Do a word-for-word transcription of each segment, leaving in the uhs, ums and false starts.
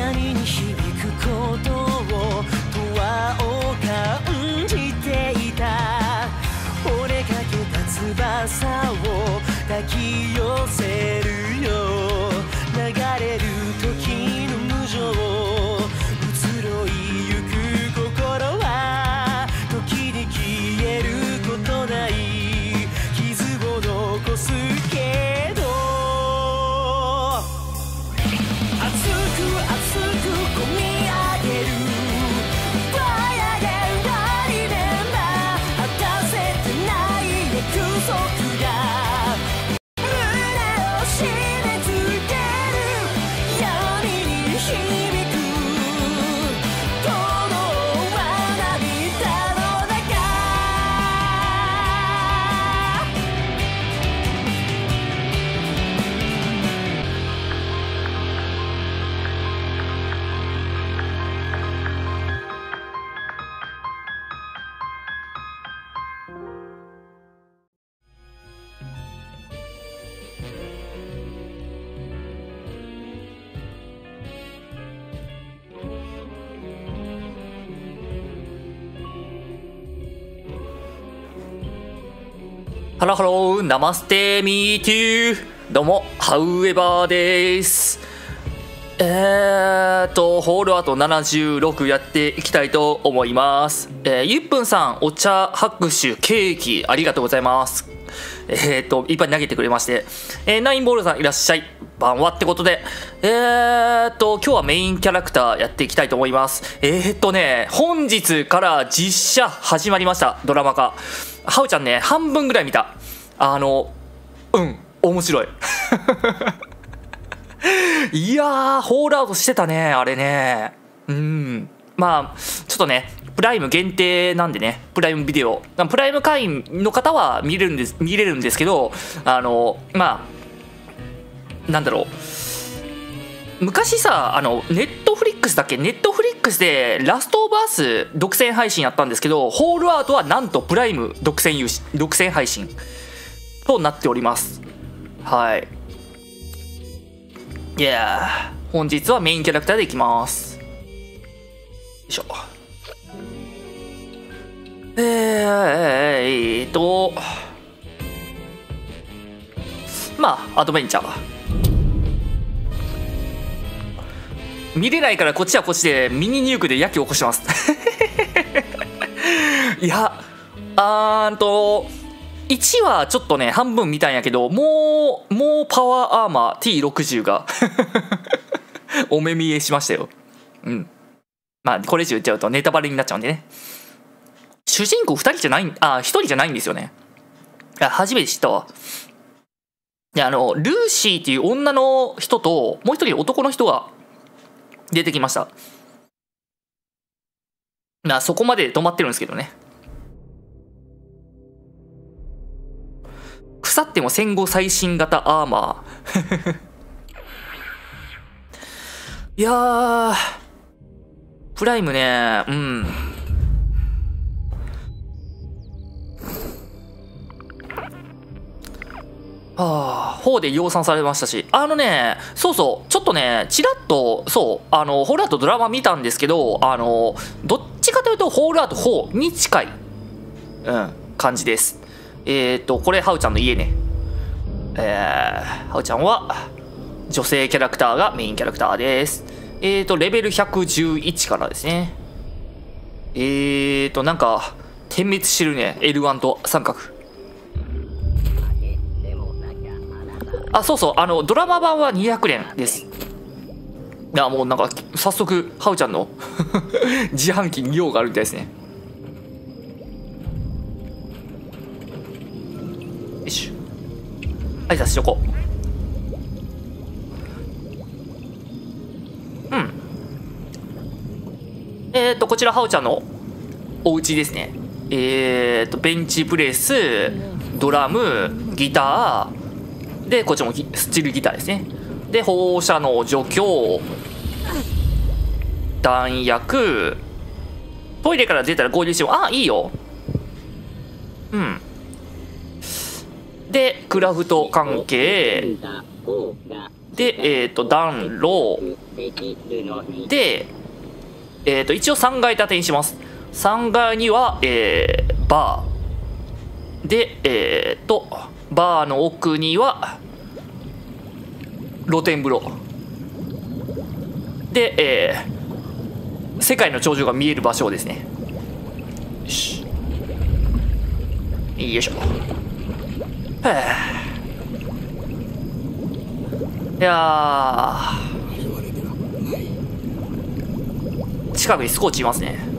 何に響くことをとはを感じていた。折れかけた翼を抱き寄せるよ。流れる時の無情移ろいゆく心は時に消えることない傷を残すけど、熱く熱く込み上げる Fire again, remember 果たせてない約束が胸を締め付ける。闇に響く鼓動は涙の中。 ハローハロー、ナマステミーテュー。どうも、ハウエバーです。えーと、ホールアートななじゅうろくやっていきたいと思います。えー、ゆっぷんさん、お茶、拍手、ケーキ、ありがとうございます。えーと、いっぱい投げてくれまして。えー、ナインボールさん、いらっしゃい。晩はってことで。えーと、今日はメインキャラクターやっていきたいと思います。えーとね、本日から実写始まりました。ドラマ化。ハウちゃんね、半分ぐらい見た。あの、うん、面白い。いやー、ホールアウトしてたね、あれね。うん。まあ、ちょっとね、プライム限定なんでね、プライムビデオ。プライム会員の方は見れるんです、見れるんですけど、あの、まあ、なんだろう。昔さ、あの、ネットフリックスだっけネットフリックスでラストオブアース独占配信やったんですけど、ホールアウトはなんとプライム独占有し独占配信となっております。はい。いやー、本日はメインキャラクターでいきます。よいしょ。えーっと、まあ、アドベンチャー。見れないからこっちはこっちでミニニュークでやき起こしてます。いや、あーんと、いちはちょっとね、半分見たんやけど、もう、もうパワーアーマー ティーろくじゅう がお目見えしましたよ。うん。まあ、これ以上言っちゃうとネタバレになっちゃうんでね。主人公ふたりじゃない、あ、ひとりじゃないんですよね。いや、初めて知ったわ。いや、あの、ルーシーっていう女の人と、もう一人男の人が出てきました。まあ、そこまで止まってるんですけどね。腐っても戦後最新型アーマー。いやー、プライムね、うん。はあ、方で養蚕されましたし、あのね、そうそう、ちょっとね、ちらっと、そう、あの、ホールアートドラマ見たんですけど、あの、どっちかというと、ホールアートフォーに近い、うん、感じです。えっと、これ、ハウちゃんの家ね。えー、ハウちゃんは、女性キャラクターがメインキャラクターです。えっと、レベルひゃくじゅういちからですね。えっと、なんか、点滅してるね、エルワン と三角。あ、そうそう、あの、ドラマ版はにひゃくれんです。いや、もうなんか、早速、ハウちゃんの自販機に用があるみたいですね。よいしょ。挨拶しとこう。うん。えっと、こちら、ハウちゃんのお家ですね。えっと、ベンチプレス、ドラム、ギター、で、こっちもスチールギターですね。で、放射能除去、弾薬、トイレから出たら合流しても、あ、いいよ。うん。で、クラフト関係、で、えっと、暖炉、 で、えー、と一応さんがい建てにします。さんがいには、えー、バーで、えー、とバーの奥には露天風呂で、えー、世界の頂上が見える場所ですね。よし、よいしょ。はあ、いやー、近くにスコーチいますね。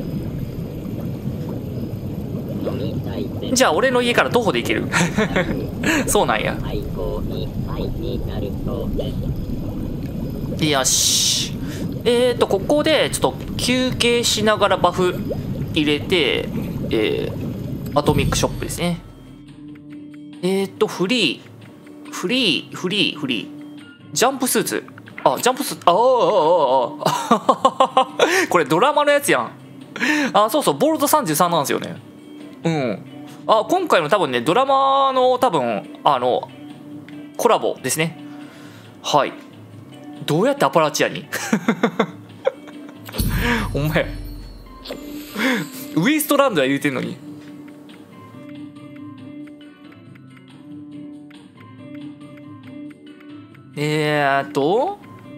じゃあ俺の家から徒歩で行けるそうなんや。よし、えーとここでちょっと休憩しながらバフ入れて、えー、アトミックショップですね。えーとフリーフリーフリーフリージャンプスーツ、あジャンプスーツ、ああああこれドラマのやつやん。あ、そうそう、ボルトさんじゅうさんなんですよね。うん、あ今回の多分ねドラマの多分あのコラボですね。はい、どうやってアパラチアにお前ウエストランドは言うてんのに。えーっと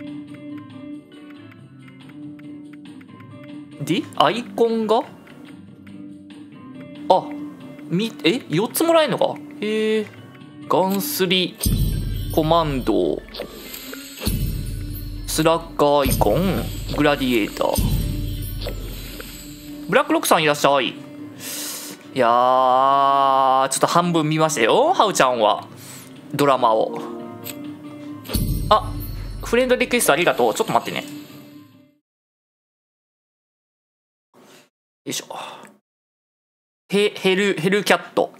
でアイコンがあみえよっつもらえるのか。へえ、ガンスリコマンド、スラッガーアイコン、グラディエーター、ブラックロックさんいらっしゃい。いやーちょっと半分見ましたよハウちゃんはドラマを。あ、フレンドリクエストありがとう。ちょっと待ってね。よいしょ。ヘヘルヘルキャット。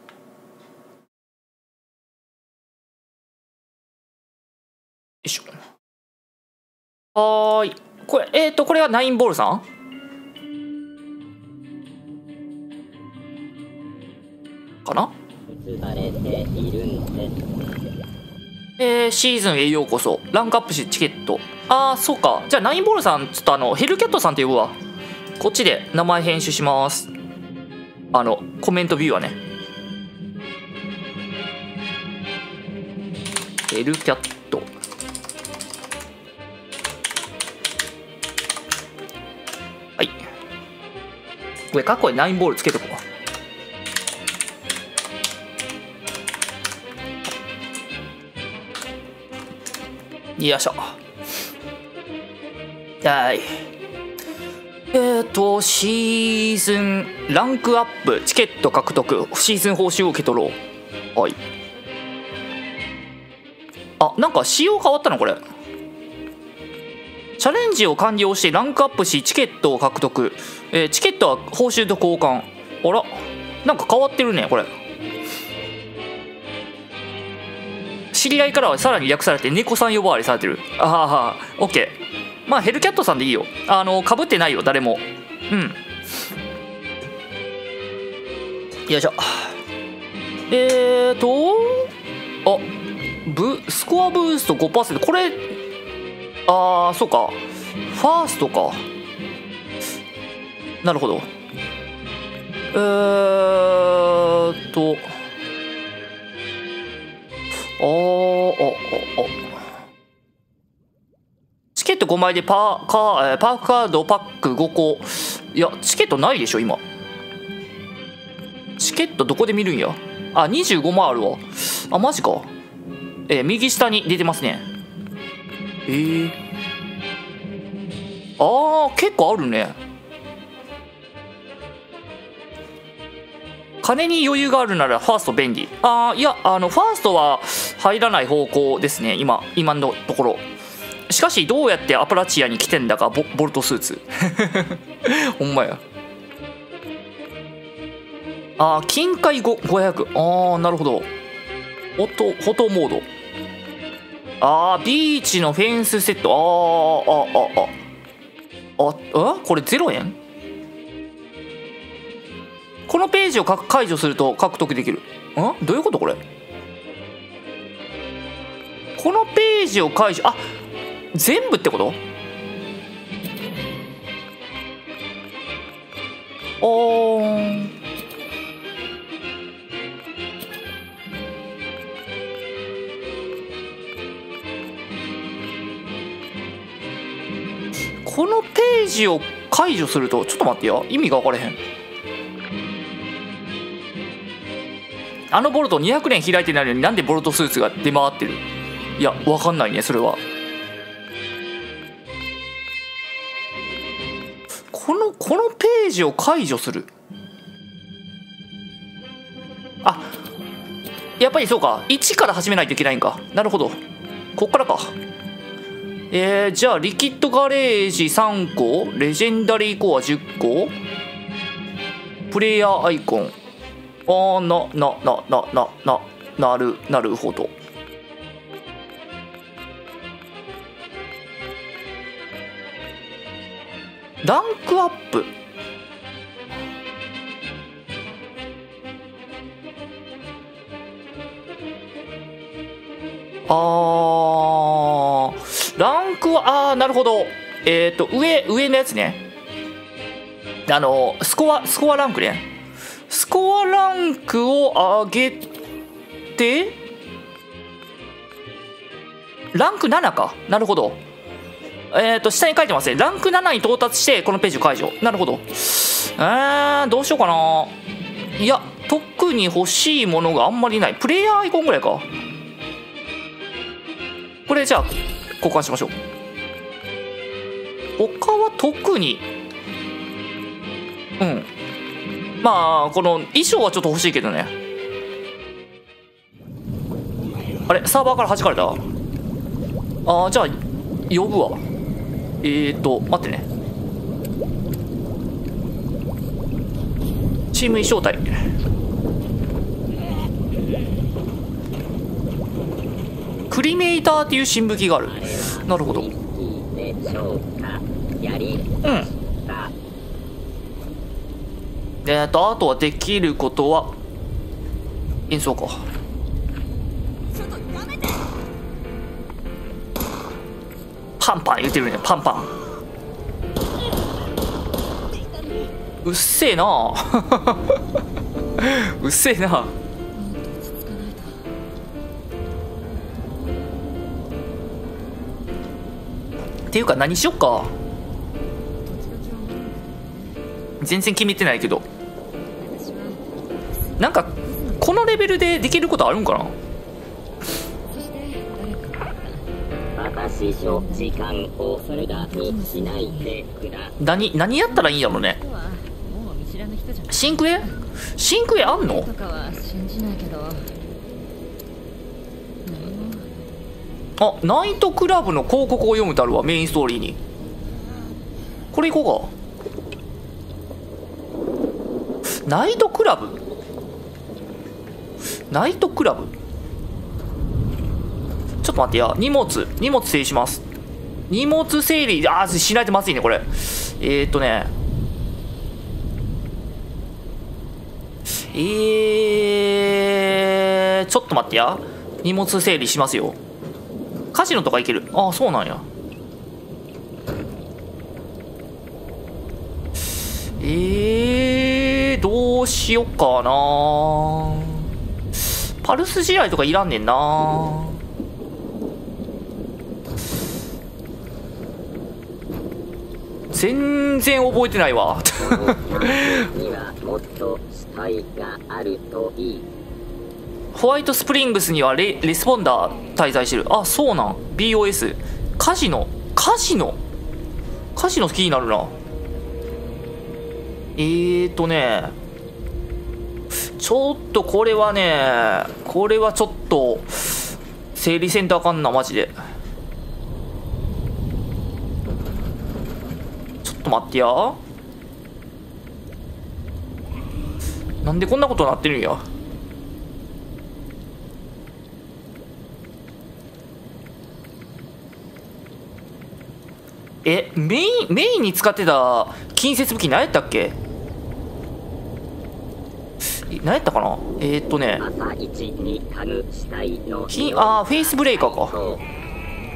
よいしょ。はーい。これえっ、ー、とこれはナインボールさんかな。えー、シーズンへようこそ。ランクアップしチケット。ああそうか。じゃあナインボールさんちょっとあのヘルキャットさんって呼ぶわ。こっちで名前編集します。あのコメントビューはね、ヘルキャット。はい、これ過去にナインボールつけとこう。よいしょ。はい、えーとシーズンランクアップチケット獲得、シーズン報酬を受け取ろう。はい、あなんか仕様変わったのこれ。チャレンジを完了してランクアップしチケットを獲得、えー、チケットは報酬と交換。あらなんか変わってるねこれ。知り合いからはさらに略されて猫さん呼ばわりされてる。ああオッケー。まあヘルキャットさんでいいよ。あのかぶってないよ誰も。うんよいしょ。えーとあブスコアブースト ごパーセント。 これあーそうか、ファーストか。なるほど。えーとあーあああチケットごまいでパーカー、パークカードパックごこ。いやチケットないでしょ今。チケットどこで見るんや。あにじゅうごまいあるわ。あマジか。えー、右下に出てますね。えー、あー結構あるね。金に余裕があるならファースト便利。あーいやあのファーストは入らない方向ですね今今のところ。しかしどうやってアパラチアに来てんだか ボ, ボルトスーツほんまや。あー金塊ごひゃく。ああなるほど。フォトフォトモード。あービーチのフェンスセット。あーあああああこれゼロえん。このページを解除すると獲得できる。んどういうことこれ。このページを解除、あ全部ってこと。 おー、このページを解除すると、ちょっと待ってよ、意味が分からへん。あのボルトにひゃくねん開いてないのになんでボルトスーツが出回ってる？いや、分かんないね、それは。このこのページを解除する。あ、やっぱりそうか、いちから始めないといけないんか。なるほど、こっからか。えー、じゃあリキッドガレージさんこ、レジェンダリーコアじゅっこ、プレイヤーアイコン。あー、なななななななるなるほど。ランクアップ。あー、ランクは、あー、なるほど。えっと上上のやつね。あのスコアスコアランクね。スコアランクを上げてランクななか。なるほど。えっと下に書いてますね。ランクななに到達してこのページを解除。なるほど。えー、どうしようかな。いや、特に欲しいものがあんまりない。プレイヤーアイコンぐらいか。これじゃあ交換しましょう。他は特に、うん、まあこの衣装はちょっと欲しいけどね。あれ、サーバーから弾かれた。あー、じゃあ呼ぶわ。えーと待ってね。チーム衣装隊。クリメイターっていう新武器がある。なるほど。うん。えっとあとはできることは演奏か。パンパン言ってるね。パンパン。うっせえなうっせえな。っていうか何しよっか。全然決めてないけど、なんかこのレベルでできることあるんかな。何何やったらいいんやろね。シンクエシンクエあんの。あ、ナイトクラブの広告を読むとあるわ。メインストーリーに。これいこうか。ナイトクラブナイトクラブちょっと待ってや。荷物荷物整理します。荷物整理、あーしないとまずいねこれ。えーっとねえーちょっと待ってや。荷物整理しますよ。カジノとか行ける。ああ、そうなんや。えー、どうしよっかな。パルス試合とかいらんねんな。全然覚えてないわホワイトスプリングスには レ, レスポンダー滞在してる。あ、そうなん。 ビーオーエス カジノカジノカジノ気になるな。えーとねちょっとこれはねこれはちょっと整理せんとあかんなマジで。ちょっと待ってや。なんでこんなことなってるんや。え、メインメインに使ってた近接武器何やったっけ。何やったかな。えー、っとね金あーフェイスブレイカーか。フ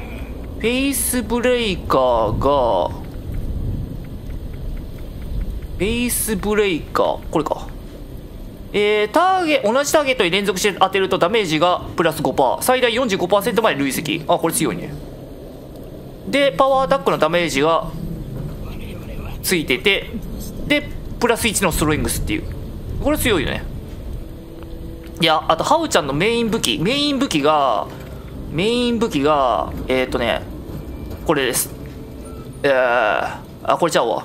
ェイスブレイカーがベースブレイカー、これか。えー、ターゲ同じターゲットに連続して当てるとダメージがプラス ごパーセント、 最大 よんじゅうごパーセント まで累積。あ、これ強いね。でパワーアタックのダメージがついてて、でプラスいちのストレングスっていう、これ強いよね。いや、あとハウちゃんのメイン武器メイン武器がメイン武器がえー、っとねこれです。えー、あ、これちゃうわ。ん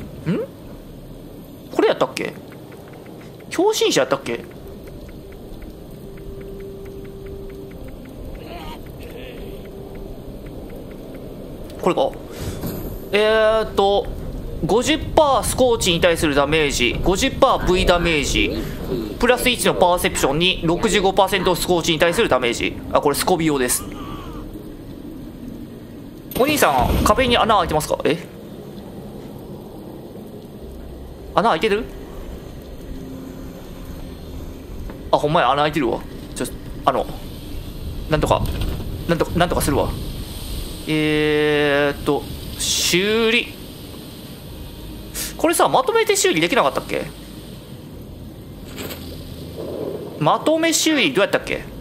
これやったっけ？狂信者やったっけ？これか。えーっと ごじゅっパーセント スコーチに対するダメージ、 ごじゅっパーセント V ダメージプラスいちのパーセプションに ろくじゅうごパーセント スコーチに対するダメージ。あ、これスコビオです。お兄さん壁に穴開いてますか？え、穴開いてる？あ、ほんまや、穴開いてるわ。ちょあのなんとかなんとかなんとかするわ。えーっと修理、これさまとめて修理できなかったっけ？まとめ修理どうやったっけ？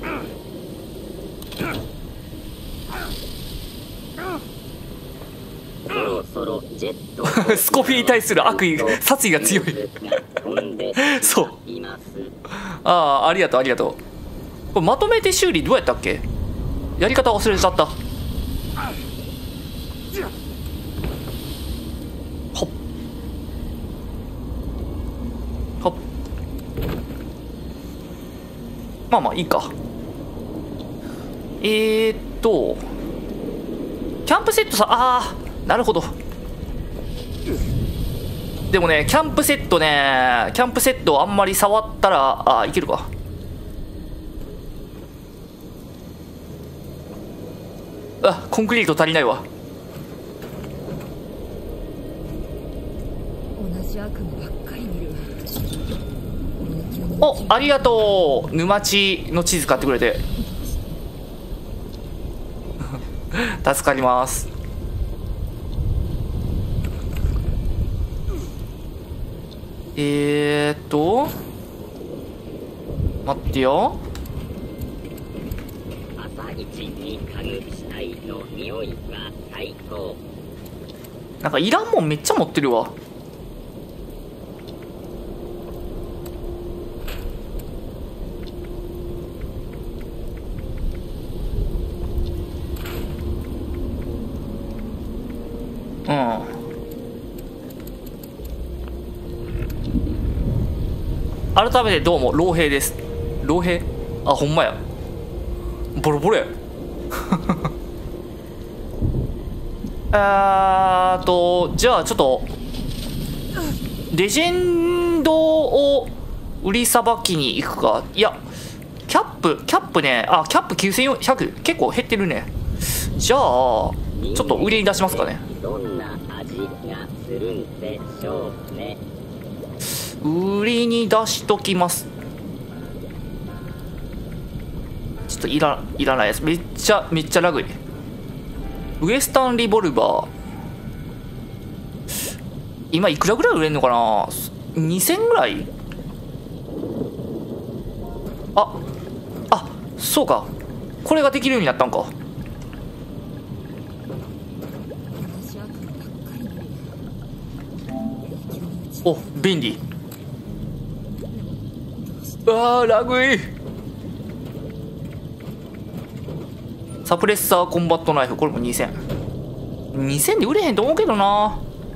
スコピーに対する悪意殺意が強いそう、ああ、ありがとうありがとう。これまとめて修理どうやったっけ？やり方忘れちゃった。ほっほっ、まあまあいいか。えー、っとキャンプセットさ、あーなるほど。でもねキャンプセットねキャンプセットあんまり触ったら、あーいけるか。あ、コンクリート足りないわ。 同じ悪夢ばっかり見る。 お、ありがとう。沼地の地図買ってくれて助かります。えーっと待ってよ。 朝一に嗅ぐ死体の匂いが最高。 なんかいらんもんめっちゃ持ってるわ。うん。改めてどうも老兵です。老兵？あ、ほんまや。ボロボロや。あーとじゃあちょっとレジェンドを売りさばきに行くか。いやキャップキャップね、あキャップきゅうせんよんひゃく結構減ってるね。じゃあちょっと売りに出しますかね。 どんな味がするんでしょうね。 売りに出しときます。ちょっといらいらないやつ。めっちゃめっちゃラグい。ウエスタンリボルバー今いくらぐらい売れんのかな。にせんぐらい。ああ、そうか、これができるようになったんか。お、便利。あーラグい。サプレッサーコンバットナイフ、これもにせん。にせんで売れへんと思うけどな。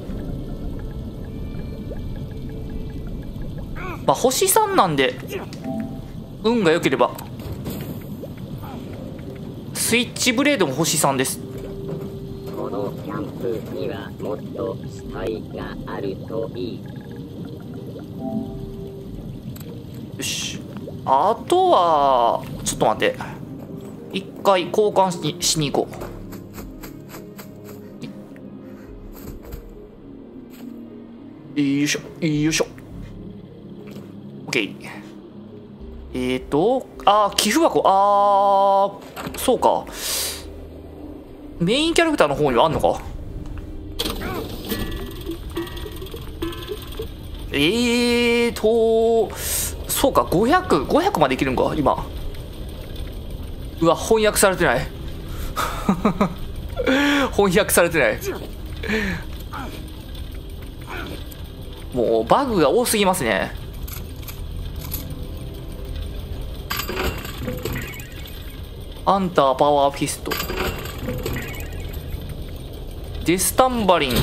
まあ星さんなんで運が良ければ。スイッチブレードも星さんです。 このキャンプにはもっと死体があるといい。 よし、あとはちょっと待って、一回交換しにしに行こう。よいしょよいしょ。 OK。 えーとあー寄付箱、あーそうか、メインキャラクターの方にはあんのか。 えーとそうか、ごひゃく、ごひゃくまでいけるんか今。うわ、翻訳されてない翻訳されてない。もうバグが多すぎますね。アンターパワーフィスト、デスタンバリン、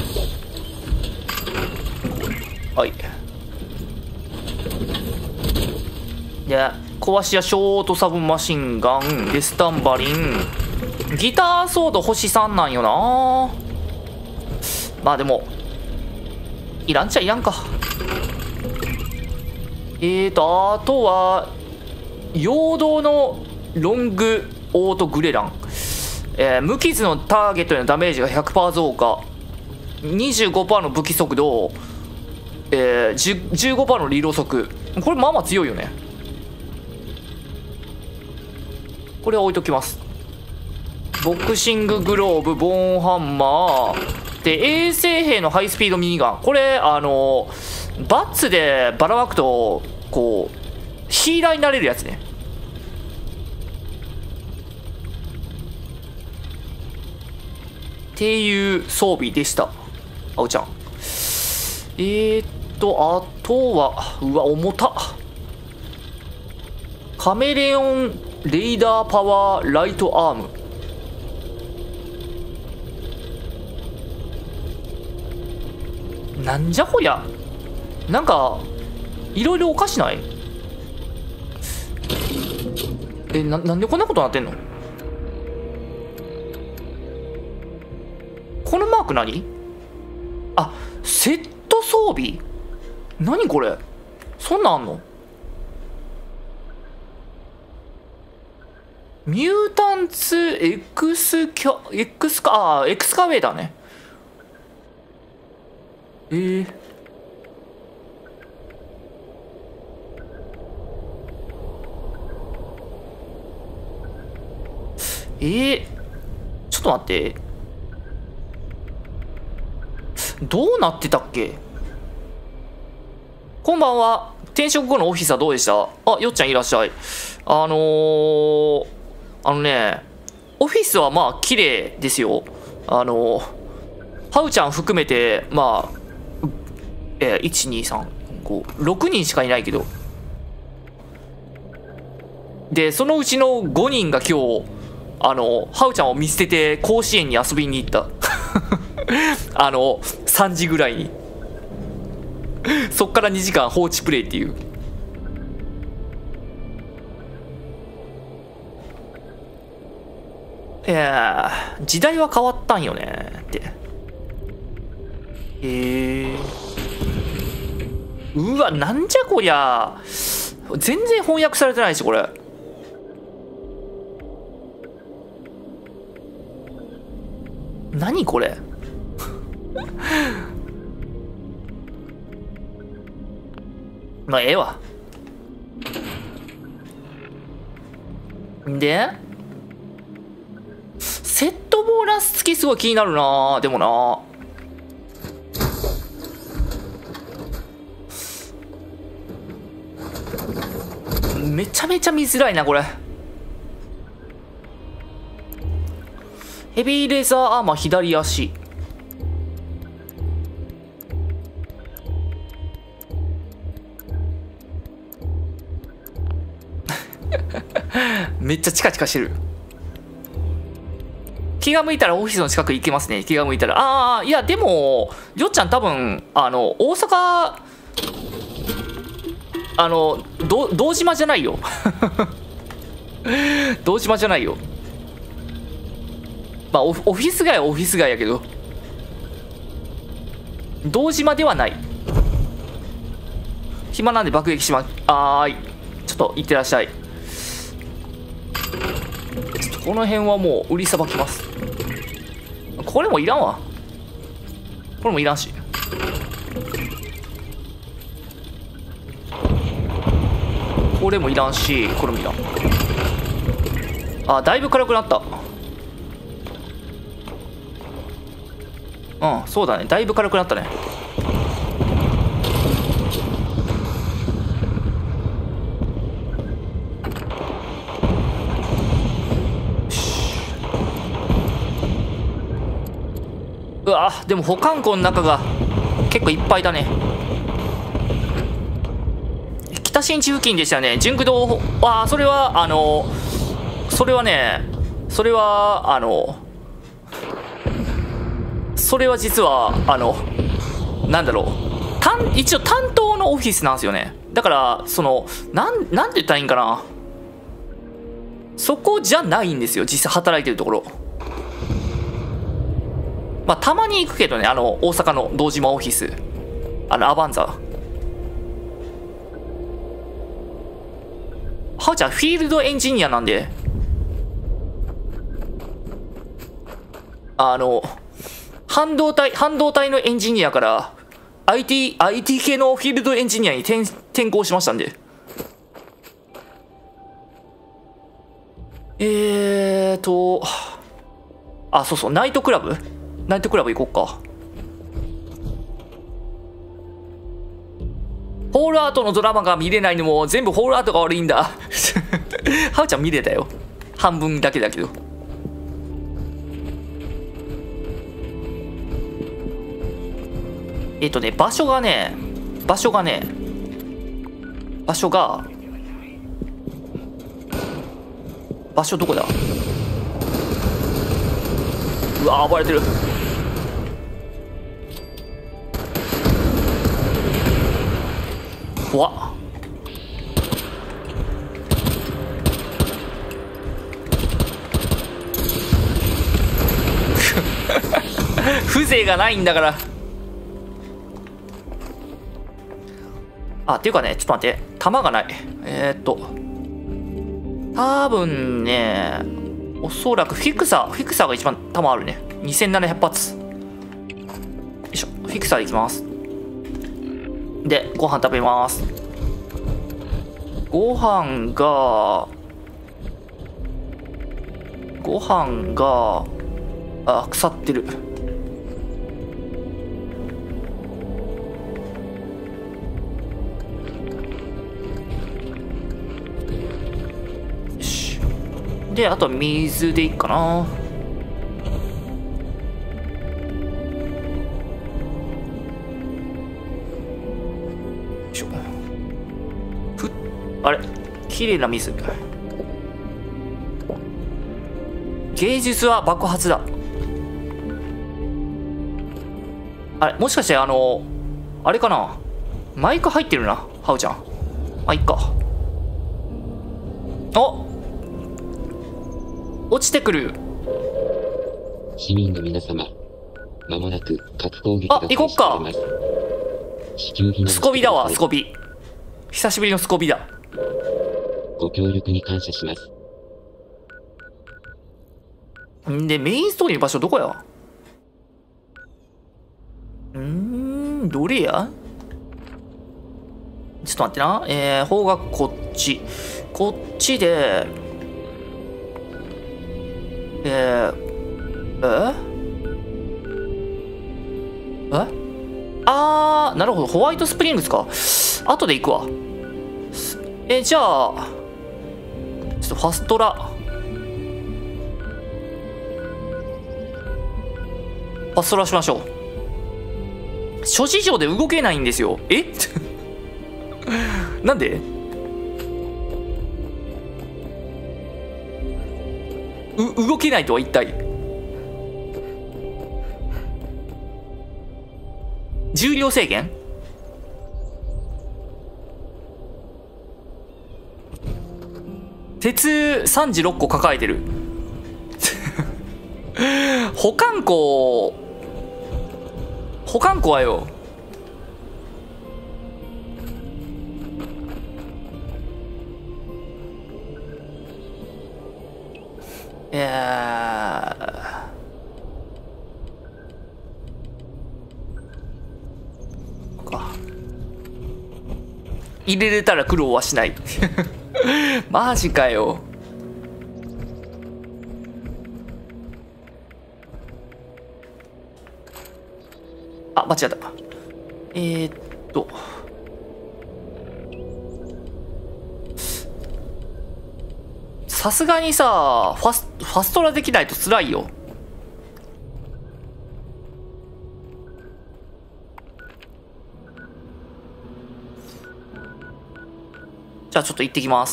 はい。で、壊し屋ショートサブマシンガン、デスタンバリン、ギターソード星さんなんよな。まあでもいらんちゃいらんか。えーとあとは陽動のロングオートグレラン、えー、無傷のターゲットへのダメージが ひゃくパーセント 増加、 にじゅうごパーセント の武器速度、えー、じゅじゅうごパーセント のリロー速。これまあまあ強いよね。これは置いときます。ボクシンググローブ、ボーンハンマーで、衛生兵のハイスピードミニガン。これあのバッツでばらまくとこうヒーラーになれるやつね。っていう装備でした。あおちゃん。えーっとあとは、うわ重たっ。カメレオンレーダーパワーライトアーム。なんじゃこりゃ。なんかいろいろおかしない？え、な、なんでこんなことなってんの？このマーク何？あ、セット装備？何これ？そんなんあんの？ミュータンツエクスキャ、エクスカ、あ、エクスカベーターね。えー、えー、ちょっと待って、どうなってたっけ。こんばんは。転職後のオフィスはどうでした？あ、よっちゃんいらっしゃい。あのー、あのね、オフィスはまあ綺麗ですよ。あのー、ハウちゃん含めてまあえー、いちにさんごろくにんしかいないけど、でそのうちのごにんが今日あのハウちゃんを見捨てて甲子園に遊びに行ったあのさんじぐらいにそっからにじかん放置プレイっていう。いやー、時代は変わったんよねって。へえー、うわ、なんじゃこりゃ。全然翻訳されてないし、これ。何これまあええわ。でセットボーナス付きすごい気になるな。でもな、めちゃめちゃ見づらいなこれ。ヘビーレーザーアーマー左足。めっちゃチカチカしてる。気が向いたらオフィスの近く行けますね。気が向いたら。ああ、いやでもよっちゃん多分あの大阪あのど堂島じゃないよ堂島じゃないよ。まあオフ、オフィス街はオフィス街やけど堂島ではない。暇なんで爆撃しまあーい。ちょっと行ってらっしゃい。ちょっとこの辺はもう売りさばきます。これもいらんわ。これもいらんし。これもいらんし、これもいらん。あ、だいぶ軽くなった。うん、そうだね、だいぶ軽くなったね。 わ、でも保管庫の中が結構いっぱいだね。北新地付近でしたね。純駆動、あ、それはあのそれはねそれはあのそれは実はあのなんだろう、担一応担当のオフィスなんですよね。だからそのなんなんて言ったらいいんかな、そこじゃないんですよ、実際働いてるところ。まあたまに行くけどね、あの大阪の堂島オフィス、あのアバンザ。はおちゃんフィールドエンジニアなんで、あの半導体半導体のエンジニアから アイティー アイティー 系のフィールドエンジニアに転転向しましたんで。えーとあ、そうそう、ナイトクラブナイトクラブ行こっか。ホールアートのドラマが見れないのも全部ホールアートが悪いんだ。はおちゃん見れたよ、半分だけだけど。えっとね場所がね場所がね場所が場所どこだ。うわ暴れてる。怖っ。風情がないんだから。あ、っていうかね、ちょっと待って、弾がない。えー、っと多分ね、おそらくフィクサーフィクサーが一番弾あるね。にせんななひゃく発。よいしょ、フィクサーでいきます。でご飯食べます。ご飯がご飯があ腐ってる。よし、であとは水でいいかな。あれ、綺麗な水。芸術は爆発だ。あれ、もしかしてあのあれかな、マイク入ってるな、はおちゃん。あ、いっか。お、落ちてくる。 市民の皆様、まもなく核攻撃があ、行こっか。スコビだわ、スコビ。久しぶりのスコビだ。 ご協力に感謝します。 んで、メインストーリーの場所どこや。うーん、どれや。ちょっと待ってな。えー、方がこっち。こっちで、えー、ええあー、なるほど。ホワイトスプリングスか。後で行くわ。え、じゃあ、ちょっとファストラ。ファストラしましょう。諸事情で動けないんですよ。えなんでう動けないとは一体。重量制限。鉄さんじゅうろっこ抱えてる。保管庫保管庫はよ、いや入れれたら苦労はしない。マジかよ。あ、間違った。えー、っとさすがにさファスファストラできないと辛いよ。 じゃあちょっと行ってきます。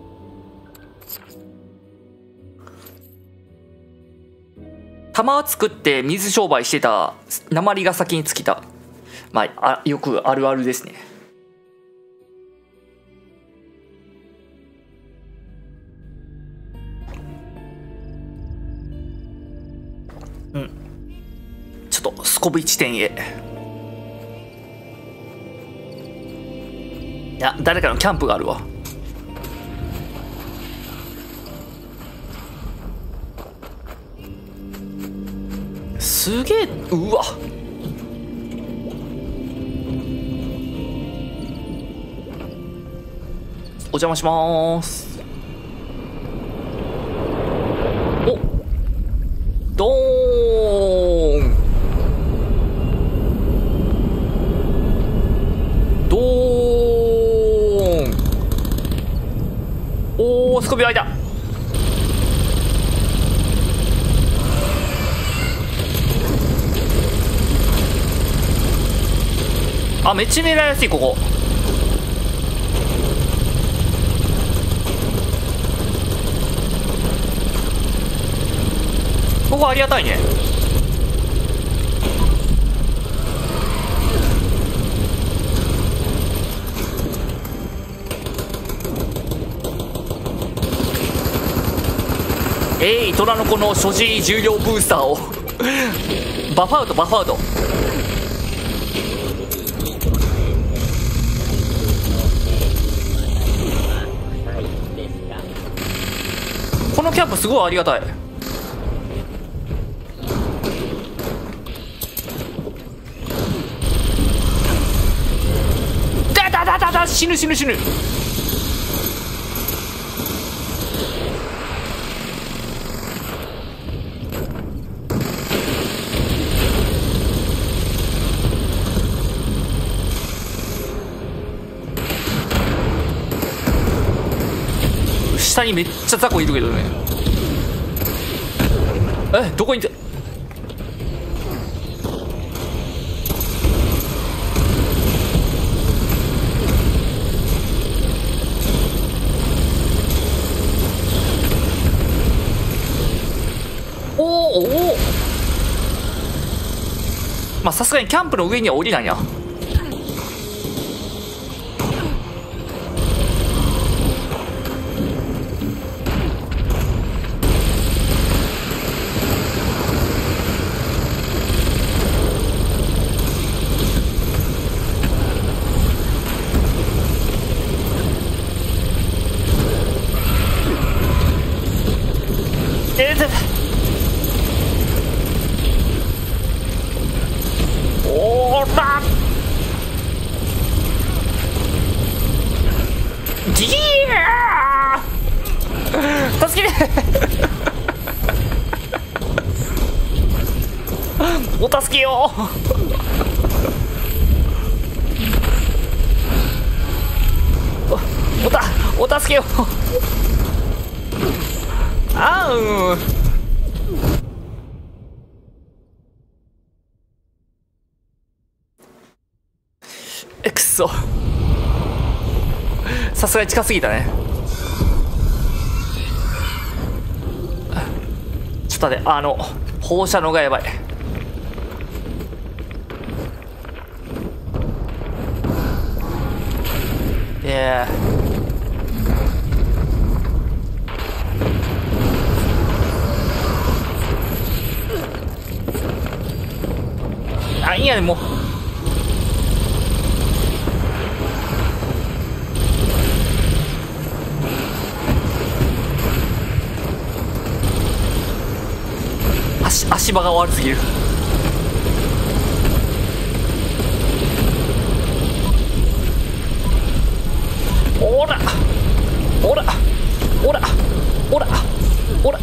玉作って水商売してた鉛が先に尽きた。まあ、あよくあるあるですね。うん。ちょっとスコブ地点へ。いや、誰かのキャンプがあるわ。すげえ、うわ。お邪魔します。お、ドーン。ドーン。おー、スコビ開いた。あ、めっちゃ狙いやすい。ここここありがたいね。えい、虎の子の所持重量ブースターをバフアウトバフアウト。このキャンプすごいありがたい。だだだだだ、死ぬ死ぬ死ぬ。下にめっちゃ雑魚いるけどね。え、どこにいて。おおおお。まあさすがにキャンプの上には降りないな。おーらギー助けてお助けよお、おたお助けよあうんえくそ、さすがに近すぎたね。ちょっと待って、あの放射能がやばい。いやあ、いいやねもう。足足場が悪すぎる。おらおらおらおらおら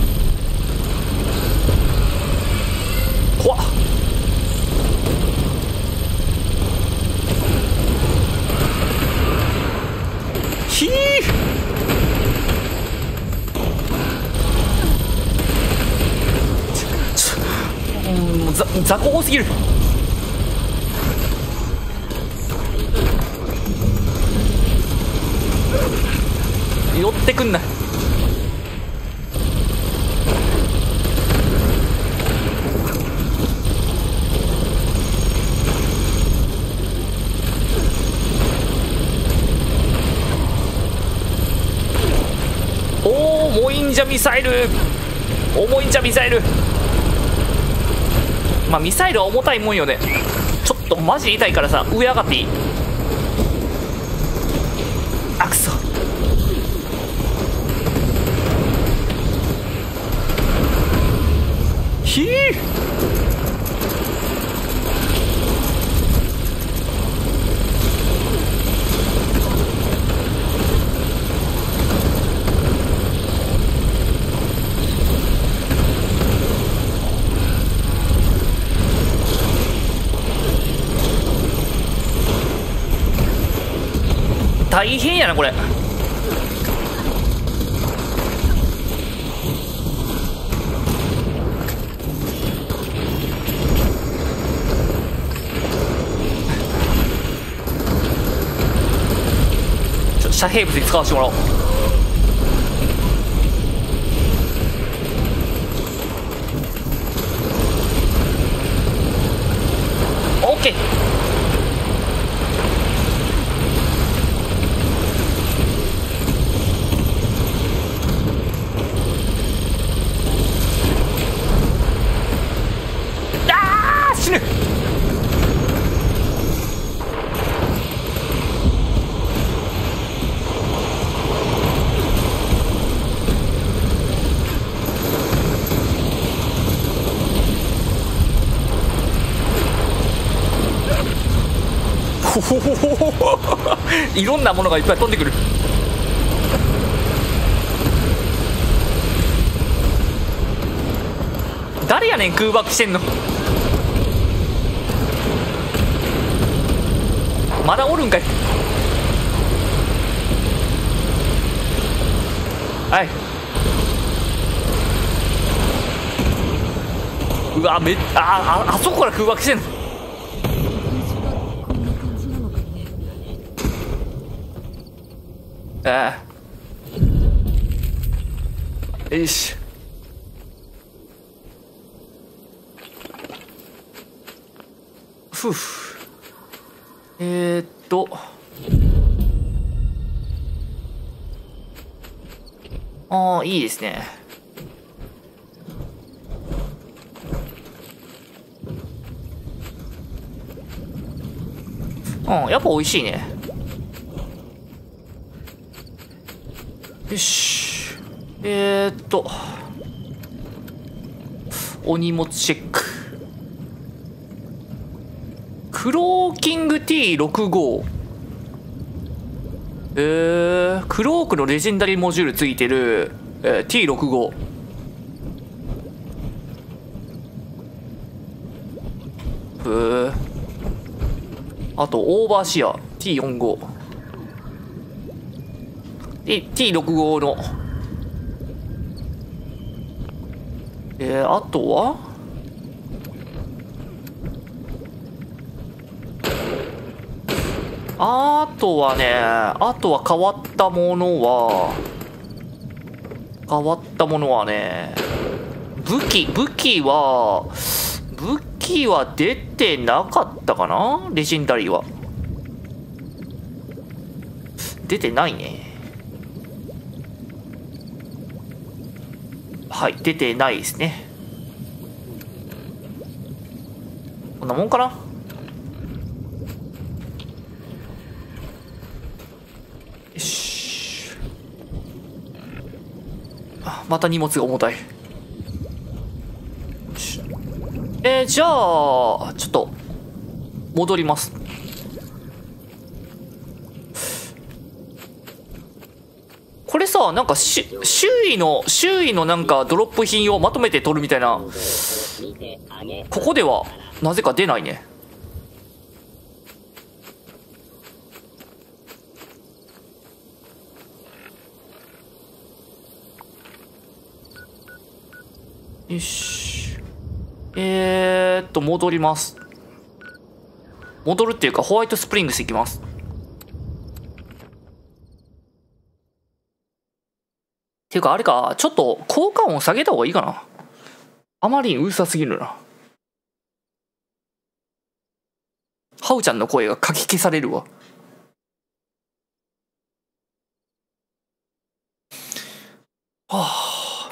怖っ。 雑魚多すぎる。寄ってくんな。おお、重いんじゃミサイル。重いんじゃミサイル。まあミサイルは重たいもんよね。ちょっとマジ痛いからさ、上上がっていい？あ、くそ。ひー。大変やなこれ。ちょ遮蔽物に使わせてもらおう。オッケー。いろんなものがいっぱい飛んでくる。誰やねん空爆してんの。まだおるんかい。はい。うわめっあああそこから空爆してんの。ああ、よし。ふう。えー、っとああ、いいですね。うん、やっぱ美味しいね。よし。えー、っとお荷物チェック。クローキング ティーろくじゅうご。 えー、クロークのレジェンダリーモジュールついてる、えー、ティーろくじゅうご。 えー、あとオーバーシア ティーよんじゅうご。 ティーろくじゅうご のえー、あとはあとはねあとは変わったものは変わったものはね武器武器は武器は出てなかったかな。レジェンダリーは出てないね。はい、出てないですね。こんなもんかな。よし。あ、また荷物が重たい。えー、じゃあちょっと戻ります。これさ、なんかし周囲の周囲のなんかドロップ品をまとめて取るみたいな、ここではなぜか出ないね。よし。えーっとと戻ります。戻るっていうかホワイトスプリングス行きます。っていうかあれか、ちょっと効果音下げた方がいいかな。あまりにうるさすぎるな。ハウちゃんの声がかき消されるわ。はあ。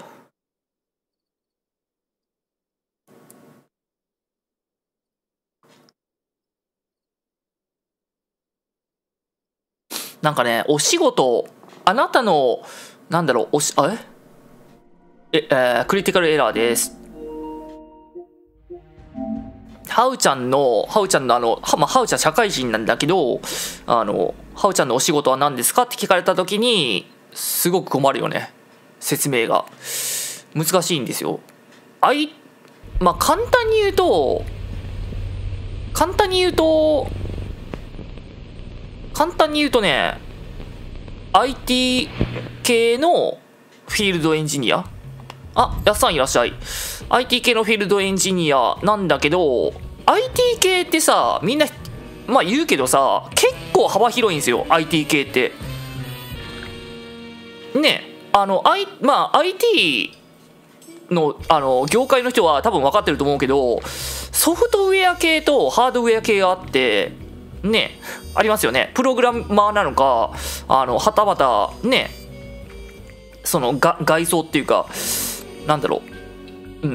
なんかね、お仕事、あなたの、なんだろう、おし、あれえ、えー、クリティカルエラーです。ハウちゃんの、ハウちゃんのあの、はまあ、ハウちゃん社会人なんだけど、あの、ハウちゃんのお仕事は何ですかって聞かれたときに、すごく困るよね。説明が。難しいんですよ。あい、まあ、簡単に言うと、簡単に言うと、簡単に言うとね、アイティー 系のフィールドエンジニア。あ、やっさんいらっしゃい。アイティー 系のフィールドエンジニアなんだけど、アイティー 系ってさ、みんな、まあ言うけどさ、結構幅広いんですよ、アイティー 系って。ね、あの、I、まあ アイティー の、あの、業界の人は多分分かってると思うけど、ソフトウェア系とハードウェア系があって、ね、ありますよね。プログラマーなのか、あの、はたまた、ね、そのが外装っていうか、なんだろう、うん。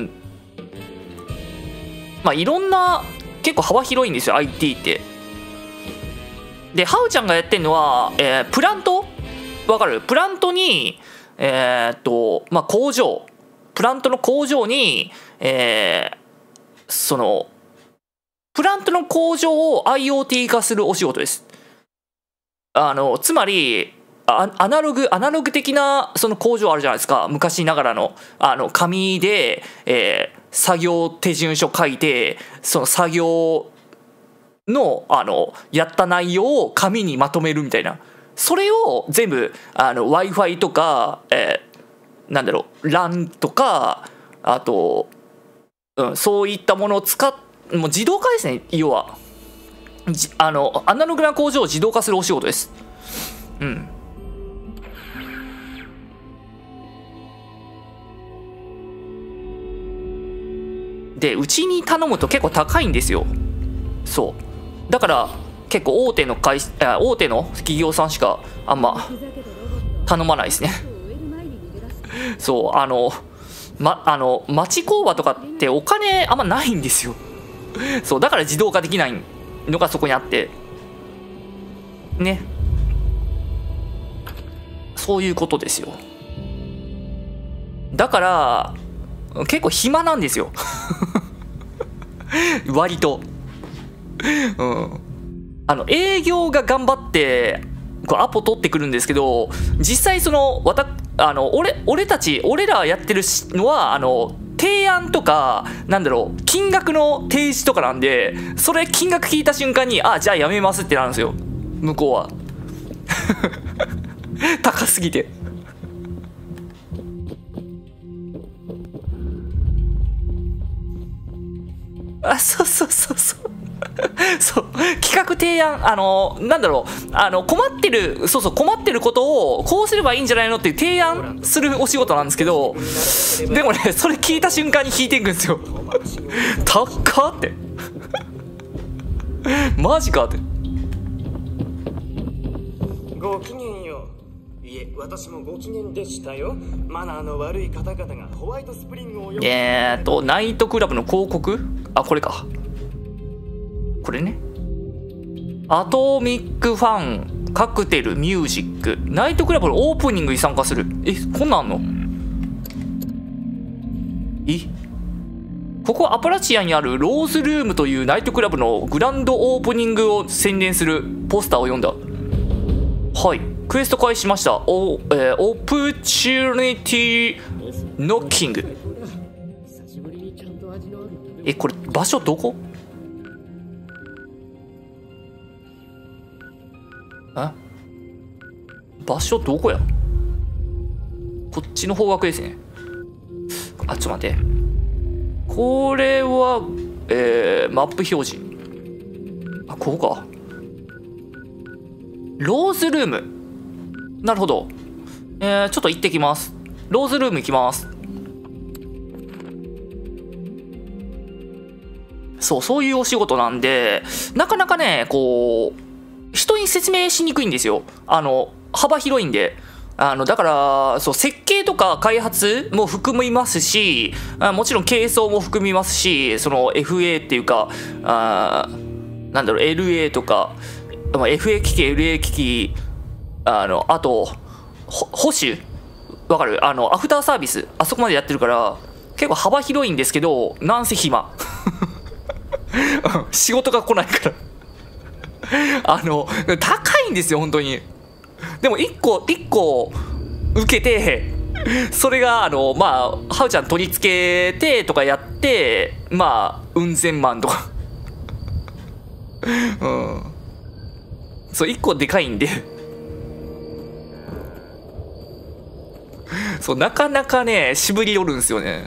まあ、いろんな、結構幅広いんですよ、アイティー って。で、ハウちゃんがやってるのは、えー、プラントわかる？プラントに、えー、っと、まあ、工場、プラントの工場に、えー、その、プラントの工場を アイオーティー 化するお仕事です。あの、つまり、アアナログ、アナログ的なその工場あるじゃないですか。昔ながらの、あの、紙で、えー、作業手順書書いて、その作業の、あの、やった内容を紙にまとめるみたいな。それを全部、あの、Wi-Fi とか、えー、なんだろう、ラン とか、あと、うん、そういったものを使って、もう自動化ですね、要は。あの、アナログな工場を自動化するお仕事です。うん。で、うちに頼むと結構高いんですよ。そう。だから、結構大手の会社、大手の企業さんしかあんま頼まないですね。そう、あの、ま、あの、町工場とかってお金あんまないんですよ。そうだから自動化できないのがそこにあってね、そういうことですよ。だから結構暇なんですよ割と、うん、あの営業が頑張ってこうアポ取ってくるんですけど、実際そのわたあの 俺, 俺たち俺らやってるのはあの提案とかなんだろう金額の提示とかなんで、それ金額聞いた瞬間にあじゃあやめますってなるんですよ向こうは高すぎて。あそうそうそうそうそう企画提案あのなんだろうあの困ってるそうそう困ってることをこうすればいいんじゃないのっていう提案するお仕事なんですけど、でもねそれ聞いた瞬間に引いていくんですよ高っってマジかって。 ごきげんよう。いえ私もご機嫌でしたよ。マナーの悪い方々がホワイトスプリングをえーっとナイトクラブの広告、あこれかこれね。アトミックファンカクテルミュージックナイトクラブのオープニングに参加する。えこんなんあんの？えここアパラチアにあるローズルームというナイトクラブのグランドオープニングを宣伝するポスターを読んだ。はいクエスト開始しました。お、えー、オプチュニティノッキング。えこれ場所どこ？え場所どこや？こっちの方角ですね。あちょっと待って、これはえー、マップ表示。あ、ここか。ローズルーム。なるほど。えー、ちょっと行ってきます。ローズルーム行きます。そう、そういうお仕事なんで、なかなかね、こう、人に説明しにくいんですよ。あの、幅広いんで。あの、だから、そう、設計とか開発も含みますし、あもちろん軽装も含みますし、その エフエー っていうか、あなんだろう、エルエー とか、まあ、エフエー 機器、エルエー 機器、あの、あと、保守わかる？あの、アフターサービス、あそこまでやってるから、結構幅広いんですけど、なんせ暇。仕事が来ないからあの高いんですよ本当に。でもいっこいっこ受けて、それがあのまあハウちゃん取り付けてとかやって、まあうん千万とかうんそういっこでかいんでそうなかなかね渋り寄るんですよね。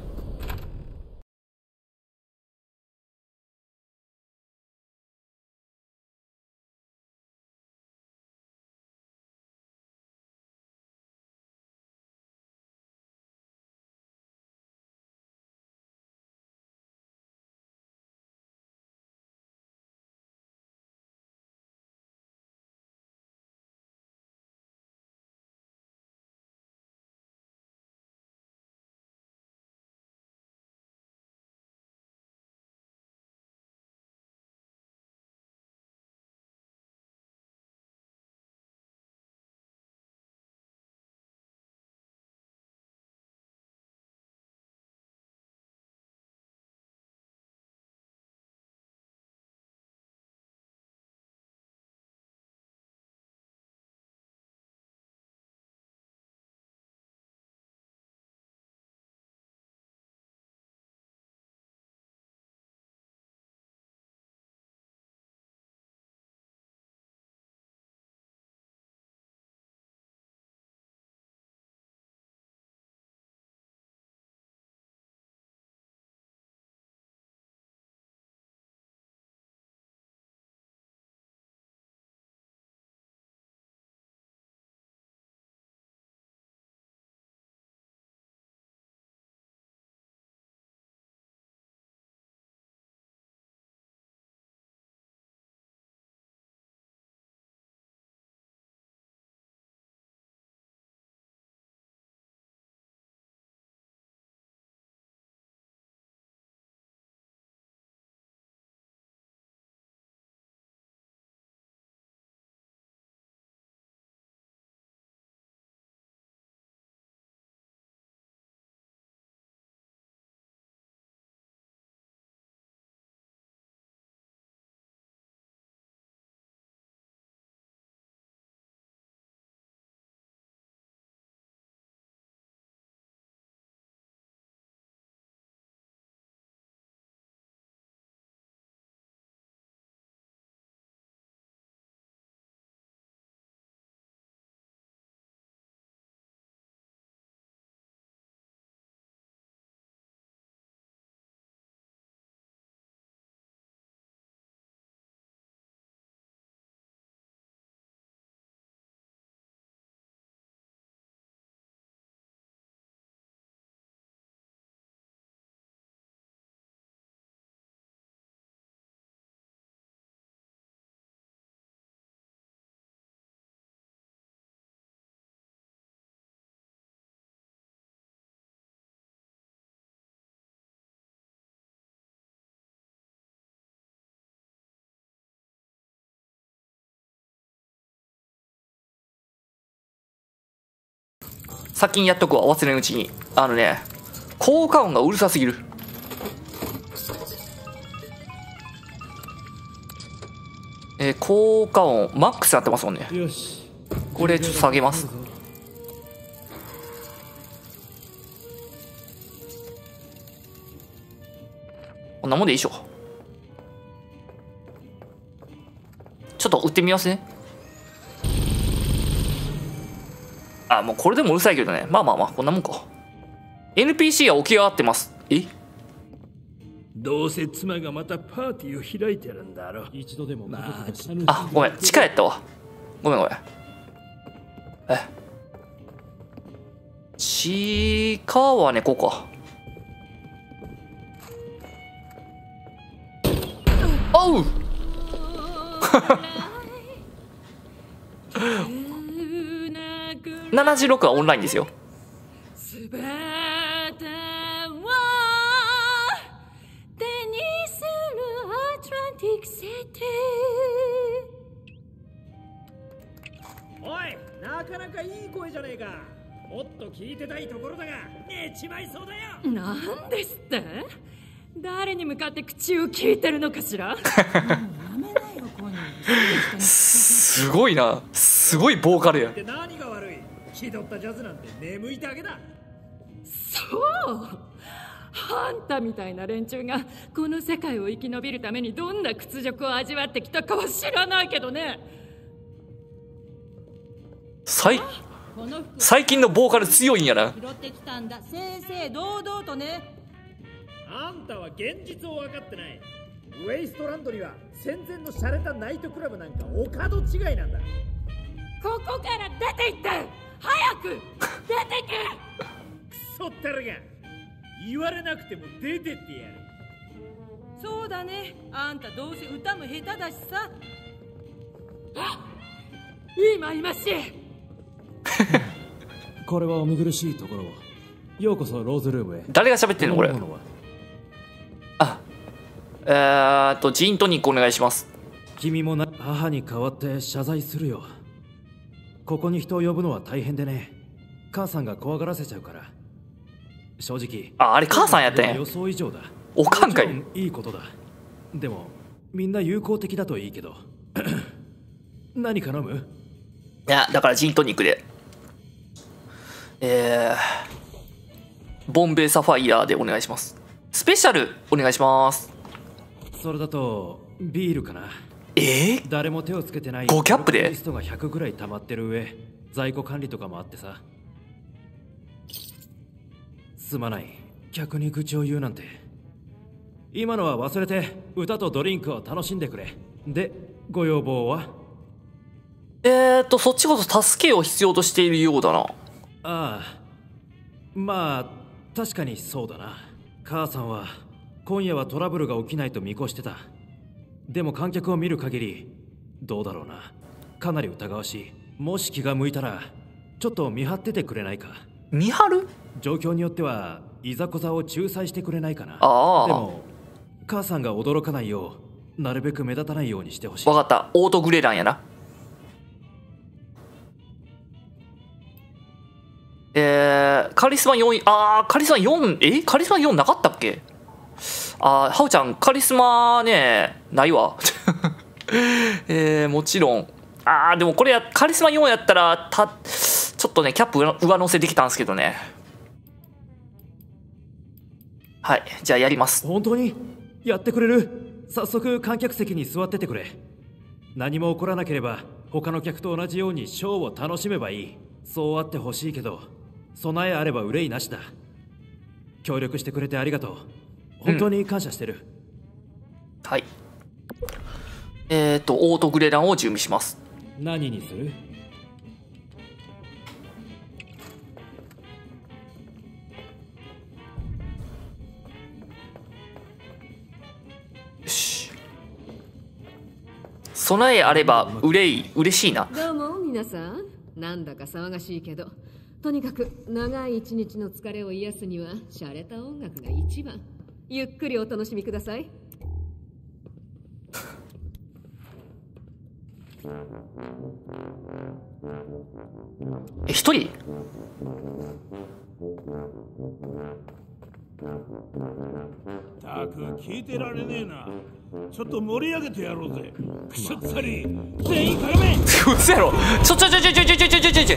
先にやっとくわ、忘れんうちに。あのね、効果音がうるさすぎる。えー、効果音マックスやってますもんね。 よし、 これちょっと下げます。こんなもんでいいでしょ。ちょっと打ってみますね。あ、もうこれでもうるさいけどね。まあまあまあ、こんなもんか。エヌピーシー は起き上がってます。えどうせ妻がまたパーティーを開いてるんだろう。一度でもまあ、 あ、ごめん、地下やったわ。ごめんごめん。え、地下はね、ここか。おうななじゅうろくはオンラインですよ。 おい、なかなかいい声じゃねえか。もっと聞いてたいところだが寝ちまいそうだよ。 なんですって？誰に向かって口を聞いてるのかしら。 すごいな、すごいボーカルや。 何が悪い？気取ったジャズなんて眠いだけだ。 そう、あんたみたいな連中がこの世界を生き延びるためにどんな屈辱を味わってきたかは知らないけどね。 最最近のボーカル強いんやな。 拾ってきたんだ、正々堂々とね。 あんたは現実を分かってない。ウェイストランドには戦前の洒落たナイトクラブなんかお門違いなんだ。 ここから出て行って、早く出てけ。 クソったるが、言われなくても出てってやる。 そうだね、あんたどうせ歌も下手だしさ。 今いましい。 これはお見苦しいところを。ようこそローズルームへ。 誰が喋ってんのこれ。あ、えーっとジントニックお願いします。 君もな、母に代わって謝罪するよ。ここに人を呼ぶのは大変でね。母さんが怖がらせちゃうから。正直、 あ、あれ母さんやったんや。 予想以上だ。 おかんかい。 いいことだ。でもみんな友好的だといいけど。何か飲む？ いや、だからジントニックで。えー、ボンベイサファイアでお願いします。スペシャルお願いします。 それだとビールかな。 えー、 誰も手をつけてないごキャップでリストがひゃくぐらい溜まってる上、在庫管理とかもあってさ。すまない、客に愚痴を言うなんて。今のは忘れて歌とドリンクを楽しんでくれ。で、ご要望は？ えーとそっちこそ助けを必要としているようだな。 ああ、まあ確かにそうだな。母さんは今夜はトラブルが起きないと見越してた。でも観客を見る限りどうだろうな、かなり疑わしい。もし気が向いたらちょっと見張っててくれないか。 見張る？ 状況によってはいざこざを仲裁してくれないかな。 ああ、 でも母さんが驚かないようなるべく目立たないようにしてほしい。 分かった、オートグレランやな。えー、カリスマよん、あーカリスマよん、えカリスマよんなかったっけ。あーハウちゃんカリスマねないわ。えー、もちろん。あーでもこれやカリスマよんやったらたちょっとねキャップ上上乗せできたんですけどね。はい、じゃあやります。 本当にやってくれる？早速観客席に座っててくれ。何も起こらなければ他の客と同じようにショーを楽しめばいい。そうあってほしいけど備えあれば憂いなしだ。協力してくれてありがとう。本当に感謝してる。 うん、はい。えっとオートグレランを準備します。 何にする？ 備えあれば憂い嬉しいな。 どうも皆さん、なんだか騒がしいけど、とにかく長い一日の疲れを癒すには洒落た音楽が一番。ゆっくりお楽しみください。 え、一人？ たく聞いてられねえな。ちょっと盛り上げてやろうぜ。くしゃっさり全員絡め。 うそやろ。ちょちょちょちょちょちょちょちょちょちょ。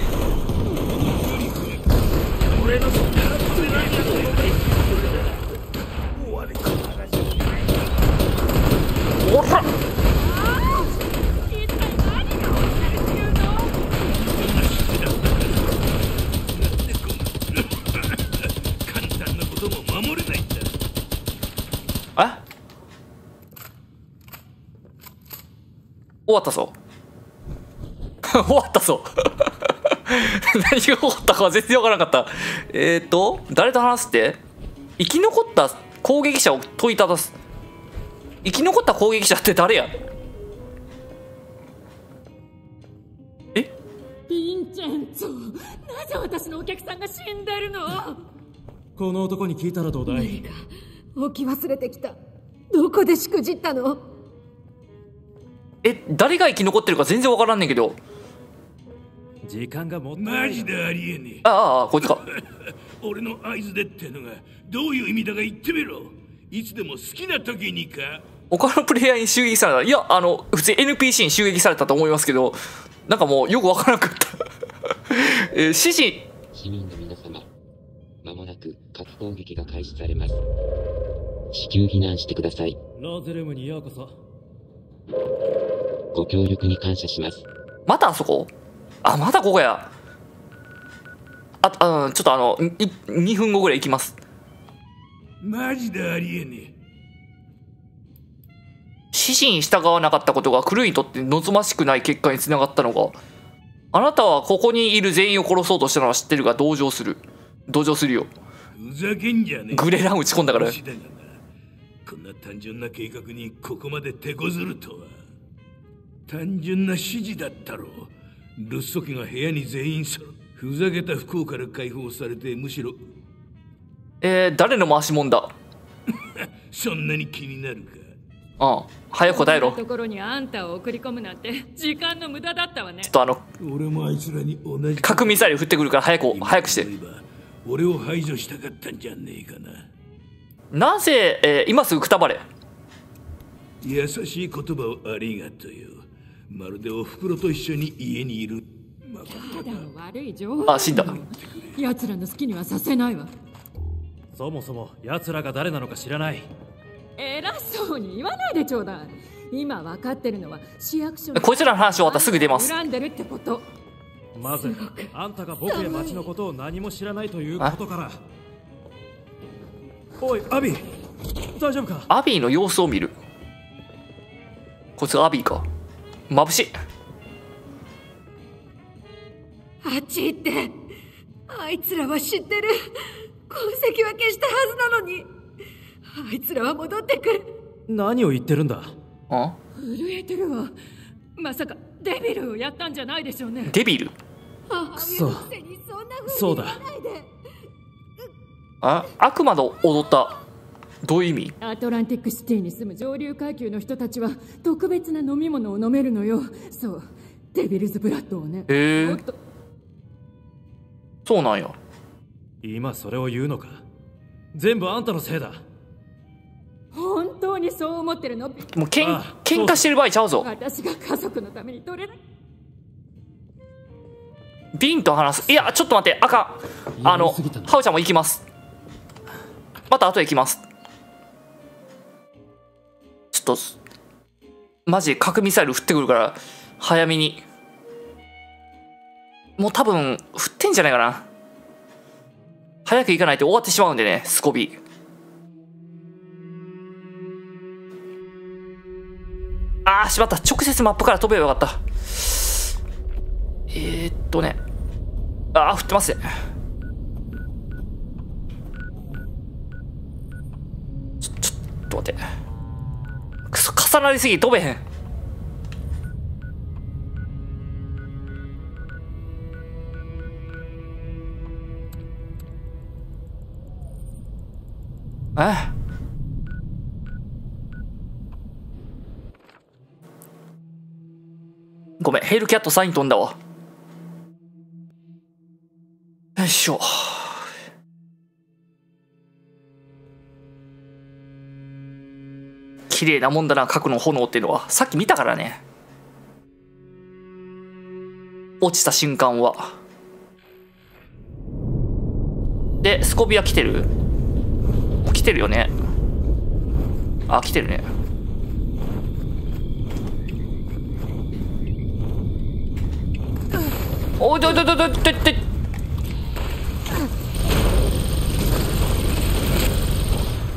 俺の好きなって何やってんだ。終わりか。 おら。 終わったぞ終わったぞ何が起こったかは全然わからなかった。えっ、ー、と誰と話すって、生き残った攻撃者を問いただす。生き残った攻撃者って誰や。え、 ヴィンチェンツォ、なぜ私のお客さんが死んでるの。 この男に聞いたらどうだい。 何か置き忘れてきた。どこでしくじったの。 え、誰が生き残ってるか全然わからんねんけど。 時間がもったいマジでありえねえ。 ああ、あこいつか。 俺の合図でってのがどういう意味だか言ってみろ。いつでも好きな時にか。 他のプレイヤーに襲撃された。いや、あの普通に エヌピーシー に襲撃されたと思いますけど、なんかもうよくわからなかったえー、指示。 市民の皆様、まもなく核攻撃が開始されます。至急避難してください。 ローズルームにようこそ。 ご協力に感謝します。 またあそこ。あ、またここや。あ、あ、ちょっとあのにふんごぐらい行きます。 マジでありえねえ。 指示に従わなかったことがクルーにとって望ましくない結果につながったのか。あなたはここにいる全員を殺そうとしたのは知ってるが同情する。同情するよ。 ふざけんじゃねえ。 グレラン打ち込んだから。 こんな単純な計画にここまで手こずるとは。単純な指示だったろう。ルッソ家が部屋に全員揃う。ふざけた不幸から解放されて、むしろえー、誰の回しもんだそんなに気になるか。 ああ、早く答えろ。 ところにあんたを送り込むなんて時間の無駄だったわね。 ちょっとあの俺もあいつらに同じ核ミサイル振ってくるから早く早くして。 俺を排除したかったんじゃねえかな。 なぜ、えー、今すぐくたばれ。 優しい言葉をありがとうよ。まるでおふくろと一緒に家にいる。 ただの悪い情報。 あ、死んだ。 奴らの好きにはさせないわ。 そもそも奴らが誰なのか知らない。 偉そうに言わないでちょうだい。今分かってるのは市役所。 こいつらの話終わったらすぐ出ます。 恨んでるってこと。 まずあんたが僕や町のことを何も知らないということから。おいアビー、大丈夫か。 アビーの様子を見る。こいつがアビーか。眩しい。 あっち行って。あいつらは知ってる。痕跡は消したはずなのに。あいつらは戻ってくる。 何を言ってるんだ。 あ、 震えてるわ。まさかデビルをやったんじゃないでしょうね。 デビル。 くそ。そうだ。 あ、悪魔の踊った。どういう意味。 アトランティックシティに住む上流階級の人たちは特別な飲み物を飲めるのよ。そう、デビルズブラッドをね。 へえ。そうなんや。 今それを言うのか。全部あんたのせいだ。 本当にそう思ってるの。 もうけん喧嘩してる場合ちゃうぞ。 私が家族のために取れない。 ビンと話す。いやちょっと待って、あかん。あのハウちゃんも行きます。また後で行きます。ちょっとマジで核ミサイル振ってくるから早めに。もう多分振ってんじゃないかな。早く行かないと終わってしまうんでね、スコビ。あーしまった、直接マップから飛べばよかった。えー、っとね、あー振ってますね。ちょちょっと待って、くそ重なりすぎ飛べへん。えごめん、ヘイルキャットサイン飛んだわ。よいしょ。綺麗なもんだな、核の炎っていうのは。さっき見たからね。落ちた瞬間は。でスコビア来てる？来てるよね。あ、来てるね。おいどいどいどいどいどいどい。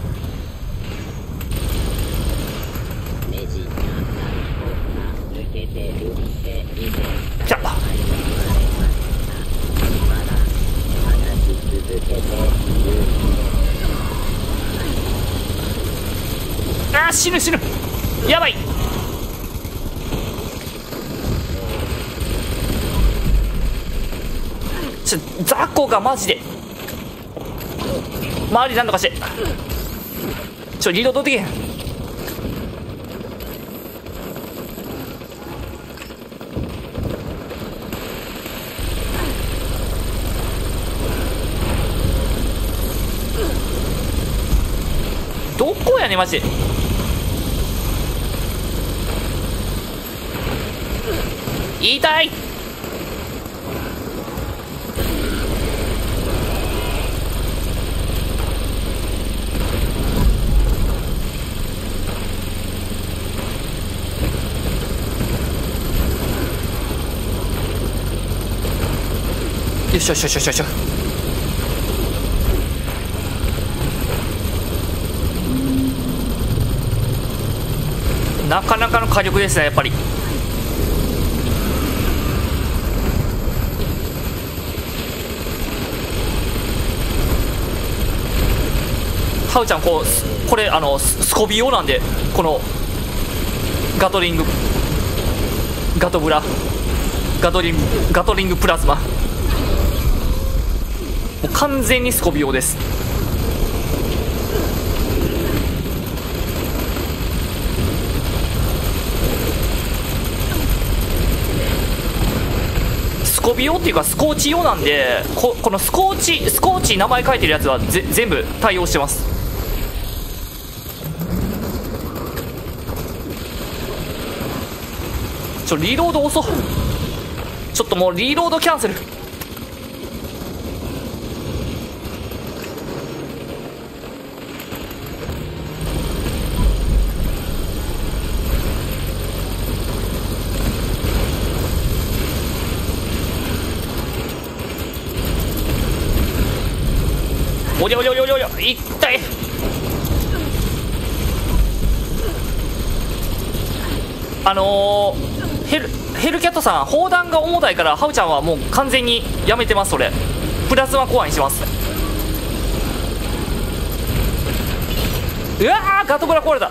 ネジが抜けー死ぬ死ぬ、やばい。ちょ雑魚がマジで周りなんとかして、ちょリード取ってけへん。どこやねんマジで。痛い。よしよしよしよしよし。なかなかの火力ですねやっぱり。ハウちゃんこうこれあのスコビ用なんで、このガトリングガトブラガトリングガトリングプラズマ、もう完全にスコビ用です。スコビ用っていうかスコーチ用なんで、 こ, このスコーチスコーチ名前書いてるやつはぜ全部対応してます。ちょリロード遅っ、ちょっともうリロードキャンセル。おりゃおりゃおりゃおりゃおりゃ、いったい。あのー、ヘルヘルキャットさん砲弾が重たいからハウちゃんはもう完全にやめてます。それプラズマコアにします。うわーガトブラ壊れた。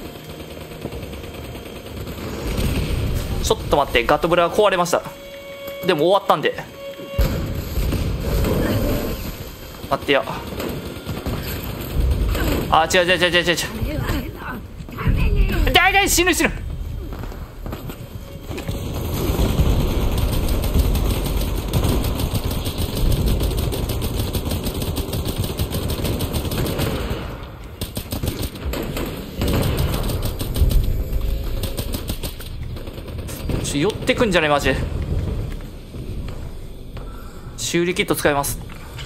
ちょっと待って、ガトブラ壊れました。でも終わったんで待ってよ。あ違う違う違う違う違う違う、だいだい死ぬ死ぬ。寄ってくんじゃないマジで。修理キット使います。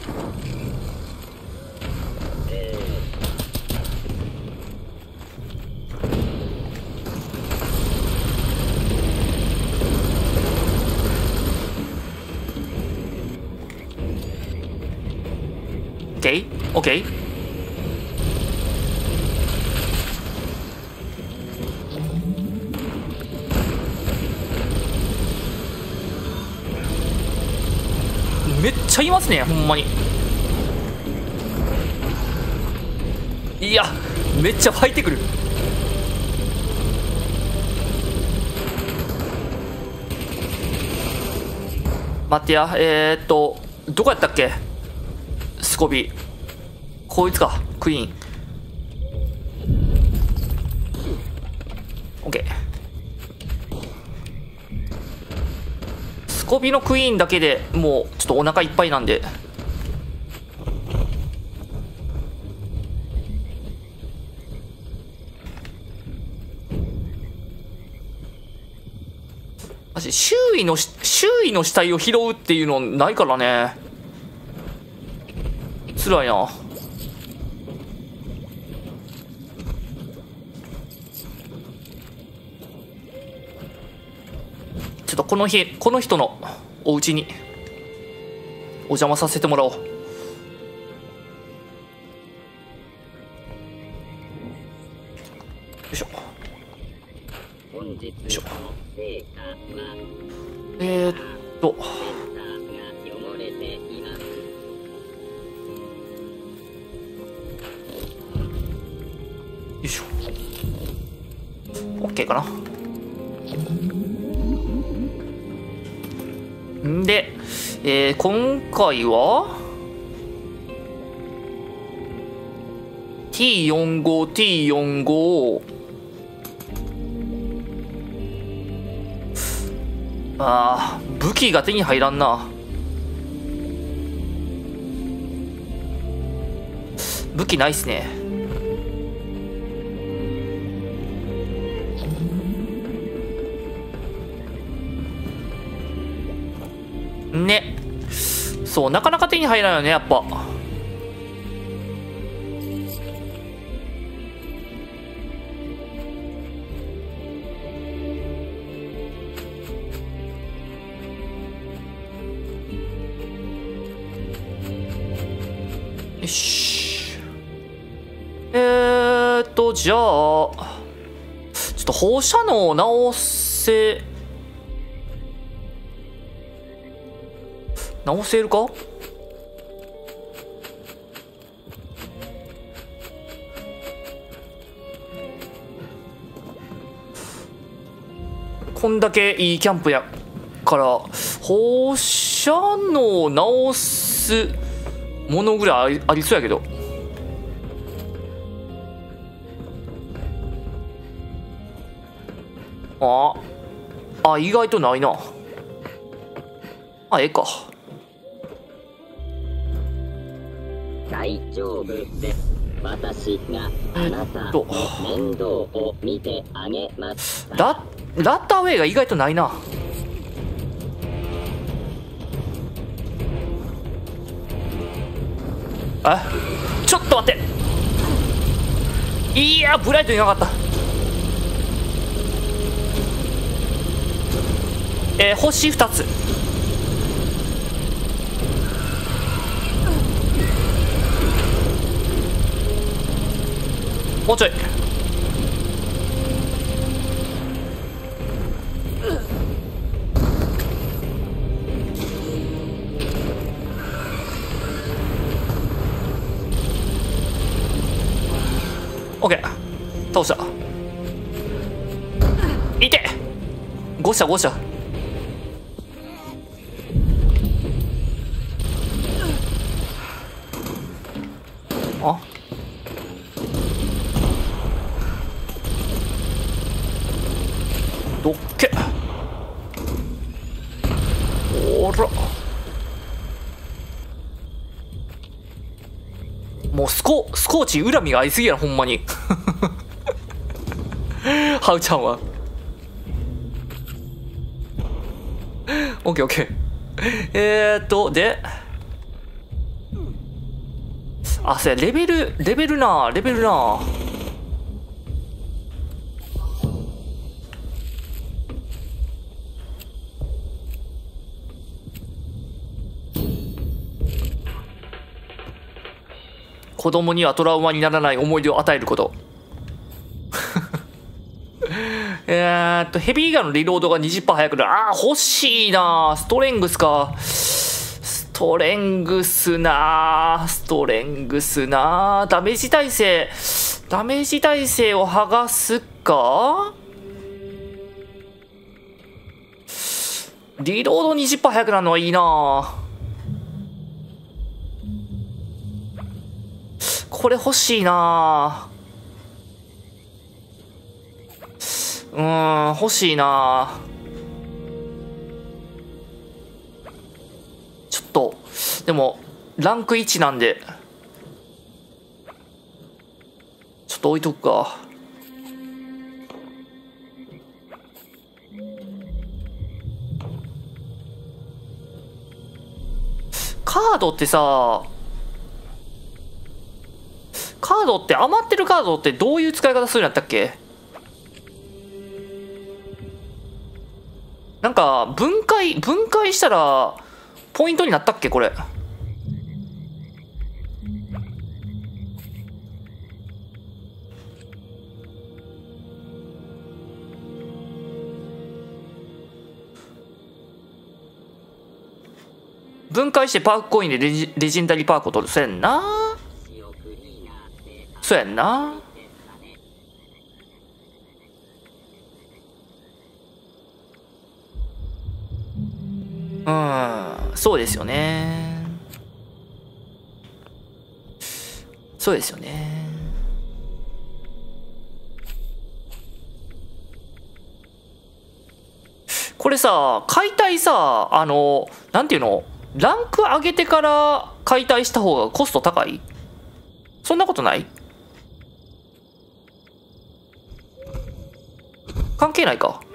オッケーオッケー。めっちゃいますねほんまに。いやめっちゃ湧いてくる。待ってや、えー、っとどこやったっけ。スコビこいつか、クイーン。オッケー。スコビのクイーンだけでもうちょっとお腹いっぱいなんで、マジ周囲の周囲の死体を拾うっていうのないからね、辛いな。ちょっとこの日この人のお家にお邪魔させてもらおう。よいしょよいしょ。えー、っとよいしょ。 んで、えー、今回は ティーよんじゅうご、ティーよんじゅうご あー、武器が手に入らんな。武器ないっすね。ね、そう、なかなか手に入らないよね、やっぱ。よし。えーっと、じゃあ、ちょっと放射能を直せ、直せるか？こんだけいいキャンプやから放射能を直すものぐらいあり、ありそうやけど。ああ、意外とないな。あ、ええか。 大丈夫です。私があなたの面倒を見てあげます。 ララッターウェイが意外とないな。あ、ちょっと待って。いや、ブライトいなかった。えー、星ふたつ。もうちょい。オッケー、倒した。いて、ゴシャゴシャ。あ、どっけ。おら、もうスコスコーチ恨みが合いすぎやろほんまに。ハウちゃんはオッケーオッケー。えーっとで、あ、それレベルレベルなレベルな子供にはトラウマにならない思い出を与えること。えーっとヘビーガンのリロードが にじゅっパーセント 速くなる。あー、欲しいな。ストレングスか。ストレングスなストレングスなダメージ耐性ダメージ耐性を剥がすか。リロード にじゅっパーセント 速くなるのはいいな。これ欲しいな。うーん、欲しいな。ちょっとでもランクいちなんでちょっと置いとくか。カードってさ、カードって余ってるカードってどういう使い方するんやったっけ。なんか分解分解したらポイントになったっけこれ。分解してパークコインでレジレジェンダリーパークを取る。そうやんなそうやんな。 うんそうですよね。そうですよね。これさ解体さあのなんていうのランク上げてから解体した方がコスト高い？そんなことない？関係ないか。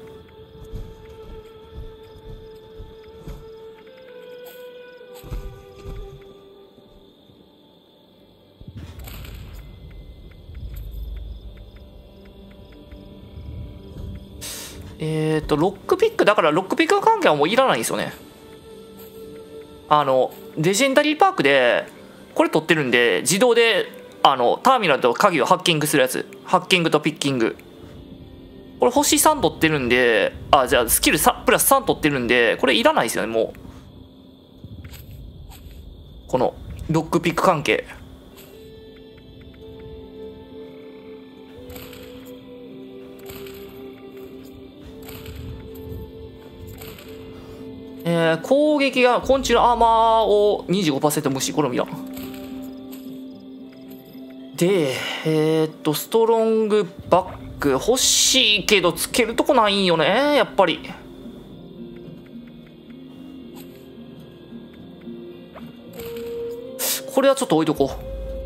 えっとロックピックだからロックピック関係はもういらないんですよね。あのレジェンダリーパークでこれ取ってるんで自動であのターミナルと鍵をハッキングするやつ、ハッキングとピッキング、これ星さん取ってるんで、あじゃあスキルさプラスさん取ってるんでこれいらないですよね。もうこのロックピック関係。えー、攻撃が昆虫のアーマーを にじゅうごパーセント 無視。これもいらん。でえー、っとストロングバック欲しいけどつけるとこないんよねやっぱり。これはちょっと置いとこ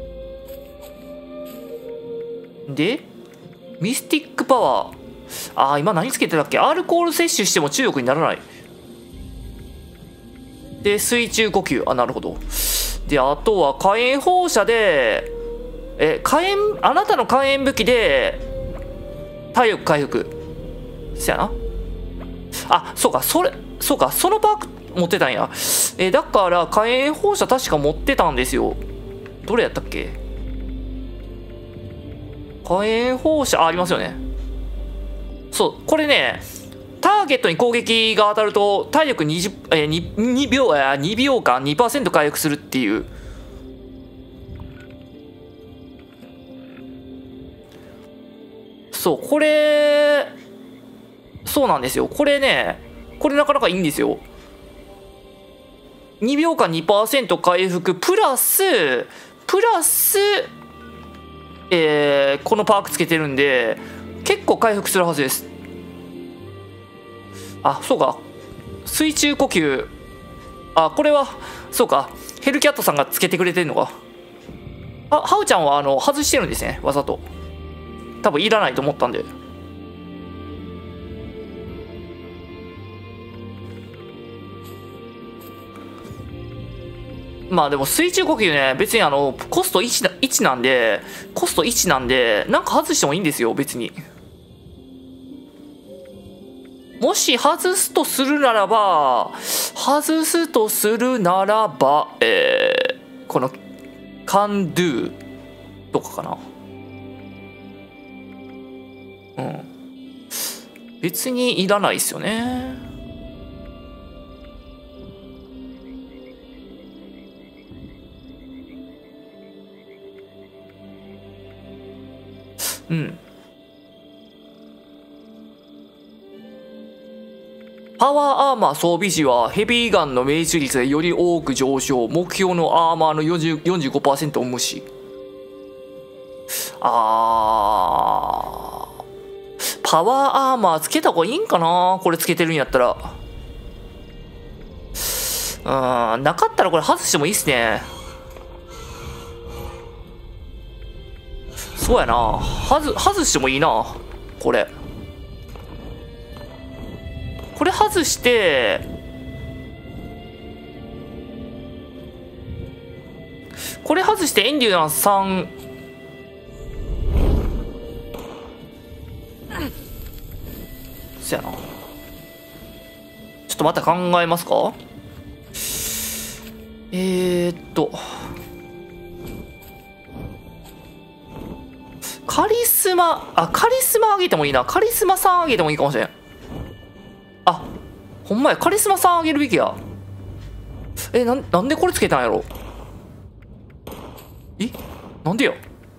う。でミスティックパワー、あー今何つけてたっけ。アルコール摂取しても中毒にならない。で水中呼吸、あなるほど。であとは火炎放射でえ火炎あなたの火炎武器で体力回復そやな。あそうかそれそうかそのパーク持ってたんや。えだから火炎放射確か持ってたんですよ。どれやったっけ。火炎放射 あ, ありますよね。そうこれねターゲットに攻撃が当たると体力にじゅう、えー、に, にびょうやにびょうかん にパーセント 回復するっていう。そうこれそうなんですよ。これねこれなかなかいいんですよ。にびょうかん にパーセント 回復プラスプラス、えー、このパークつけてるんで結構回復するはずです。あそうか水中呼吸、あこれはそうかヘルキャットさんがつけてくれてるのか。あハウちゃんはあの外してるんですねわざと。多分いらないと思ったんで。まあでも水中呼吸ね別にあのコスト いち, な1なんでコストいちなんでなんか外してもいいんですよ別に。もし外すとするならば外すとするならばえー、このカンドゥとかかな。うん別にいらないですよね。うんパワーアーマー装備時はヘビーガンの命中率がより多く上昇。目標のアーマーの よんじゅうよんじゅうごパーセント を無視。あーパワーアーマーつけた方がいいんかなこれつけてるんやったら。うんなかったらこれ外してもいいっすね。そうやな外外してもいいなこれ。これ外してこれ外してエンデュランスさんそやな。ちょっとまた考えますか。えー、っとカリスマあカリスマ上げてもいいな。カリスマさん上げてもいいかもしれん。あほんまやカリスマさんあげるべきや。えななんでこれつけたんやろ。えなんでや。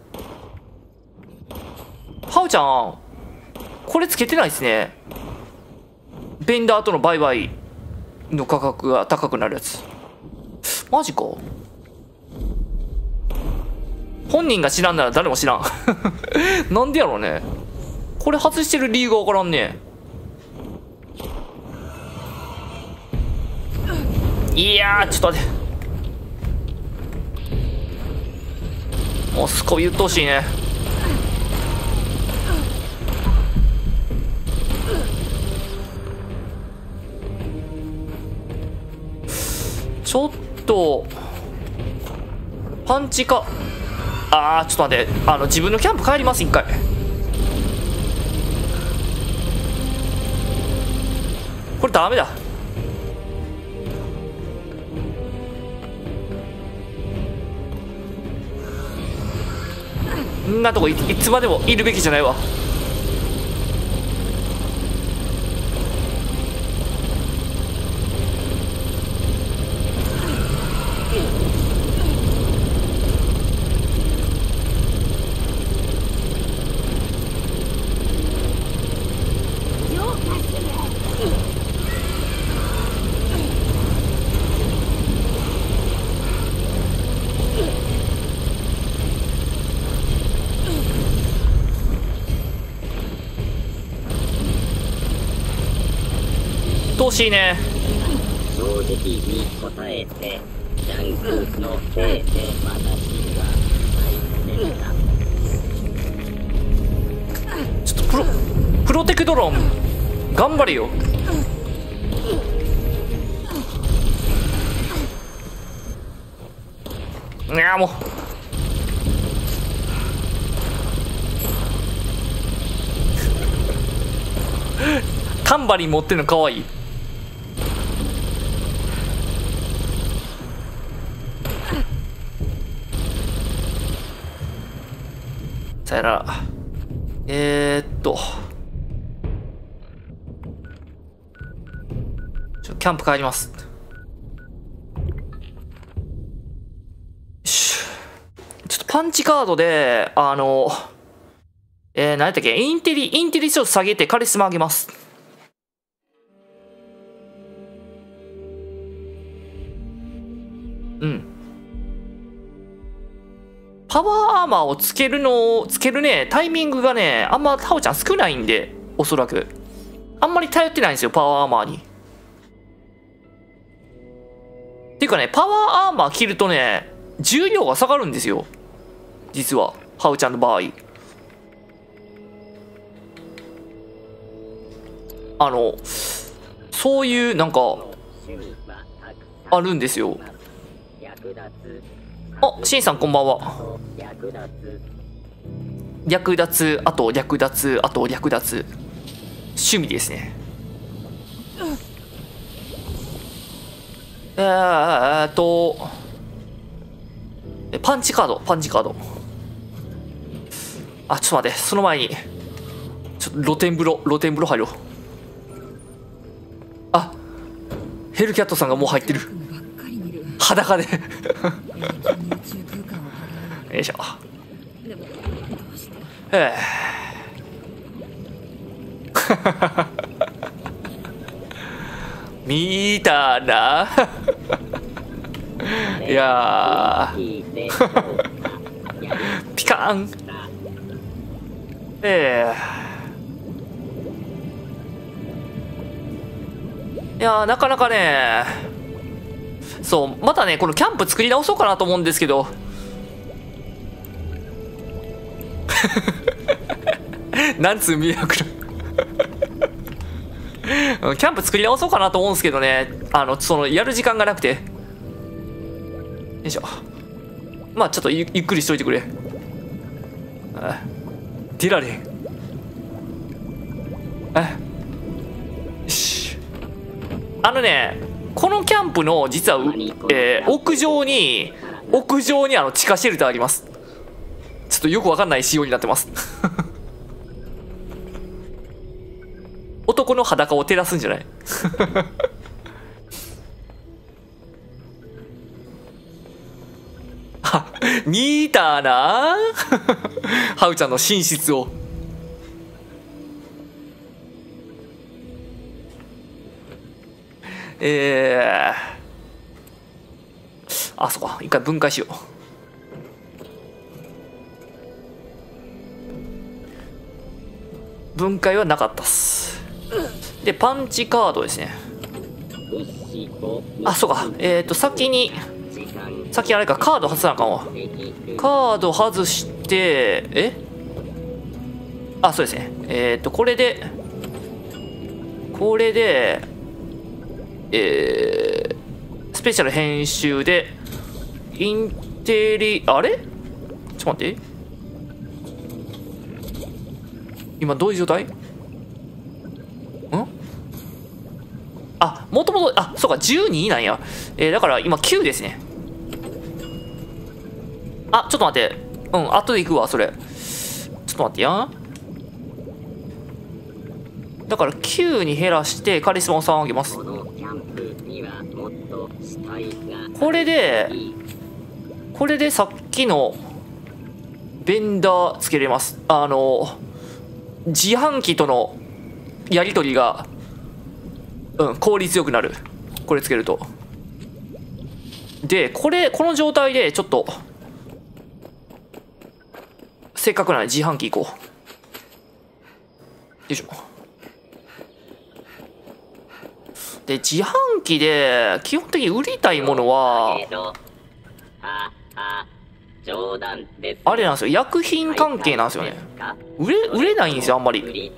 ハウちゃんこれつけてないっすね。ベンダーとの売買の価格が高くなるやつ。マジか。本人が知らんなら誰も知らん。なんでやろうね。これ外してる理由がわからんね。いやー、ちょっと待って。もうすこびうっとうしいね。ちょっとパンチか。あー、ちょっと待って、あの自分のキャンプ帰ります。一回これダメだ。んなとこ い, いつまでもいるべきじゃないわ。惜しいね。 正直に答えて、ジャンクのせいで私が大変だ。 ちょっとプロプロテクドロン頑張れよ。いやもうタンバリン持ってるのかわいい。さよなら。えー、っとちょキャンプ帰ります。ちょっとパンチカードであのえー、何やったっけ、インテリインテリちょっと下げてカリスマ上げます。うん。パワーアーマーをつけるのをつけるねタイミングがねあんまタオちゃん少ないんで、おそらくあんまり頼ってないんですよパワーアーマーに。っていうかね、パワーアーマー着るとね重量が下がるんですよ実はハウちゃんの場合。あのそういうなんかあるんですよ。あ、シンさんこんばんは。略奪、あと略奪、あと略奪、趣味ですね。えーっとパンチカードパンチカード。あ、ちょっと待って、その前にちょっと露天風呂露天風呂入ろう。あ、ヘルキャットさんがもう入ってる裸で。よいしょ。ええ見たな。いやピカーン。ええいやなかなかね、そうまたねこのキャンプ作り直そうかなと思うんですけど。なんつう迷惑な。キャンプ作り直そうかなと思うんですけどね、あのそのやる時間がなくて。よいしょ。まあちょっと ゆ, ゆっくりしといてくれ。あ出られへん。あよし。あのねこのキャンプの実は、えー、屋上に屋上にあの地下シェルターあります。ちょっとよくわかんない仕様になってます。男の裸を照らすんじゃない。あ、見たな。ハウちゃんの寝室を。 えー、あ、そうか、一回分解しよう。分解はなかったっす。でパンチカードですね。あ、そうか、えっ、ー、と先に先あれか、カード外さなあかんわ。カード外して、えあ、そうですね。えっ、ー、とこれでこれでえー、スペシャル編集でインテリ、あれちょっと待って、今どういう状態？ん？あ、もともと、あ、そうか、じゅうになんや。えー、だから今きゅうですね。あ、ちょっと待って。うん、後で行くわ、それ。ちょっと待ってや。だからきゅうに減らしてカリスマをさんあげます。これで、これでさっきのベンダーつけれます。あの、自販機とのやり取りが、うん、効率よくなる。これつけると。で、これ、この状態でちょっと、せっかくなら自販機行こう。よいしょ。で、自販機で基本的に売りたいものは、あれなんですよ、薬品関係なんですよね。売れ、売れないんですよ、あんまり。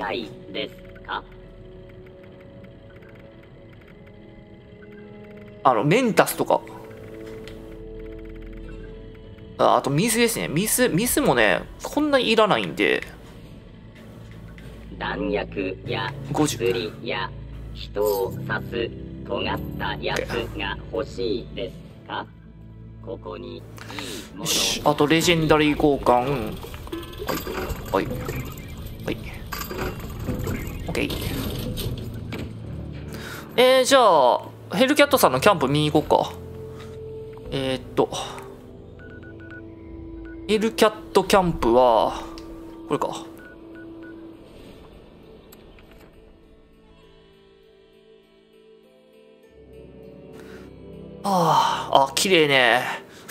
あの、メンタスとか。あ、あと水ですね。水、水もね、こんなにいらないんで。 弾薬や薬や人を刺す尖ったやつが欲しいですか？ここにいいもの。 あとレジェンダリー交換。はいはいはい。 OK。 えー、じゃあヘルキャットさんのキャンプ見に行こうか。えー、っとヘルキャットキャンプはこれか。ああ、あ、綺麗ね。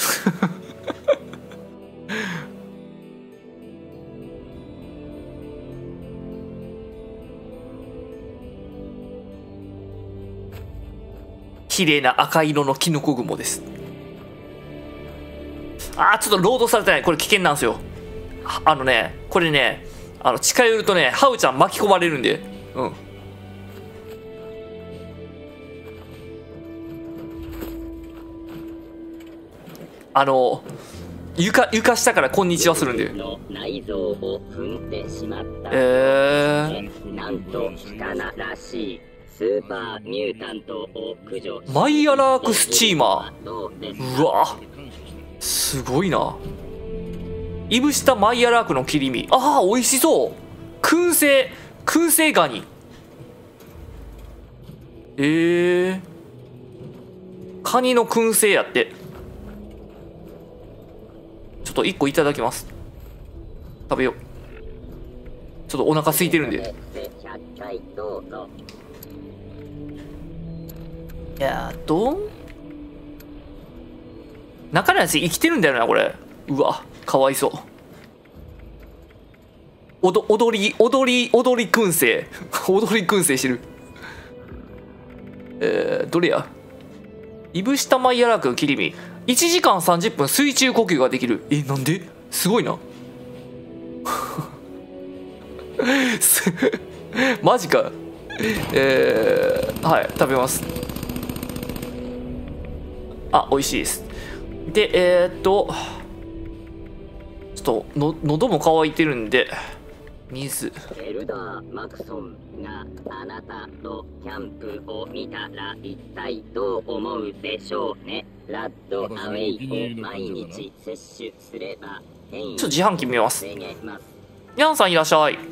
綺麗な赤色のキノコ雲です。あー、ちょっとロードされてない。これ危険なんですよ。あのね、これね、あの近寄るとね、ハウちゃん巻き込まれるんで。うん。あの床床下からこんにちはするんで。 内臓を踏んでしまった。 えー、なんと力らしいスーパーミュータントを駆除。 マイアラークスチーマー。うわ、すごいな。いぶしたマイアラークの切り身。ああ、美味しそう。燻製燻製ガニ。えー、カニの燻製やって。ちょっといっこいただきます。食べよう。ちょっとお腹空いてるんで。いやー、どん中のやつ生きてるんだよな、これ。うわ、かわいそう。おど踊り踊り踊り燻製踊り燻製してる。えー、どれや。いぶしたマイヤラークの切り身。いちじかんさんじゅっぷん水中呼吸ができる。え、なんですごいな。マジか。えー、はい、食べます。あ、美味しいです。で、えー、っとちょっとの喉も渇いてるんで水。 エルダー・マクソンがあなたのキャンプを見たら一体どう思うでしょうね。ラッドアウェイを毎日摂取すれば。 ちょっと自販機見ます。ヤンさんいらっしゃい。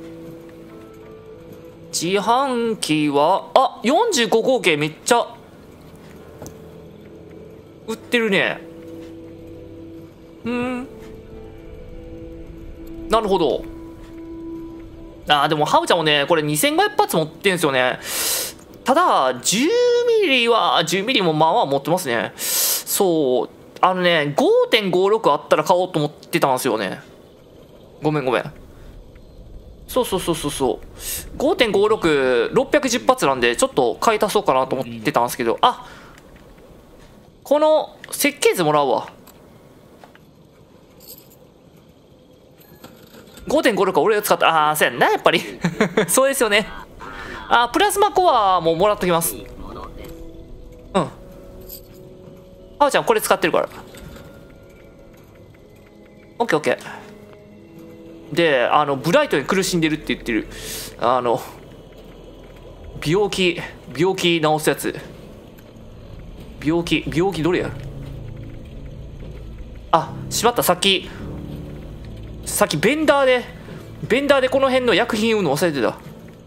自販機はあ、よんじゅうご合計めっちゃ売ってるね。うん、なるほど。あー、でもハウちゃんもね、これにせんごひゃく発持ってんすよね。 ただじゅうミリはじゅうミリもまあまあ持ってますね。そうあのね ごてんごろく あったら買おうと思ってたんですよね。ごめんごめん。そうそうそうそうそう ごてんごろくろっぴゃくじゅっ発なんでちょっと買い足そうかなと思ってたんですけど、あこの設計図もらうわ。 ごてんごろく は俺が使った。ああそうやんなやっぱりそうですよね。あプラズマコアももらっときます。うんあおちゃんこれ使ってるから。オッケーオッケー。であのブライトに苦しんでるって言ってるあの病気病気治すやつ。病気病気どれや。あしまった、さっきさっきベンダーでベンダーでこの辺の薬品売るの忘れてた。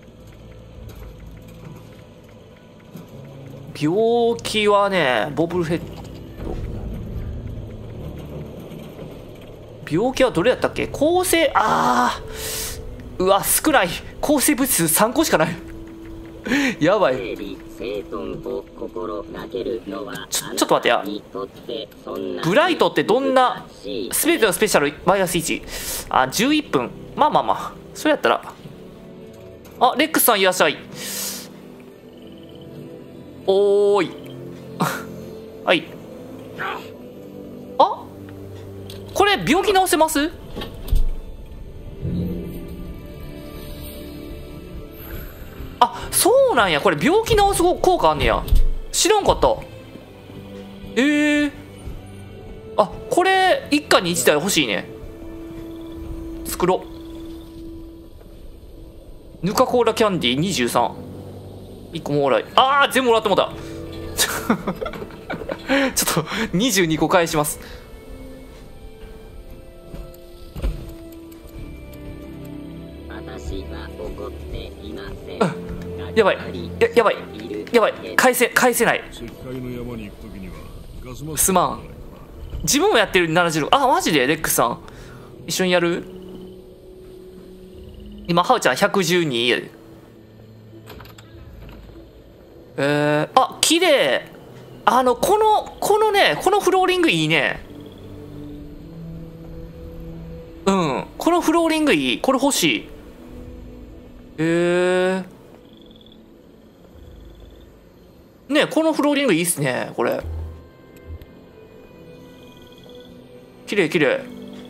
病気はねボブルヘッド。病気はどれやったっけ。抗生あーうわ少ない。抗生物質さんこしかないやばい。ちょちょっと待ってや。ブライトってどんな全てのスペシャルマイナスいち。あじゅういっぷん。まあまあまあそれやったら。あレックスさんいらっしゃい。おーいはいあこれ病気治せます。あそうなんや。これ病気治す効果あんねや。知らんかった。えー、あこれ一家に一台欲しいね。作ろう。ヌカコーラキャンディーにじゅうさん。いっこもらい。あー全部もらってもうたちょっとにじゅうにこ返します。やばい や, やばいやばい返せ返せない。すまん。自分もやってるななじゅうろく。あマジでレックスさん一緒にやる。今ハウちゃんひゃくじゅうにやで。えー、あ綺麗。あのこのこのねこのフローリングいいね。うんこのフローリングいい。これ欲しい。えー、ねこのフローリングいいっすね。これ綺麗綺麗。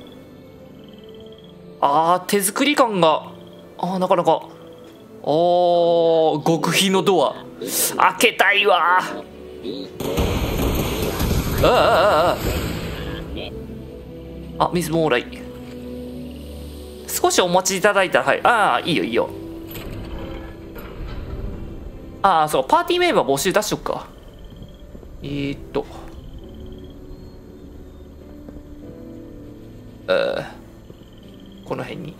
あー手作り感があーなかなか。おー極秘のドア開けたいわ。あああああ水もらい。少しお待ちいただいたらはい。ああいいよいいよ。ああそうパーティーメンバー募集出しとくか。えー、っとえー、この辺に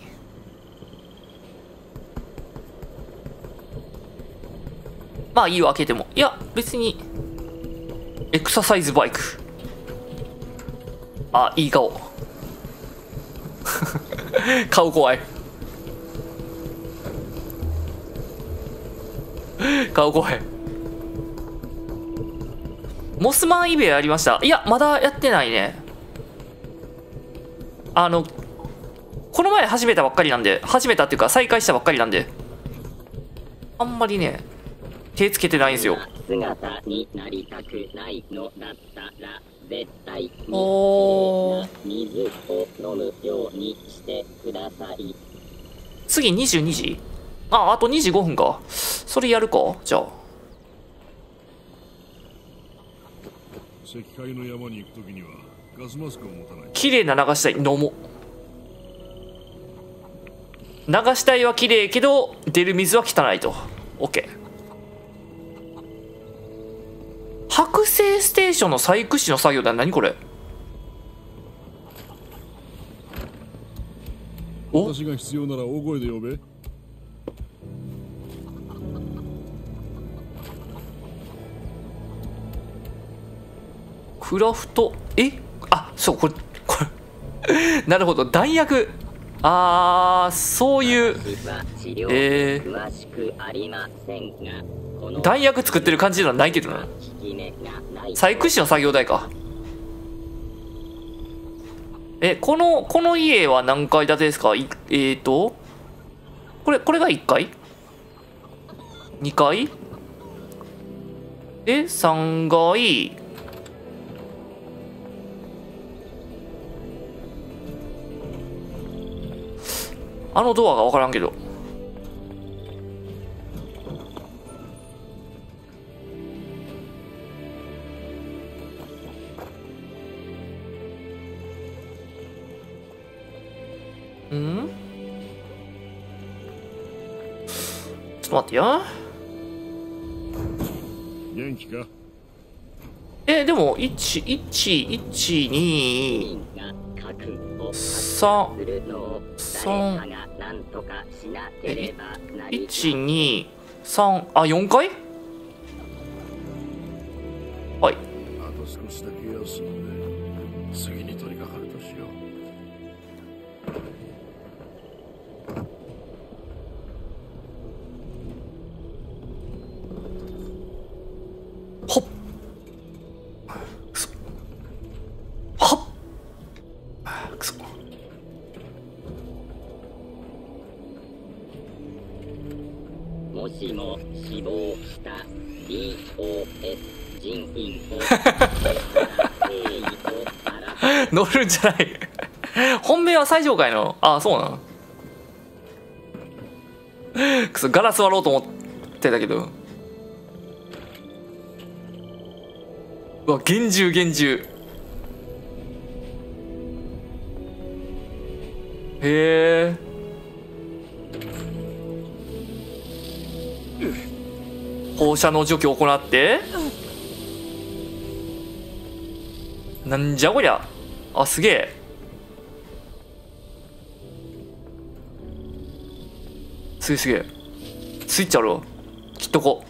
まあいいよ開けても。いや別にエクササイズバイク。あいい顔顔怖い顔怖い。モスマンイベやりました。いやまだやってないね。あのこの前始めたばっかりなんで、始めたっていうか再開したばっかりなんであんまりね手つけてないんですよ。 姿になりたくないのだったら絶対に水を飲むようにしてください。 次にじゅうにじ。ああとにじゅうごふんか。それやるかじゃあ。 石灰の山に行くときにはガスマスクを持たない。 綺麗な流したい。飲もう。流したいは綺麗けど出る水は汚いと。 OK。 剥製ステーションの採掘士の作業だ。何これ。お私が必要なら大声で呼べ。 クラフトえあそうこれこれなるほど弾薬。あーそういうえー、詳しくありませんが弾薬作ってる感じではないけどな。細工師の作業台か。え、このこの家は何階建てですか？いえーとこれこれがいっかい ?に 階でさんがい。あのドアが分からんけど。ん？ちょっと待ってよ。 元気か？ え、でも、いち、いち、いち、に、さん、さん、え、いち、に、さん、あ、よんかい？はい。 あと少しだけ休んで、次に取り掛かるとしよう。 ほっはっくそ。 もしも死亡した ディーオーエス 人員を乗るんじゃない本命は最上階の。ああ、そうなの。くそ、ガラス割ろうと思ってたけど。うわ、厳重厳重。へえ。放射能除去を行って。なんじゃこりゃ。あ、すげえ。すげえすげえ。スイッチあるわ。切っとこ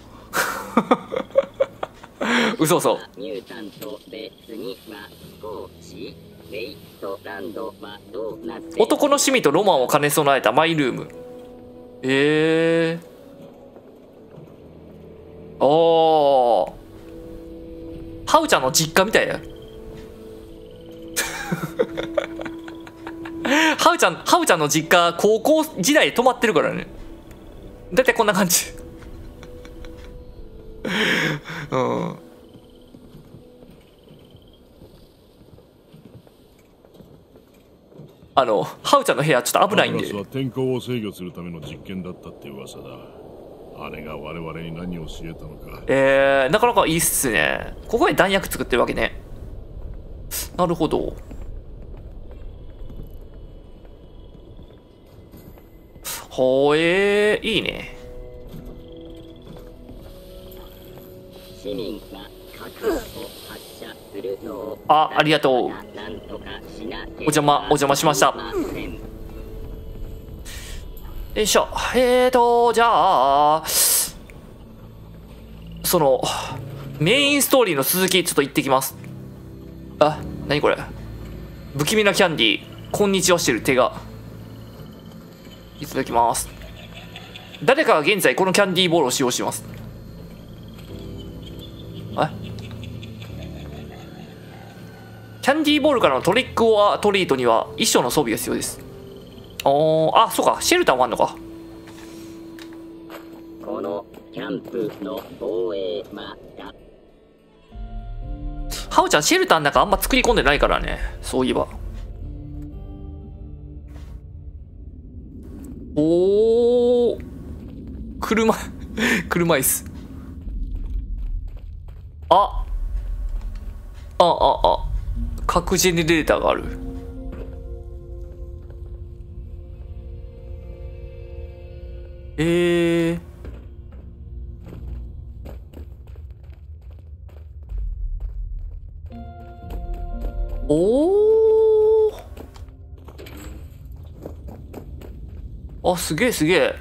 う。嘘嘘。 ミュータント別には少しウェイトランドはどうなって男の趣味とロマンを兼ね備えたマイルーム。ええー。おー。ハウちゃんの実家みたいや。ハウちゃん、ハウちゃんの実家、高校時代泊まってるからね。だいたいこんな感じ。うん。あの、ハウちゃんの部屋ちょっと危ないんで。 アトラスは天候を制御するための実験だったって噂だ。あれが我々に何を教えたのか。 えー、なかなかいいっすね。ここで弾薬作ってるわけね。なるほど。ほえー、いいね。 市民が核を発射するのをあ、ありがとう。お邪魔、お邪魔しました。よいしょ。えーと、じゃあ、その、メインストーリーの続き、ちょっと行ってきます。あ、なにこれ。不気味なキャンディー、こんにちはしてる手が。いただきます。誰かが現在このキャンディーボールを使用しています。あ、キャンディーボールからのトリックオアトリートには衣装の装備が必要です。おー、あ、そうか、シェルターもあんのか。 このキャンプの防衛はだ。 ハウちゃんシェルターの中あんま作り込んでないからね、そういえば。おー、車車椅子。ああああ核ジェネレーターがある。えー、おー、あ、すげえすげえ。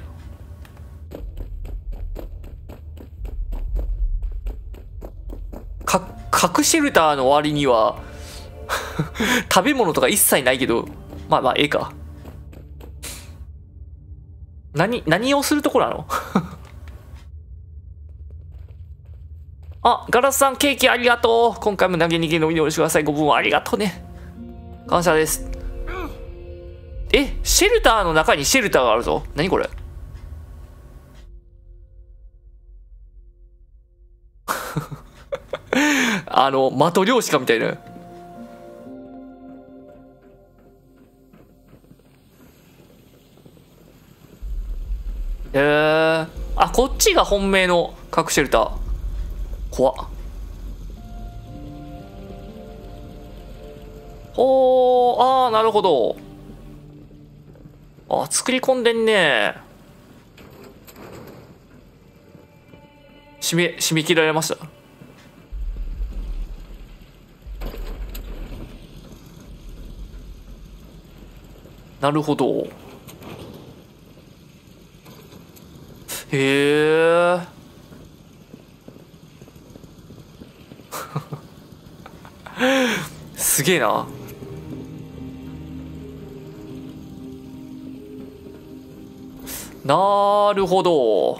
か核シェルターの割には食べ物とか一切ないけど、まあまあええか。何何をするところなのあ、ガラスさんケーキありがとう。今回も投げ逃げのようにしてください。ご分はありがとうね。感謝です。え、シェルターの中にシェルターがあるぞ。何これ。あの、的漁師かみたいな。へえー。あ、こっちが本命の核シェルター。怖っ。ほー、あー、なるほど。あ、作り込んでんね。締め、締め切られました。なるほど。へえ。すげえな。なるほど。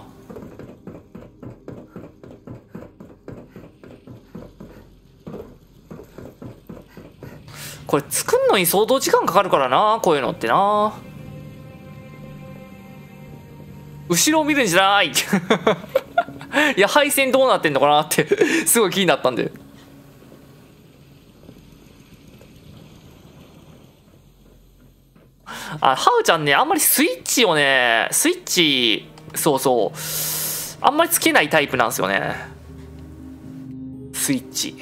これ作んのに相当時間かかるからな、こういうのってな。後ろを見るんじゃない。いや、配線どうなってんのかなってすごい気になったんで。あ、ハウちゃんね、あんまりスイッチをね、スイッチ、そうそう、あんまりつけないタイプなんですよね。スイッチ。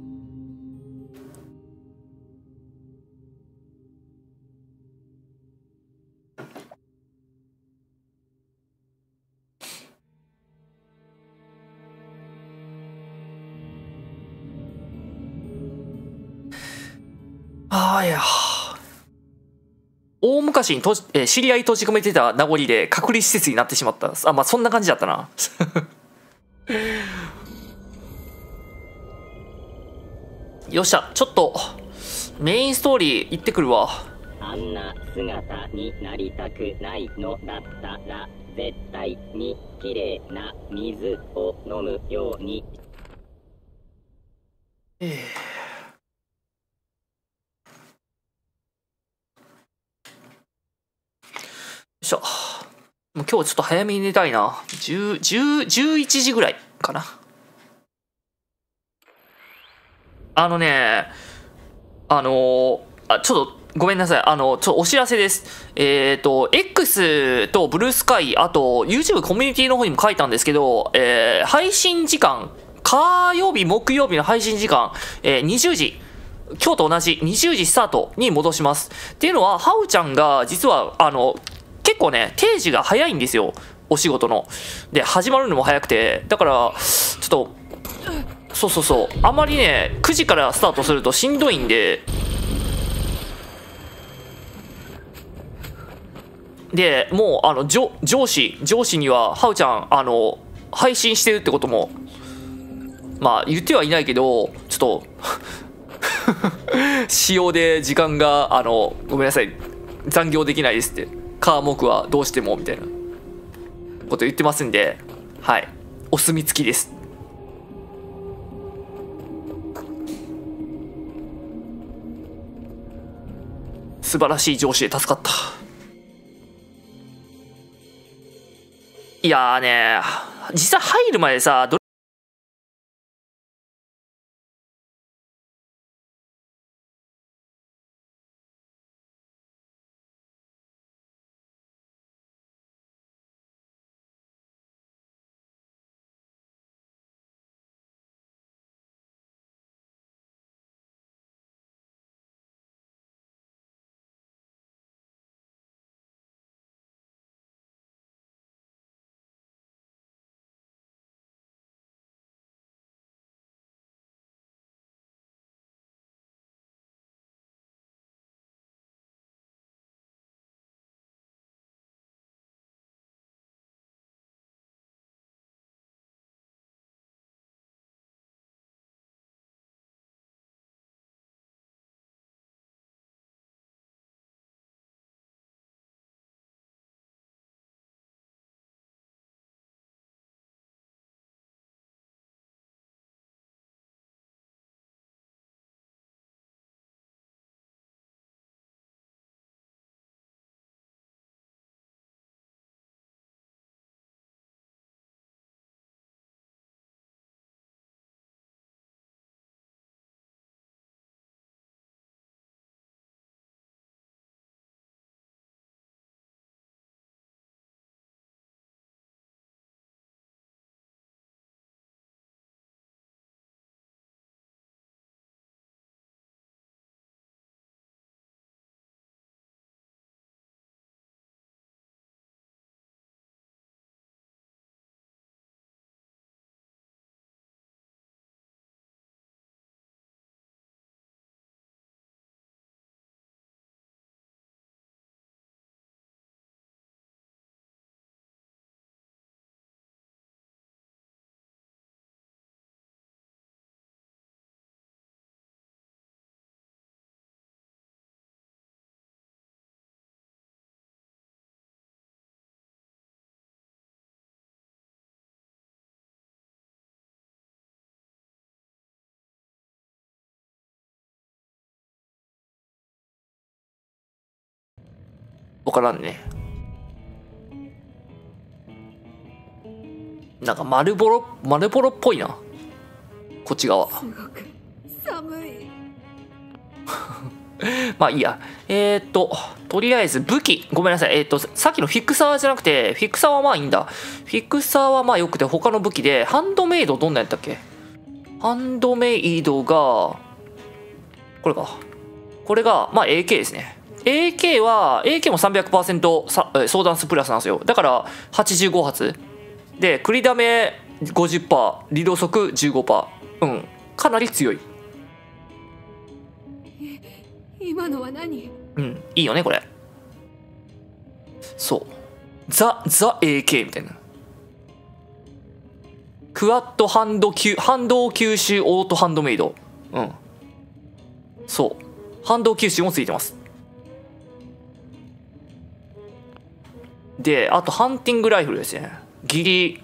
ああ、いや。大昔にと、えー、知り合い閉じ込めてた名残で隔離施設になってしまった。あ、まあそんな感じだったな。よっしゃ、ちょっとメインストーリー行ってくるわ。 あんな姿になりたくないのだったら絶対にきれいな水を飲むように。 えーよいしょ。もう今日ちょっと早めに寝たいな。じゅう、じゅう、じゅういちじぐらいかな。あのね、あのー、あ、ちょっとごめんなさい。あの、ちょっとお知らせです。えっと、X とブルースカイ、あと YouTube コミュニティの方にも書いたんですけど、えー、配信時間、火曜日、木曜日の配信時間、えー、にじゅうじ。今日と同じにじゅうじスタートに戻します。っていうのは、ハウちゃんが実は、あの、結構ね、定時が早いんですよ。お仕事の。で、始まるのも早くて。だから、ちょっと、そうそうそう。あんまりね、くじからスタートするとしんどいんで。で、もう、あの、上上司、上司には、ハウちゃん、あの、配信してるってことも、まあ、言ってはいないけど、ちょっと、仕様で時間が、あの、ごめんなさい、残業できないですって。科目はどうしてもみたいなこと言ってますんで、はい、お墨付きです。素晴らしい上司で助かった。いやーね、実際入る前でさ、どわからんね。なんか丸ボロ丸ボロっぽいな、こっち側。 すごく寒い。 まあいいや。えー、っととりあえず武器、ごめんなさい。えー、っとさっきのフィクサーじゃなくて、フィクサーはまあいいんだ。フィクサーはまあよくて、他の武器でハンドメイドどんなやったっけ。ハンドメイドがこれか。これがまあ エーケー ですね。 エーケー は エーケー も さんびゃくパーセント さソーダンスプラスなんですよ。だからはちじゅうご発で繰りダメ ごじゅっパーセント、 リロ速 じゅうごパーセント、 うん、かなり強い。 今のは何？ うん、いいよねこれ。そうザ・ザ エーケー みたいな。クワッドハンド吸反動吸収オートハンドメイド。うん、そう反動吸収もついてます。であとハンティングライフルですね。ギリ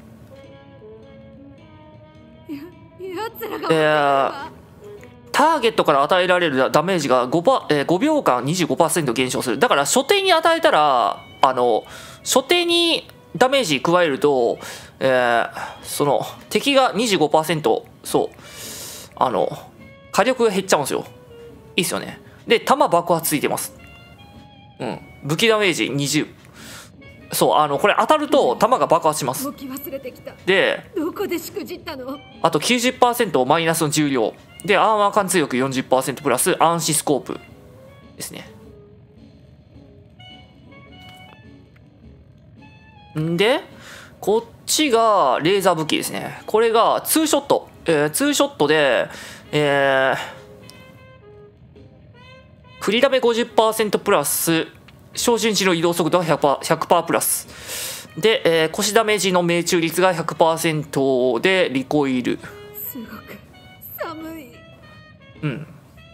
やつらが、 えー、ターゲットから与えられるダメージが ご, パ、えー、ごびょうかん にじゅうごパーセント 減少する。だから初手に与えたら、あの初手にダメージ加えると、えー、その敵が にじゅうごパーセント、 そうあの火力が減っちゃうんですよ。いいっすよね。で弾爆発ついてます。うん、武器ダメージにじゅう。そうあのこれ当たると弾が爆発します。でどこでしくじったの？ あと きゅうじゅっパーセント マイナスの重量で、アーマー貫通力 よんじゅっパーセント プラス暗視スコープですね。んでこっちがレーザー武器ですね。これがツーショット、えー、ツーショットで、えー、振りダメ ごじゅっパーセント プラス照準値の移動速度が ひゃくパーセント, ひゃくパーセントプラスで、えー、腰ダメージの命中率が ひゃくパーセント でリコイル。 すごく寒い。 うん。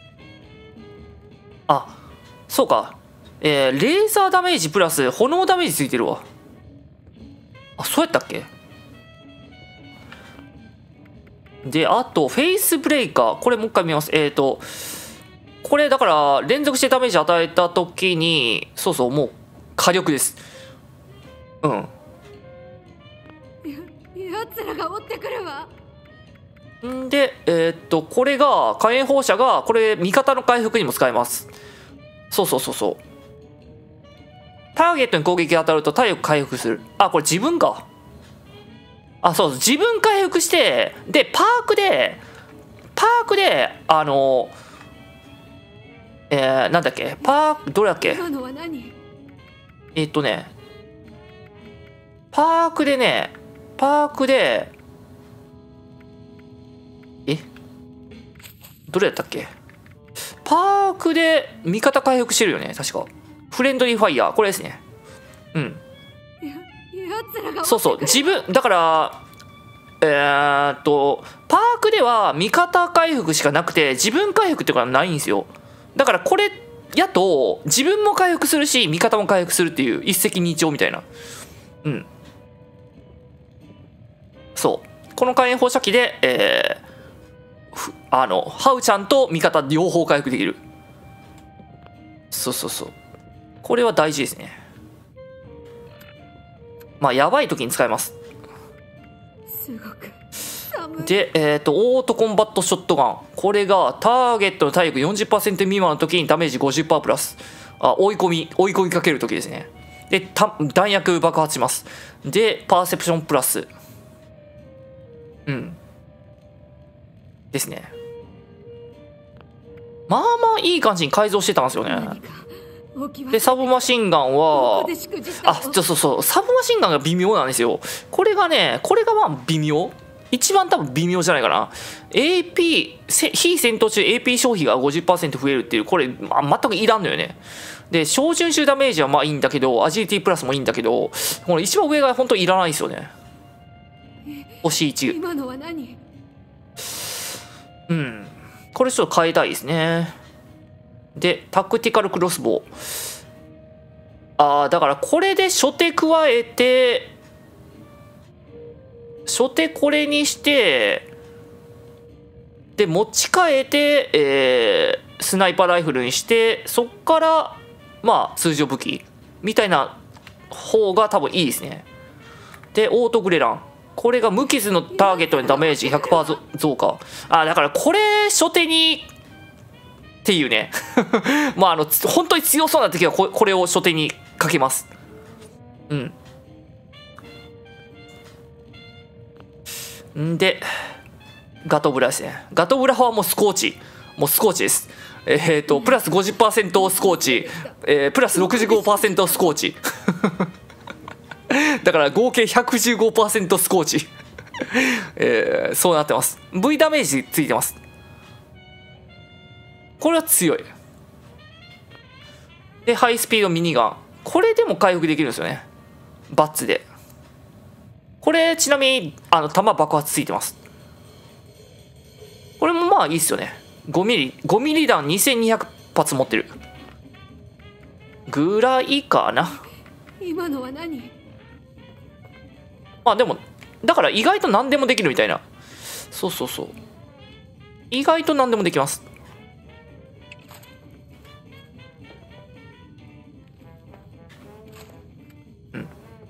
あ、そうか。えー、レーザーダメージプラス炎ダメージついてるわ。あ、そうやったっけ。で、あとフェイスブレイカー、これもう一回見ます。えっとこれだから連続してダメージ与えた時に、そうそう、もう火力です。うん。 や、やつらが追ってくるわ。 んで、えー、っとこれが火炎放射が、これ味方の回復にも使えます。そうそうそうそう。ターゲットに攻撃が当たると体力回復する。あ、これ自分か。あ、そうそう、自分回復して、でパークでパークであのえー、なんだっけ、パークどれだっけ。 今のは何？ えっとねパークでねパークでえどれやったっけ。パークで味方回復してるよね確か。フレンドリーファイヤー、これですね。うん、 や、やつらがそうそう自分だからえー、っとパークでは味方回復しかなくて自分回復ってことはないんですよ。だからこれやと自分も回復するし味方も回復するっていう一石二鳥みたいな。うん、そうこの火炎放射器で、えー、あのハウちゃんと味方両方回復できる。そうそうそう、これは大事ですね。まあやばい時に使えます。 すごく寒い。 で、えー、とオートコンバットショットガン、これがターゲットの体力 よんじゅっパーセント 未満の時にダメージ ごじゅっパーセント プラス、あ追い込み追い込みかける時ですね。でた弾薬爆発します。でパーセプションプラス、うんですね。まあまあいい感じに改造してたんですよね。でサブマシンガンはあそうそうそうサブマシンガンが微妙なんですよ。これがねこれがまあ微妙、一番多分微妙じゃないかな。 エーピー 非戦闘中 エーピー 消費が ごじゅっパーセント 増えるっていう、これ、まあ、全くいらんのよね。で照準集ダメージはまあいいんだけど、アジリティプラスもいいんだけど、この一番上が本当いらないですよね。星いち。 今のは何？ うん、これちょっと変えたいですね。でタクティカルクロスボウ、ああだからこれで初手加えて初手これにしてで持ち替えて、えー、スナイパーライフルにして、そっからまあ通常武器みたいな方が多分いいですね。でオートグレラン、これが無傷のターゲットにダメージ ひゃくパーセント 増加。あだからこれ初手にっていうねまああの本当に強そうな時はここれを初手にかけます。うんんでガトブラですね。ガトブラはもうスコーチ、もうスコーチです。えー、とプラス ごじゅっパーセント スコーチ、えー、プラス ろくじゅうごパーセント スコーチだから合計 ひゃくじゅうごパーセント スコーチえー、そうなってます。 V ダメージついてます。これは強い。でハイスピードミニガン、これでも回復できるんですよね、バッツで。これちなみにあの弾爆発ついてます。これもまあいいっすよね。ごミリごミリ弾にせんにひゃく発持ってるぐらいかな。 今のは何？ まあでもだから意外と何でもできるみたいな。そうそうそう、意外と何でもできます。うん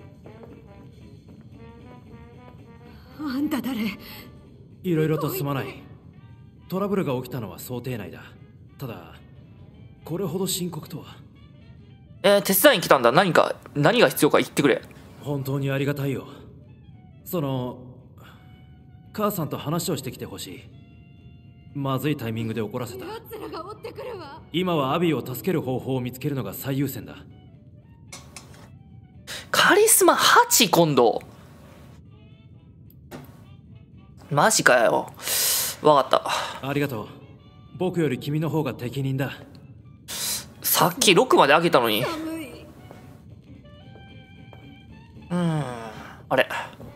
あんた誰？ いろいろとすまない。トラブルが起きたのは想定内だ。ただこれほど深刻とは。 えー、手伝いに来たんだ。何か何が必要か言ってくれ。 本当にありがたいよ。その母さんと話をしてきてほしい。まずいタイミングで怒らせた。 奴らが追ってくるわ。 今はアビーを助ける方法を見つけるのが最優先だ。 カリスマはち今度。マジかよ。わかった。 ありがとう。僕より君の方が適任だ。 さっきろくまで上げたのに。うん、あれ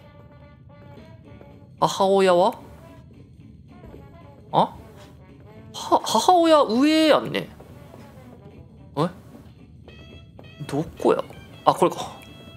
母親はあは母親上やんね。えどこや。あこれか。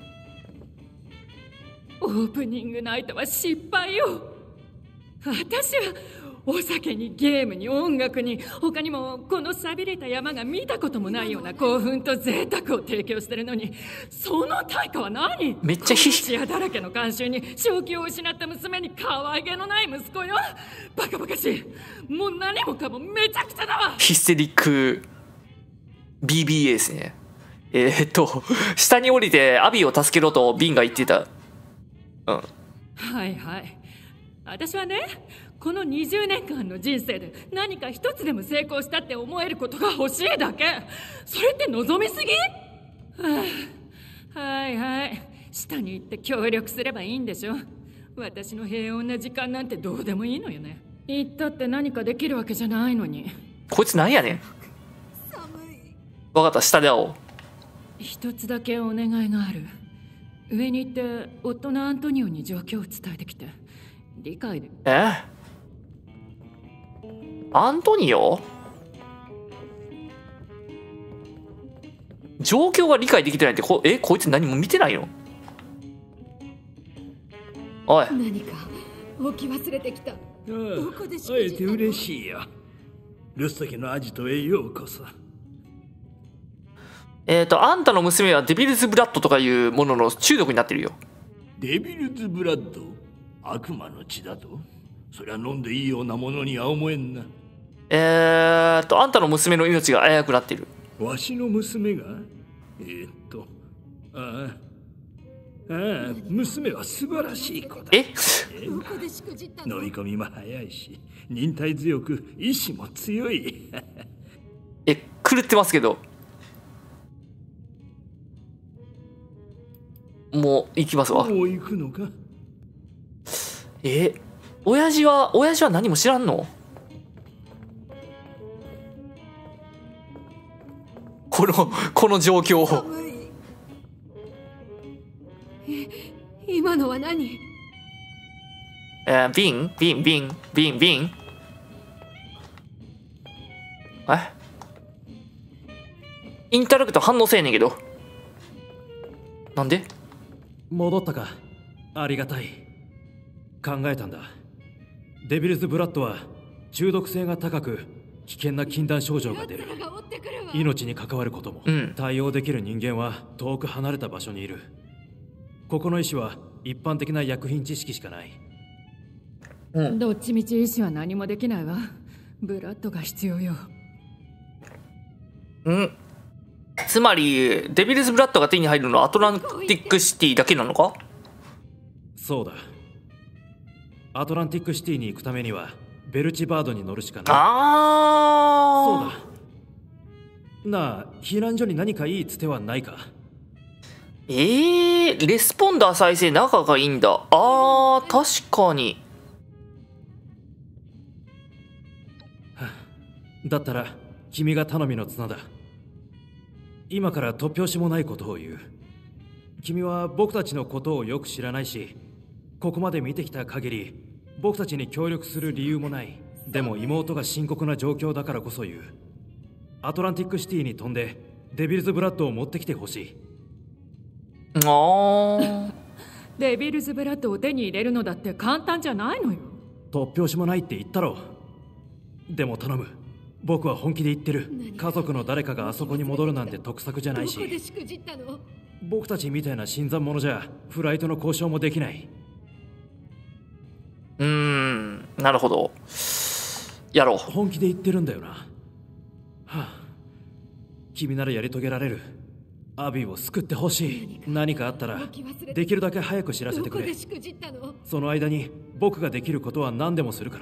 オープニングナイトは失敗よ。私はお酒にゲームに音楽に他にもこの寂れた山が見たこともないような興奮と贅沢を提供してるのに、その対価は何？ めっちゃひ殺し屋だらけの慣習に正気を失った娘に可愛げのない息子よ。バカバカしい。もう何もかもめちゃくちゃだわ。 ヒステリック ビービーエー ですね。えー、っと下に降りてアビーを助けろとビンが言ってた。うんはいはい。私はね、このにじゅうねんかんの人生で何か一つでも成功したって思えることが欲しいだけ。それって望みすぎ？はあ、はいはい。下に行って協力すればいいんでしょ。私の平穏な時間なんてどうでもいいのよね。行ったって何かできるわけじゃないのに。 こいつなんやねん。分かった、下で会おう。 一つだけお願いがある。上に行って夫のアントニオに状況を伝えてきて。理解で。 えアントニオ状況が理解できてないってこえこいつ何も見てないの？おい何か置き忘れてきた。どこでし会えて嬉しいよ。ルスト家のアジトへようこそ。 えっとあんたの娘はデビルズブラッドとかいうものの中毒になってるよ。 デビルズブラッド？悪魔の血だと？そりゃ飲んでいいようなものには思えんな。 えーっとあんたの娘の命が危うくなってる。 わしの娘が？えー、っとああああ娘は素晴らしい子だ。 えどこでしくじったの？ 飲み込みも早いし忍耐強く意志も強いえ狂ってますけど。もう行きますわ。 もう行くのか？ え親父は親父は何も知らんの？このこの状況を。 え今のは何？ えー、ビンビンビンビンビンえインタラクト反応せえねんけど。なんで？ 戻ったか。ありがたい。考えたんだ。デビルズブラッドは中毒性が高く危険な禁断症状が出る。命に関わることも、うん、対応できる人間は遠く離れた場所にいる。ここの医師は一般的な薬品知識しかない。 うん、どっちみち医師は何もできないわ。ブラッドが必要よ。 うんつまりデビルズブラッドが手に入るのはアトランティックシティだけなのか？ そうだ。アトランティックシティに行くためにはベルチバードに乗るしかない。 ああそうだ。なあ、避難所に何かいいつてはないか？ えー、レスポンダー再生仲がいいんだ。あー確かに。 だったら君が頼みの綱だ。今から突拍子もないことを言う。君は僕たちのことをよく知らないし、ここまで見てきた限り僕たちに協力する理由もない。でも妹が深刻な状況だからこそ言う。アトランティックシティに飛んでデビルズブラッドを持ってきてほしい。 あーデビルズブラッドを手に入れるのだって簡単じゃないのよ。 突拍子もないって言ったろ。でも頼む。僕は本気で言ってる。家族の誰かがあそこに戻るなんて得策じゃないし、僕たちみたいな新参者じゃフライトの交渉もできない。 うーんなるほど。やろう。 本気で言ってるんだよな。はあ、君ならやり遂げられる。アビーを救ってほしい。何かあったらできるだけ早く知らせてくれ。その間に僕ができることは何でもするから。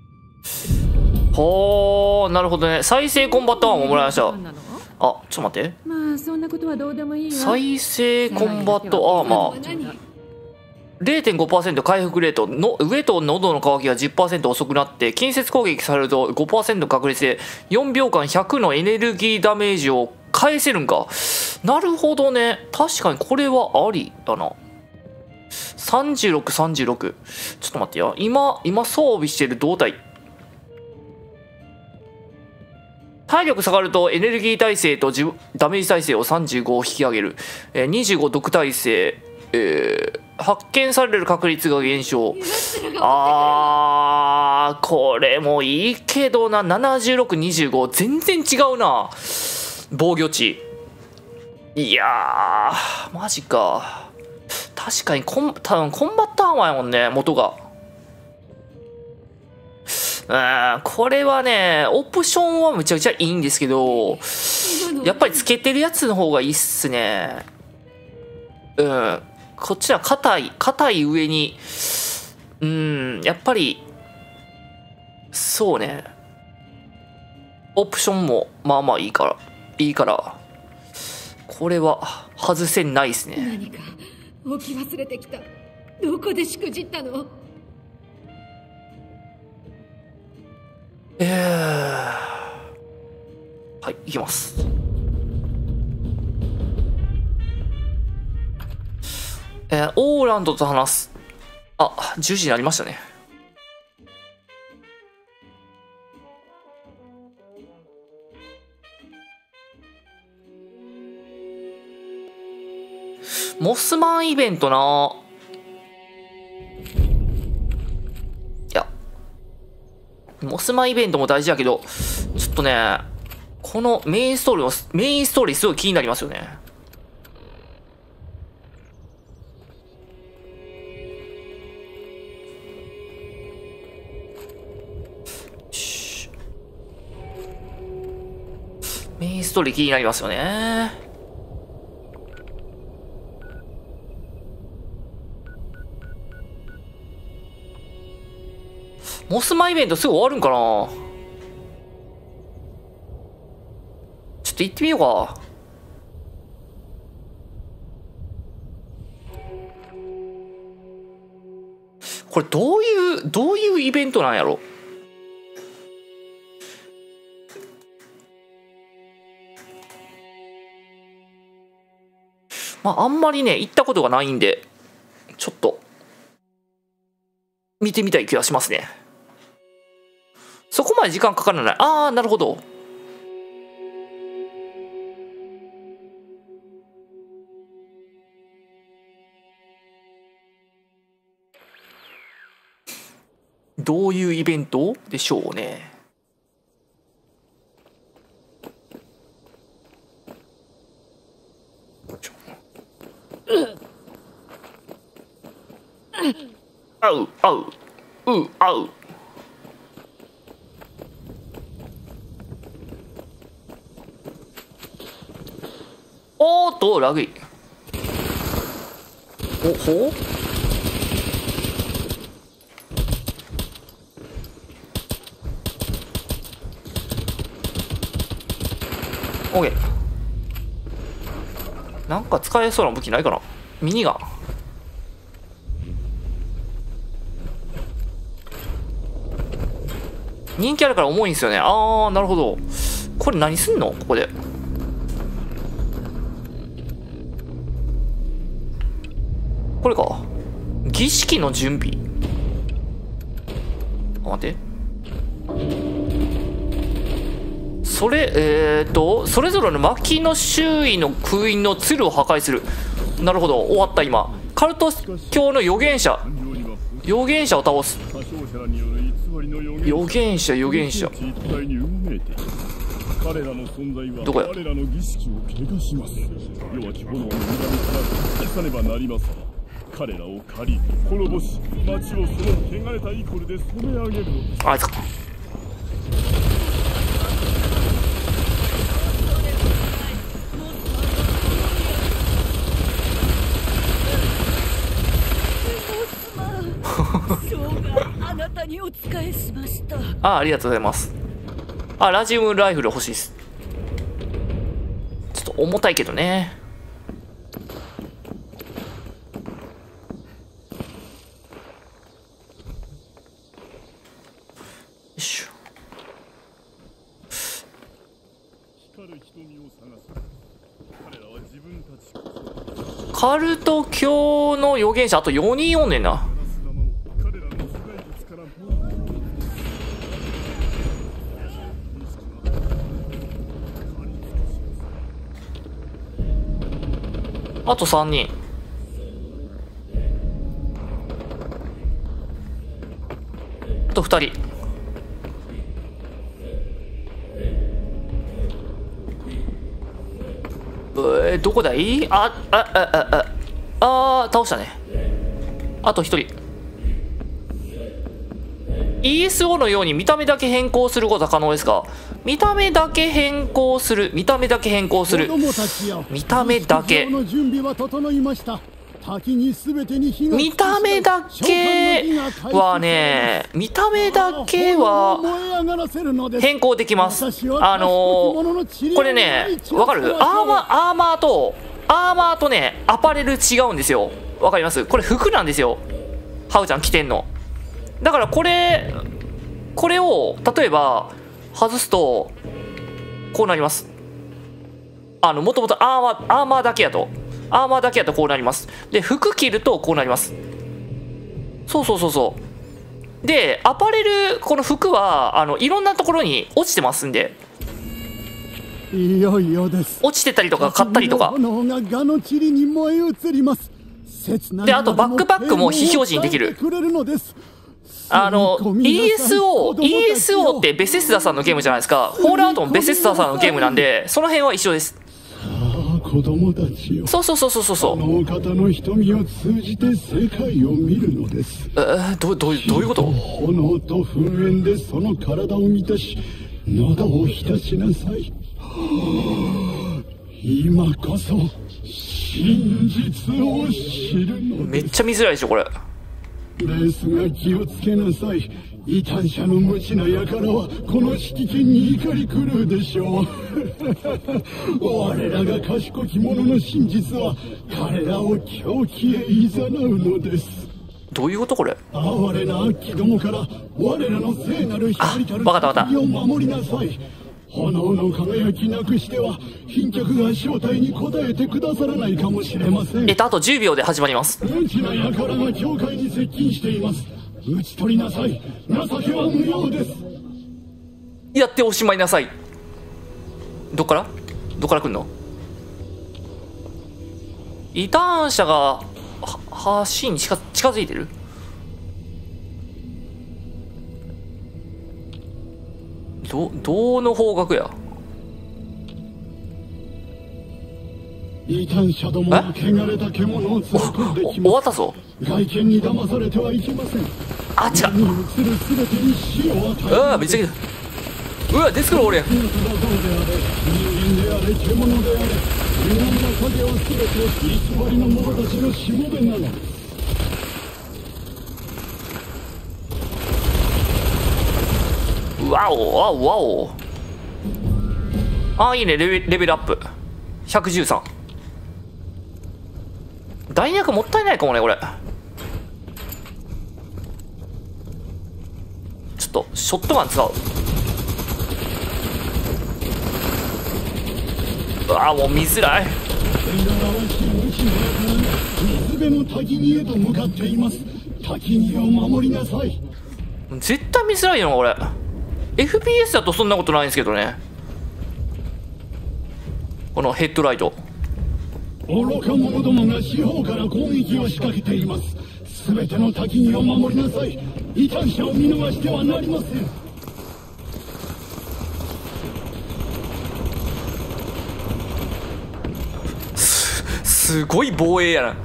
ほーなるほどね。再生コンバットワンももらいました。あちょっと待って。 まあそんなことはどうでもいいわ。 再生コンバットアーマー れいてんごパーセント 回復レートの上と喉の渇きが じゅっパーセント 遅くなって、近接攻撃されると ごパーセント 確率でよんびょうかんひゃくのエネルギーダメージを返せるんか。なるほどね。確かにこれはありだな。さんじゅうろく、さんじゅうろく。ちょっと待ってよ。今今装備してる胴体、体力下がるとエネルギー耐性とダメージ耐性をさんじゅうご引き上げる。えー、にじゅうご毒耐性、えー、発見される確率が減少。あーこれもいいけどな。ななじゅうろく、にじゅうご全然違うな。防御値。いやーマジか。確かにコン多分コンバットアーマーやもんね元が。うんこれはねオプションはむちゃくちゃいいんですけど、やっぱりつけてるやつの方がいいっすね。うんこっちは硬い硬い上に、うんやっぱりそうねオプションもまあまあいいからいいからこれは外せないですね。 何か置き忘れてきた。どこでしくじったの？ えー、はい行きます。えー、オーランドと話す。あじゅうじになりましたね。モスマンイベントな。いやモスマンイベントも大事だけど、ちょっとねこのメインストーリーのメインストーリーすごい気になりますよね。メインストーリー気になりますよね。モスマンイベントすぐ終わるんかな。ちょっと行ってみようか。これどういうどういうイベントなんやろ。まああんまりね行ったことがないんでちょっと見てみたい気がしますね。そこまで時間かからない。ああなるほど。どういうイベントでしょうね。 あうあううあう。おーっとラグい。おほオッケー。なんか使えそうな武器ないかな。ミニガン。人気あるから重いんですよね。あーなるほど。これ何すんのここで。これか。儀式の準備。あ待って。それえー、っとそれぞれの薪の周囲の封印の鶴を破壊する。なるほど、終わった。今カルト教の預言者預言者を倒す。預言者預言者どこや。 彼らの儀式を汚します。弱き炎の恨みから消さねばなりません。彼らを狩り滅ぼし、町をその汚れたイコルで染め上げるのです。 あいつか。 あなたにお仕えしました。 あありがとうございます。あラジウムライフル欲しいです。ちょっと重たいけどね。よいしょ。カルト教の預言者あとよにんおんねんな。あとさんにん。あとふたり。えー、どこだい。ああああああ倒したね。あとひとり。 イーエスオー のように見た目だけ変更することは可能ですか。見た目だけ変更する見た目だけ変更する見た目だけ見た目だけはね見た目だけは変更できます。あのー、これねわかる。アーマーアーマーとアーマーとねアパレル違うんですよ。わかります。これ服なんですよ。ハウちゃん着てんのだからこれこれを例えば外すとこうなります。あのもともとアーマーアーマーだけやとアーマーだけやとこうなります。で服着るとこうなります。そうそうそうそう。でアパレルこの服はあのいろんなところに落ちてますんで、 いよいよです。 落ちてたりとか買ったりとかで、あとバックパックも非表示にできる。あの イーエスオー イーエスオー ってベセスダさんのゲームじゃないですか。ホールアウトもベセスダさんのゲームなんでその辺は一緒です。 子供たちよ、 そうそうそうそうそうそう。 このお方の瞳を通じて世界を見るのです。 えー、どどうどういうこと。 炎と噴煙でその体を満たし喉を浸しなさい。今こそ真実を知るのです。 めっちゃ見づらいでしょこれ。 ですが気をつけなさい。異端者の無知な輩はこの敷金に怒り狂うでしょう。我らが賢き者の真実は彼らを狂気へ誘うのです。 どういうことこれ。 哀れな悪鬼どもから我らの聖なる光たる敵を守りなさい。炎の輝きなくしては賓客が正体に応えてくださらないかもしれません。 えっとあとじゅうびょうで始まります。 無知な輩が教会に接近しています。討ち取りなさい。情けは無用です。 やっておしまいなさい。どっからどっから来んの。異端者が橋に近近づいてる。どどの方角や。 異端者どもが汚れた獣を連れ込んできます。 終わったぞ。 外見に騙されてはいけません。 あ、違う。 目に映る全てに死を与える。 うわ、めっちゃ来た。うわ、デスクロールや。 人間であれ獣であれ、日本の影は全て偽りの者たちのしもべなのです。 わおわおわお。あ、いいね。レベレベルアップひゃくじゅうさん。弾薬もったいないかもねこれ。ちょっとショットガン使う。うわ、もう見づらい。 水辺の滝にへと向かっています。滝にを守りなさい。 絶対見づらいよなこれ。 エフピーエス だとそんなことないんですけどね。このヘッドライト。 愚か者どもが四方から攻撃を仕掛けています。すべての滝にを守りなさい。異端者を見逃してはなりません。 す, すごい防衛やな。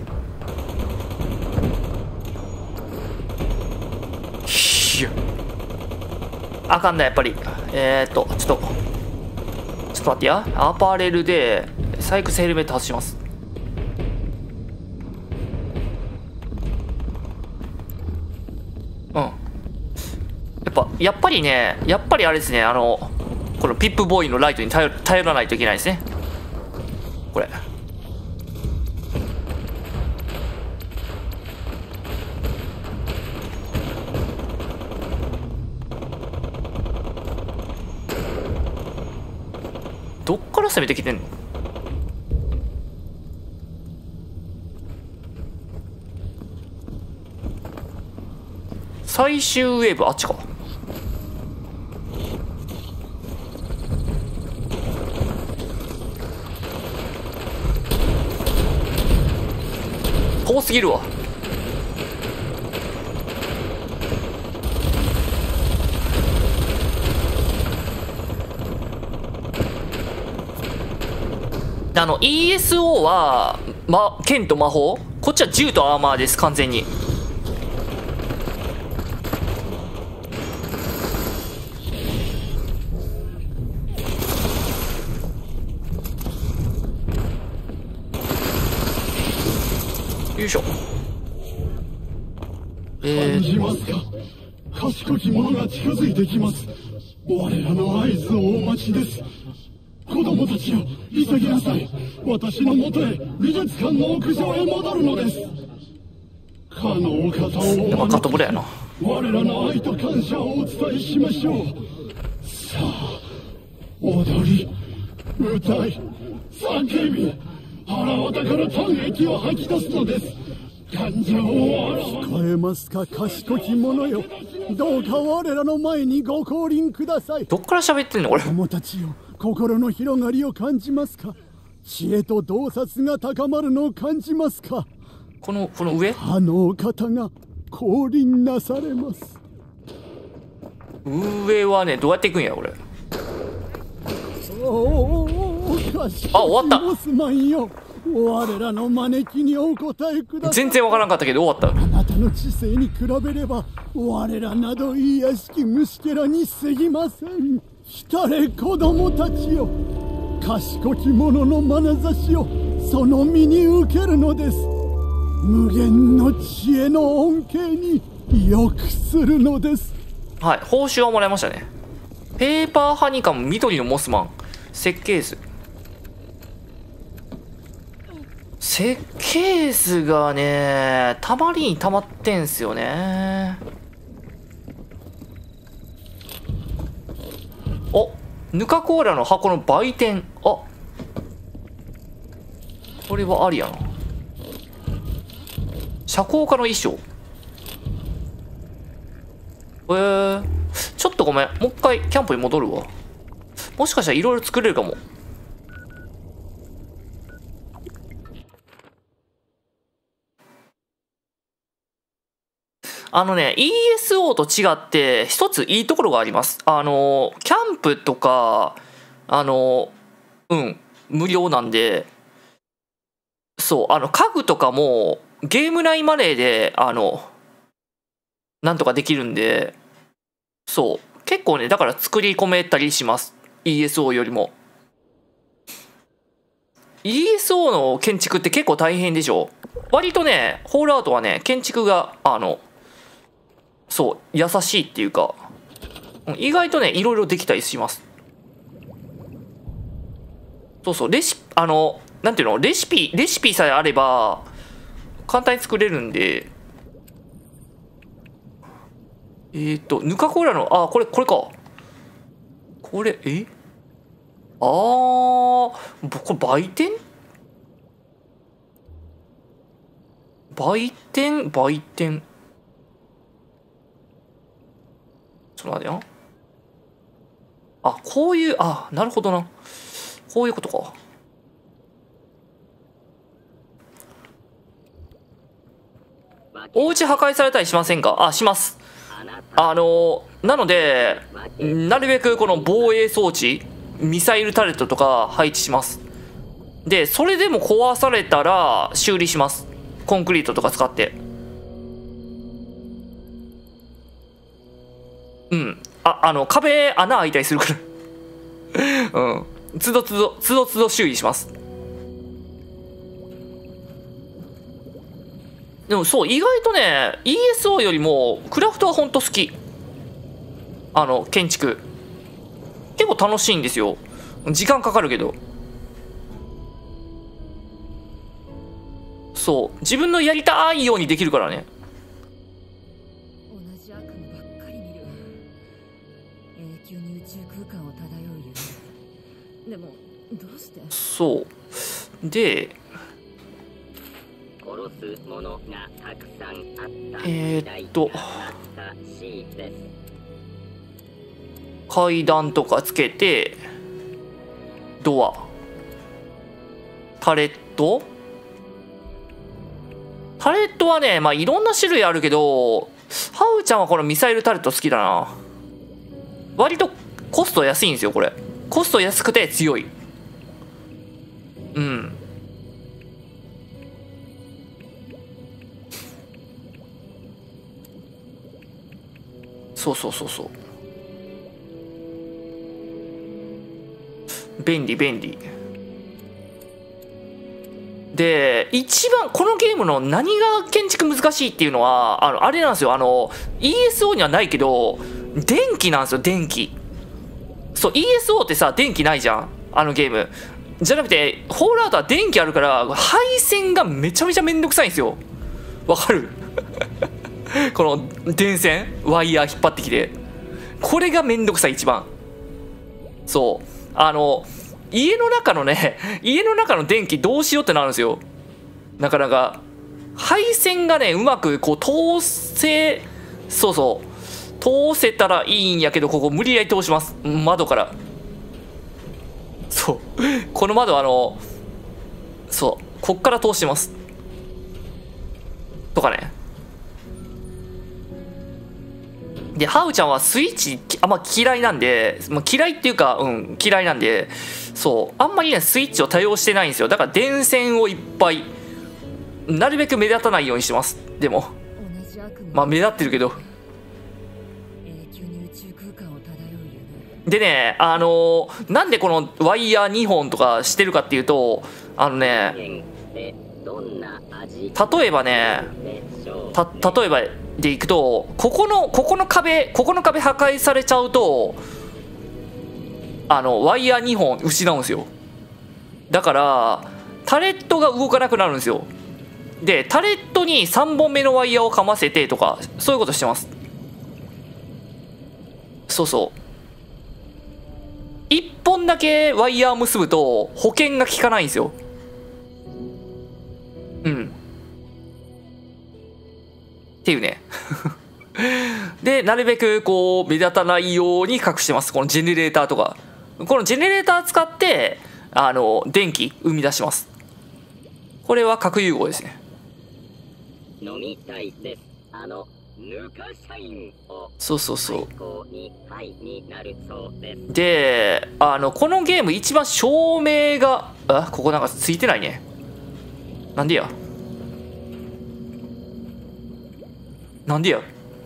ひゅあかんなやっぱり。えーっとちょっとちょっと待ってや。アパレルでサイクスヘルメット外します。うん。やっぱやっぱりね、やっぱりあれですね、あのこのピップボーイのライトに頼頼らないといけないですねこれ。どっから攻めてきてんの？最終ウェーブあっちか。遠すぎるわ。あの イーエスオー は、ま、剣と魔法、こっちは銃とアーマーです。完全に。よいしょ。え感じますか。賢き者が近づいてきます。我らの合図をお待ちです。子供たちよ、急ぎなさい。私のもとへ美術館の屋上へ戻るのです。かのお方をやっぱカットブレやな。 我らの愛と感謝をお伝えしましょう。さあ、踊り、歌い、叫び、腹渡から胆液を吐き出すのです。感情を表す。聞こえますか、賢き者よ。どうか我らの前にご降臨ください。 どっから喋ってんのこれ。 子供たちよ、心の広がりを感じますか。知恵と洞察が高まるのを感じますか。 このこの上、 あのお方が降臨なされます。 上はね、どうやって行くんやこれ。 おお、 あ、終わった。 モスマンよ、我らの招きにお答えください。 全然わからんかったけど終わった。 あなたの知性に比べれば我らなどいい屋敷虫けらに過ぎません。来たれ子供たちよ、賢き者の眼差しをその身に受けるのです。無限の知恵の恩恵に良くするのです。 はい、報酬はもらいましたね。ペーパーハニカム、緑のモスマン、設計図。設計図がね、たまりにたまってんすよね。お、ヌカコーラの箱の売店。あ、これはありやな。社交家の衣装。えー、ちょっとごめん、もう一回キャンプに戻るわ。もしかしたらいろいろ作れるかも。あのね、イーエスオー と違って一ついいところがあります。あのキャンプとかあのうん無料なんで、 そう、あの、家具とかも、ゲーム内マネーで、あの、なんとかできるんで、そう、結構ね、だから作り込めたりします。イーエスオー よりも。イーエスオー の建築って結構大変でしょ。割とね、ホールアウトはね、建築が、あの、そう、優しいっていうか、意外とね、いろいろできたりします。そうそう、レシピ、あの、なんていうの、レシピ、レシピさえあれば、簡単に作れるんで、えっと、ヌカコーラの、あ、これ、これか。これ、えあー、これ売店売店売店ちょっと待ってよ。あ、こういう、あ、なるほどな。こういうことか。お家破壊されたりしませんか？あ、します。あの、なので、なるべくこの防衛装置、ミサイルタレットとか配置します。で、それでも壊されたら修理します。コンクリートとか使って。うん。あ、あの、壁穴開いたりするから。うん。つどつど、つどつど修理します。でもそう、意外とね、イーエスオー よりも、クラフトはほんと好き。あの、建築。結構楽しいんですよ。時間かかるけど。そう。自分のやりたいようにできるからね。 同じ悪夢ばっかり見る。永久に宇宙空間を漂う夢。でも、どうして？ そう。で、 殺すものがたくさんあった。 えーっと階段とかつけて、ドア、タレットタレットはね、まあいろんな種類あるけど、ハウちゃんはこのミサイルタレット好きだな。割とコスト安いんですよ、これ。コスト安くて強い。うん。そうそうそうそう。便利便利。で、一番このゲームの何が建築難しいっていうのは、あの、あれなんですよ。あの、イーエスオー にはないけど、電気なんですよ、電気。そう、イーエスオー ってさ、電気ないじゃん。あのゲーム。じゃなくて、ホールアウトは電気あるから、配線がめちゃめちゃめんどくさいんですよ。わかるこの電線ワイヤー引っ張ってきて、これがめんどくさい一番。そうあの家の中のね家の中の電気どうしようってなるんですよ。なかなか配線がねうまくこう通せそうそう通せたらいいんやけど、ここ無理やり通します。窓から。そうこの窓あのそうこっから通してますとかね。で、ハウちゃんはスイッチあんま嫌いなんで、まあ、嫌いっていうか、うん、嫌いなんで、そう、あんまりね、スイッチを多用してないんですよ。だから電線をいっぱい、なるべく目立たないようにしてます。でも、まあ目立ってるけど。でね、あのー、なんでこのワイヤーにほんとかしてるかっていうと、あのね、例えばね、た、例えば、でいくと、ここのここの壁ここの壁破壊されちゃうと、あのワイヤーにほん失うんですよ。だからタレットが動かなくなるんですよ。でタレットにさんぼんめのワイヤーをかませてとか、そういうことしてます。そうそういっぽんだけワイヤー結ぶと保険が効かないんですよ。うんっていうねでなるべくこう目立たないように隠してます。このジェネレーターとか、このジェネレーター使ってあの電気生み出します。これは核融合ですね。 飲みたいです。あのぬか社員をそうそうそうにになるそうです。 であのこのゲーム一番照明があここなんかついてないね。 なんでやなんでや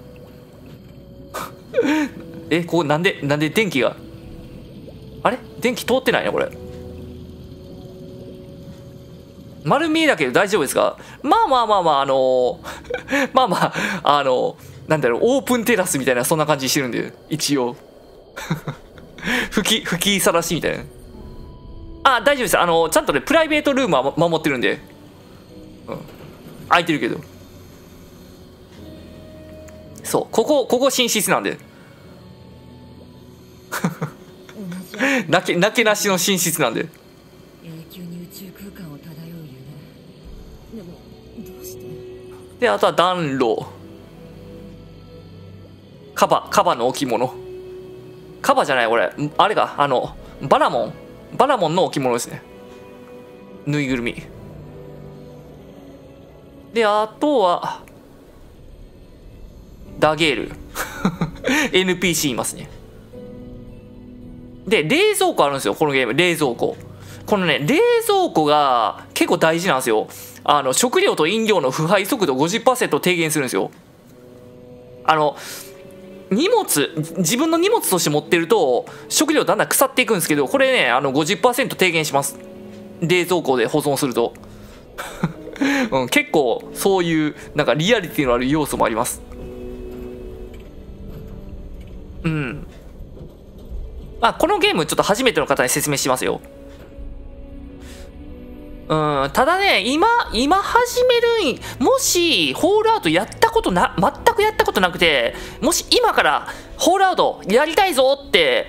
え、ここなんでなんで電気があれ電気通ってないなこれ。丸見えだけど大丈夫ですか？まあまあまあまああのー、まあまああのー、なんだろうオープンテラスみたいなそんな感じしてるんで一応吹き吹きさらしみたいな。あ、大丈夫です。あのー、ちゃんとねプライベートルームは守ってるんで、うん、空いてるけど。そうここここ寝室なんでなけなけなしの寝室なんで。であとは暖炉、カバカバの置物、カバじゃないこれあれか、あのバラモンバラモンの置物ですね。ぬいぐるみで、あとはダゲールエヌピーシー いますね。で冷蔵庫あるんですよこのゲーム。冷蔵庫、このね冷蔵庫が結構大事なんですよ。あの食料と飲料の腐敗速度 ごじゅっパーセント 低減するんですよ。あの荷物自分の荷物として持ってると食料だんだん腐っていくんですけど、これねあの ごじゅっパーセント 低減します、冷蔵庫で保存すると、うん、結構そういうなんかリアリティのある要素もあります。うん、まあこのゲームちょっと初めての方に説明しますよ。うん、ただね今今始めるもしホールアウトやったことな全くやったことなくて、もし今からホールアウトやりたいぞって、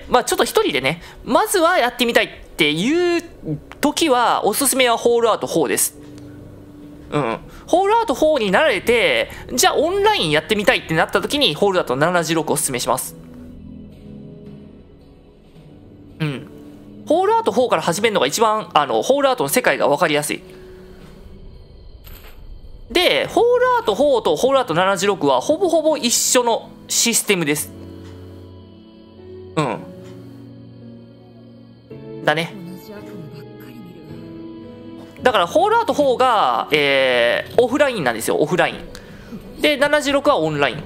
まあ、ちょっと一人でねまずはやってみたいっていう時はおすすめはホールアウトフォーです。うん、ホールアウトフォーになられて、じゃあオンラインやってみたいってなった時にホールアウトななじゅうろくおすすめします。うん、ホールアウトフォーから始めるのが一番あのホールアウトの世界が分かりやすい。でホールアウトフォーとホールアウトななじゅうろくはほぼほぼ一緒のシステムです。うんだね。だからホールアウトフォーが、えー、オフラインなんですよ。オフラインでななじゅうろくはオンライン。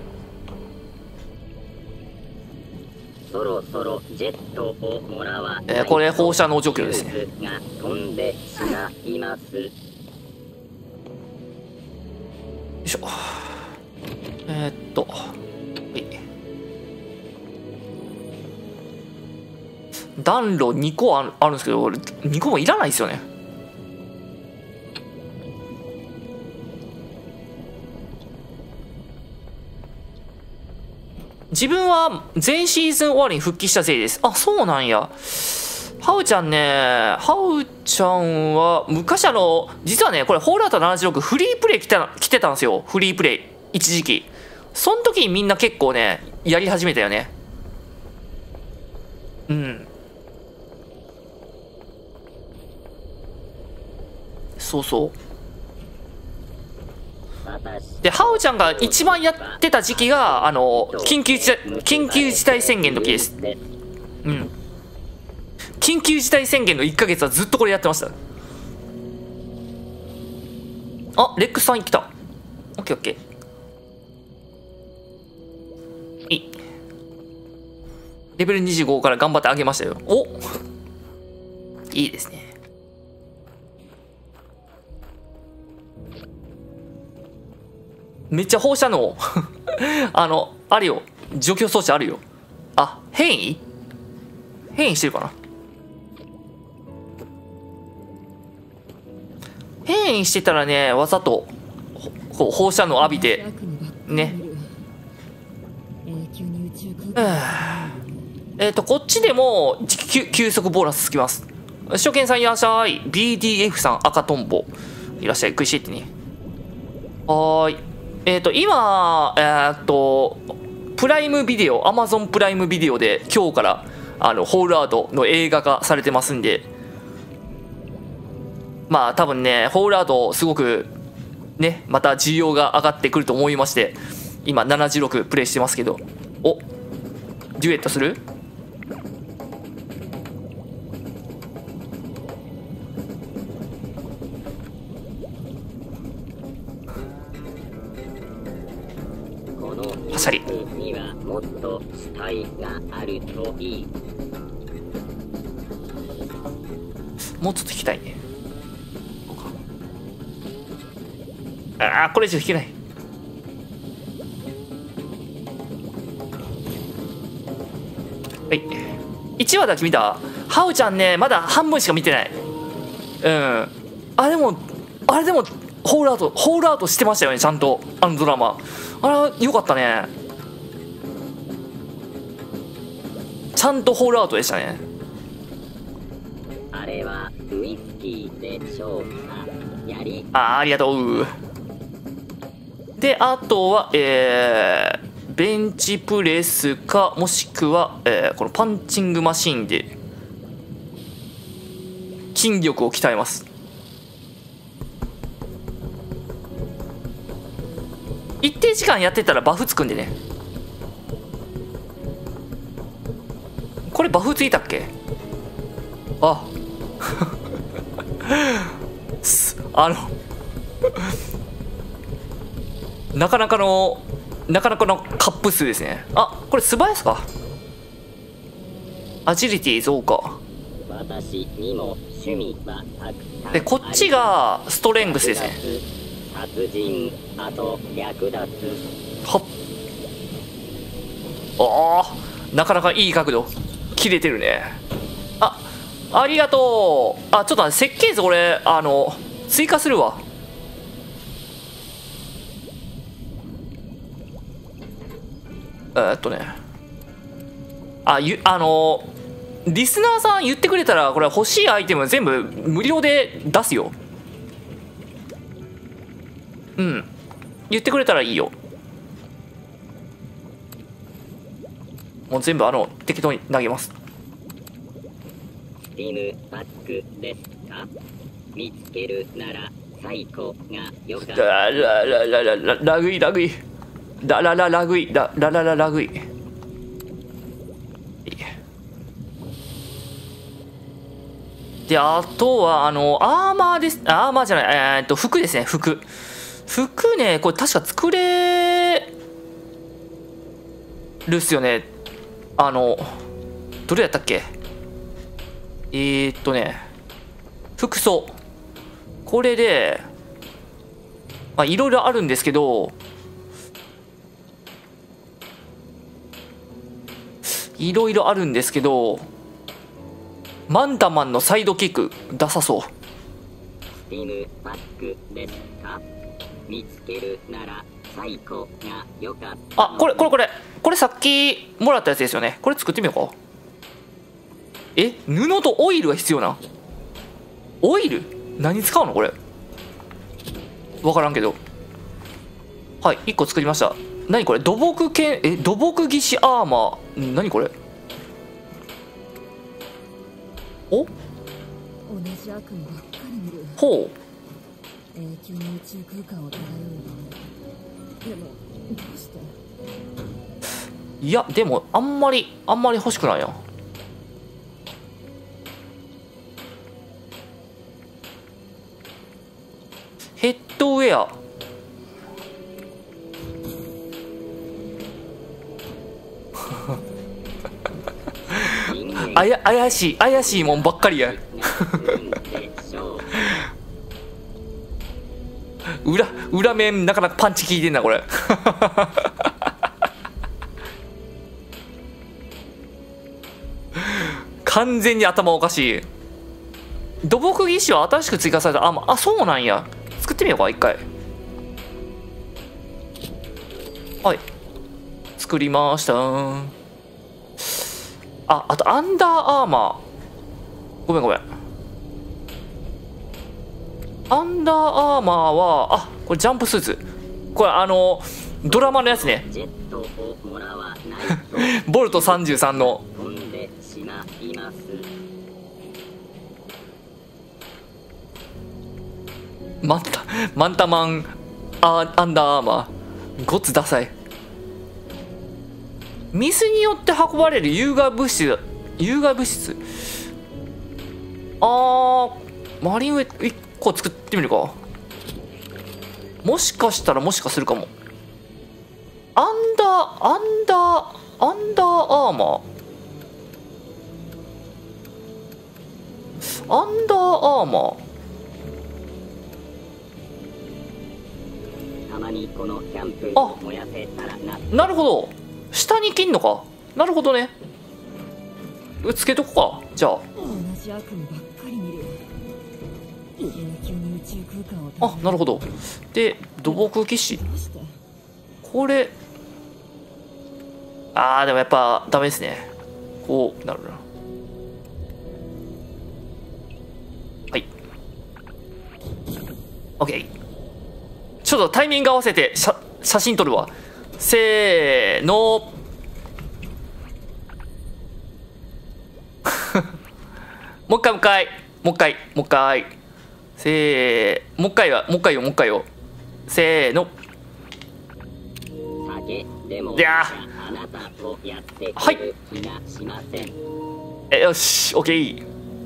そろそろジェットをもらわ、 えー、これ放射能除去ですね。 が飛んでしまいます。よいしょ。えー、っと、はい、暖炉にこある、あるんですけど、これにこもいらないですよね。自分は前シーズン終わりに復帰したせいです。あ、そうなんや。ハウちゃんね、ハウちゃんは昔あの実はねこれホールアウトななじゅうろくフリープレイ来てた、来てたんですよ。フリープレイ一時期。その時にみんな結構ねやり始めたよね。うん、そうそう。でハウちゃんが一番やってた時期があの緊急事態緊急事態宣言の時です。うん、緊急事態宣言のいっかげつはずっとこれやってました。あ、レックスさん来た。オッケーオッケー。いい。レベルにじゅうごから頑張って上げましたよ。おいいですね。めっちゃ放射能あのあるよ、除去装置あるよ。あ、変異変異してるかな。変異してたらねわざとこう放射能浴びてね。えっとこっちでも急速ボーナスつきます。初見さんいらっしゃい。 ビーディーエフ さん赤とんぼいらっしゃい。食いしってね。はーい。えっと今えー、っとプライムビデオ、アマゾンプライムビデオで今日からあのホールアウトの映画化されてますんで、まあ多分ねホールアウトすごくねまた需要が上がってくると思いまして、今ななじゅうろくプレイしてますけど。お、デュエットする？ パシャリ。 にはもっと死体があるといい。 もうちょっと引きたいね。ああ、これ以上引けない。はい、いちわだけ見た。ハウちゃんね、まだ半分しか見てない。うん、あれもあれでもホールアウトホールアウトしてましたよね、ちゃんと。あのドラマ、あれよかったね。ちゃんとホールアウトでしたね。 あれはウイスキーでしょうか。やりあありがとう。であとはえー、ベンチプレスか、もしくは、えー、このパンチングマシンで筋力を鍛えます。一定時間やってたらバフつくんでね。これバフついたっけ。ああのなかなかのなかなかのカップ数ですね。あ、これ素早さか。アジリティ増加私にも趣味はたくさん。 でこっちがストレングスですね。 殺人、あと略奪。 はっ、あー、なかなかいい角度切れてるね。あ、ありがとう。あ、ちょっと待って、設計図これあの追加するわ。えー、っとねあゆあのリスナーさん言ってくれたら、これ欲しいアイテム全部無料で出すよ。うん、言ってくれたらいいよ。もう全部あの適当に投げます。 スティムバックですか。見つけるなら最高がよかった。 ラララララララグイラグイララララグイラララララグイ。であとはあのアーマーです。アーマーじゃない、えー、っと服ですね。服服ね、これ確か作れるっすよね。あのどれやったっけ。えー、っとね服装これでまあいろいろあるんですけど、いろいろあるんですけどマンタマンのサイドキックダサそう。 スティムバックですか。見つけるなら最高がよかった。 あ、これこれこれこれさっきもらったやつですよね。これ作ってみようか。え、布とオイルが必要な。オイル何使うのこれ。分からんけど。はい、いっこ作りました。何これ、土木剣、え土木技師アーマー、何これ。お、 同じ悪夢ばっかり見る。 ほう、 永久に宇宙空間を漂うの。でもどうして。 いやでもあんまりあんまり欲しくないな。ヘッドウェアあや怪しい怪しいもんばっかりや裏裏面なかなかパンチ効いてんなこれ完全に頭おかしい。土木技師は新しく追加された。あ、まあ、そうなんや。作ってみようか一回。はい、作りました。あ、あとアンダーアーマー、ごめんごめん。アンダーアーマーは、あ、これジャンプスーツ、これあのドラマのやつねボルトさんじゅうさんの。マンタマンタマンアアンダーアーマー、ごつダサい。水によって運ばれる有害物質、有害物質、あー、マリンウェイいっこ作ってみるか。もしかしたらもしかするかも。アンダーーアンダーアンダーアーマーアンダーアーマーたまにこのキャンプを燃やせたらな。 なるほど、下に切んのか。なるほどね。つけとこかじゃあ。 同じ悪夢ばっかり見る。永久に宇宙空間を。 あ、なるほど。で土木騎士、これあーでもやっぱダメですね。こうなるな。はい OK。 ちょっとタイミング合わせて写写真撮るわ。せーのもう一回もう一回もう一回もう一回せーもう一回はもう一回よもう一回よせーの。 酒でもいやあなたとやってはいくる気がしません。 えよし OK。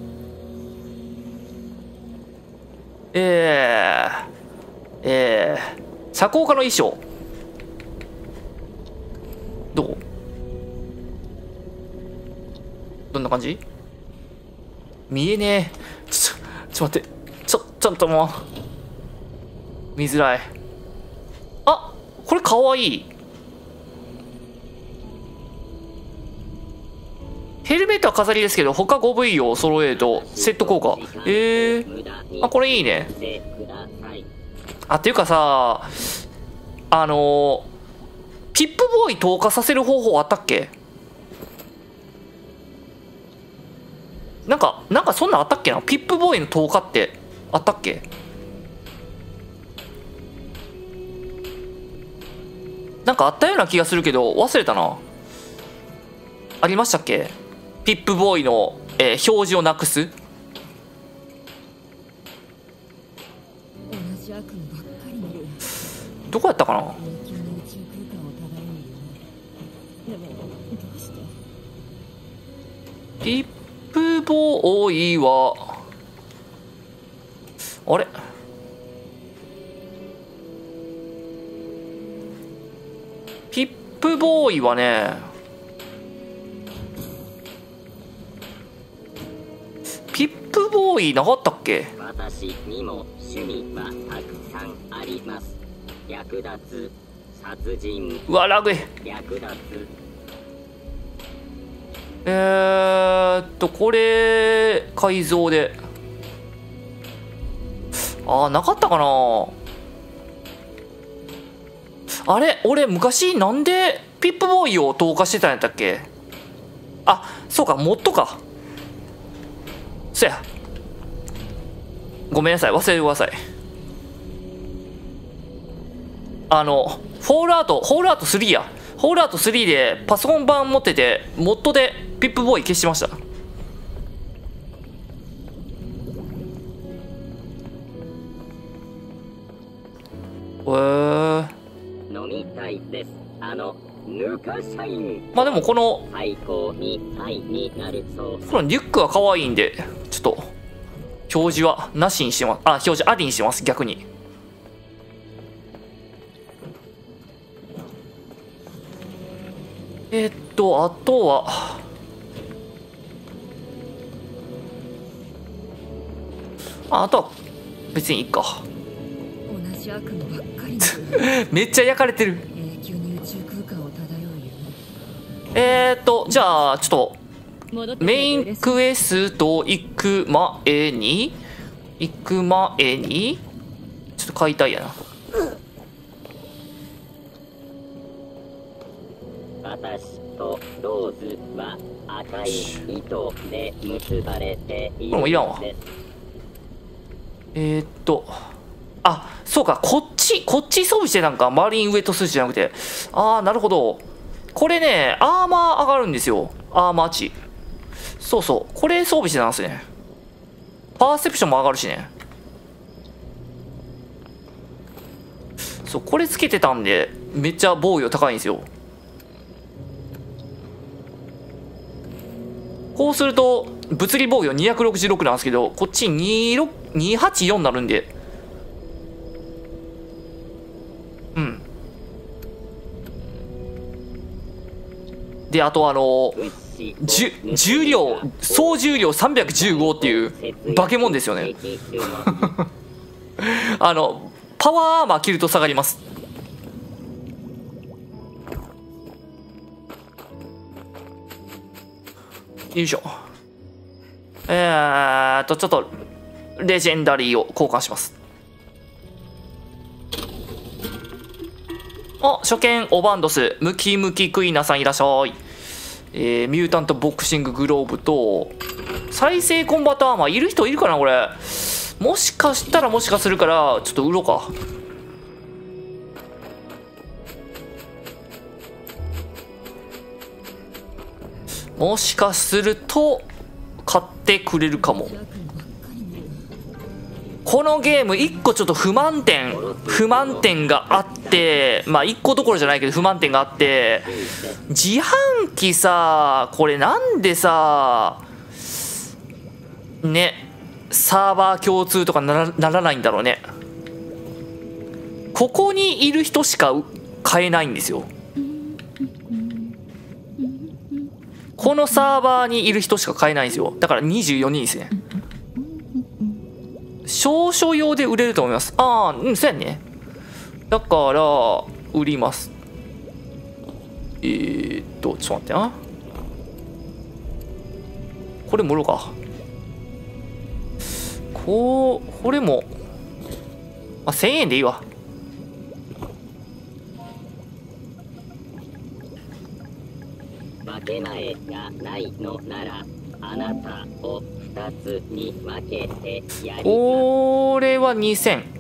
えーえー社交家の衣装どうどんな感じ。見えねえ。ちょちょ待ってちょちょっともう見づらい。あ、これかわいい。ヘルメットは飾りですけど他 ごブイ を揃えるとセット効果。えー、あこれいいね。あっていうかさ、あのピップボーイ投下させる方法あったっけ。なんかなんかそんなんあったっけな。ピップボーイの投下ってあったっけ。なんかあったような気がするけど忘れたな。ありましたっけ。ピップボーイの、えー、表示をなくす。 同じ悪夢ばっかり見る。 どこやったかな。 永久に宇宙空間を漂うよ。でもどうして。 ピップボーイはあれピップボーイはね、ピップボーイなかったっけ。 私にも趣味はたくさんあります。略奪、殺人、 うわラグい。 略奪。 えーっとこれ改造であーなかったかな。あれ俺昔なんでピップボーイを投下してたんやったっけ。あそうかモッドか。そやごめんなさい忘れてください。あのフォールアウトフォールアウトスリーや。フォールアウトスリーでパソコン版持っててモッドでピップボーイ消しました。へー飲みたいです。あのヌカシャイン。 まあでもこの最高にハイになるそう。 このリュックは可愛いんでちょっと表示はなしにしてます。あ表示ありにしてます。逆にえー、っとあとはああとは別にいいか。 同じ悪夢ばっかり見る。 めっちゃ焼かれてる。 永久に宇宙空間を漂うよ。 えー、っとじゃあちょっとメインクエスト行く前に行く前にちょっと買いたいやな。 私とローズは赤い糸で結ばれているこれもいらんわ。えー、っとあそうかこっちこっち装備してたんか。マリンウェットスーツじゃなくて。ああなるほど。これねアーマー上がるんですよ。アーマー値。そうそうこれ装備してたんですね。パーセプションも上がるしね。そうこれつけてたんでめっちゃ防御高いんですよ。こうすると物理防御にひゃくろくじゅうろくなんですけどこっちにひゃくはちじゅうよんになるんでうんであとあのじゅ重量総重量さんびゃくじゅうごっていう化け物ですよねあのパワーアーマー切ると下がります。よいしょ。えーっとちょっとレジェンダリーを交換します。あ、初見オバンドスムキムキクイナさんいらっしゃい。えー、ミュータントボクシンググローブと再生コンバットアーマーいる人いるかなこれ。もしかしたらもしかするからちょっと売ろうか。もしかすると買ってくれるかも。このゲームいっこちょっと不満点不満点があって、まあいっこどころじゃないけど不満点があって、自販機さこれなんでさねサーバー共通とかならならないんだろうね。ここにいる人しか買えないんですよ。このサーバーにいる人しか買えないんですよ。だからにじゅうよにんですね。少々用で売れると思います。ああ、うん、そうやね。だから売ります。えー、っとちょっと待ってな。これも売ろうか。こうこれもあせんえんでいいわ。 分け前がないのならあなたをふたつに分けてやります。 これはにせん。